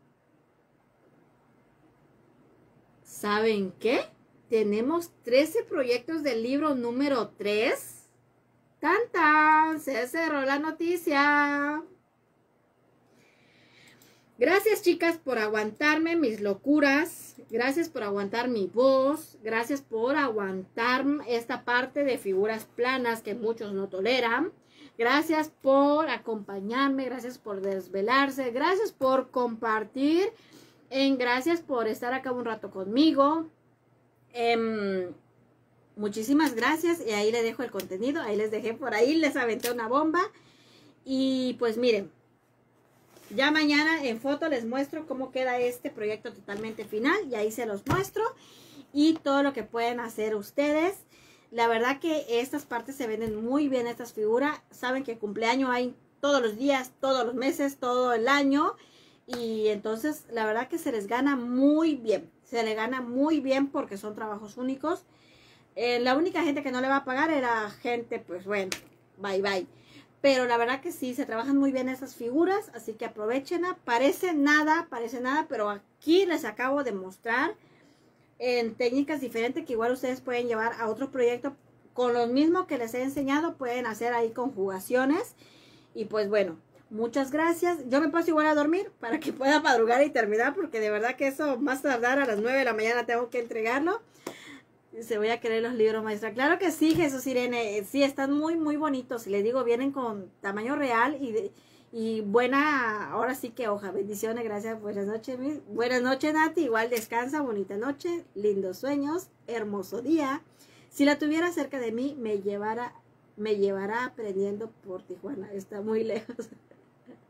¿Saben qué? Tenemos trece proyectos del libro número tres. ¡Tan, tan! Se cerró la noticia. Gracias, chicas, por aguantarme mis locuras. Gracias por aguantar mi voz. Gracias por aguantar esta parte de figuras planas que muchos no toleran. Gracias por acompañarme. Gracias por desvelarse. Gracias por compartir. En gracias por estar acá un rato conmigo. Eh, muchísimas gracias. Y ahí les dejo el contenido. Ahí les dejé por ahí. Les aventé una bomba. Y pues miren. Ya mañana en foto les muestro cómo queda este proyecto totalmente final. Y ahí se los muestro. Y todo lo que pueden hacer ustedes. La verdad que estas partes se venden muy bien, estas figuras. Saben que cumpleaños hay todos los días, todos los meses, todo el año. Y entonces la verdad que se les gana muy bien. Se les gana muy bien porque son trabajos únicos. Eh, la única gente que no le va a pagar era gente, pues bueno, bye bye. Pero la verdad que sí, se trabajan muy bien esas figuras, así que aprovechenla. Parece nada, parece nada, pero aquí les acabo de mostrar en técnicas diferentes que igual ustedes pueden llevar a otro proyecto. Con lo mismo que les he enseñado, pueden hacer ahí conjugaciones. Y pues bueno, muchas gracias. Yo me paso igual a dormir para que pueda madrugar y terminar, porque de verdad que eso más tardar a las nueve de la mañana tengo que entregarlo. Se voy a querer los libros, maestra. Claro que sí, Jesús Irene. Sí, están muy, muy bonitos. Les digo, vienen con tamaño real y, de, y buena, ahora sí que hoja. Bendiciones, gracias. Buenas noches, mis. Buenas noches, Nati. Igual descansa, bonita noche, lindos sueños, hermoso día. Si la tuviera cerca de mí, me llevara, me llevará aprendiendo por Tijuana. Está muy lejos.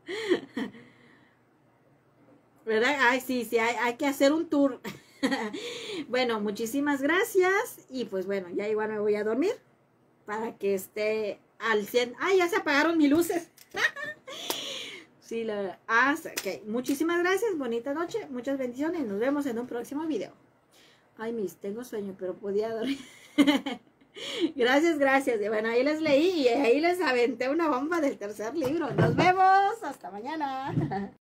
¿Verdad? Ay, sí, sí, hay, hay que hacer un tour. Bueno, muchísimas gracias. Y pues bueno, ya igual me voy a dormir para que esté al cien. Ay, ya se apagaron mis luces. Sí, la... Ah, ok. Muchísimas gracias. Bonita noche. Muchas bendiciones. Nos vemos en un próximo video. Ay, mis, tengo sueño, pero podía dormir. Gracias, gracias. Bueno, ahí les leí y ahí les aventé una bomba del tercer libro. Nos vemos. Hasta mañana.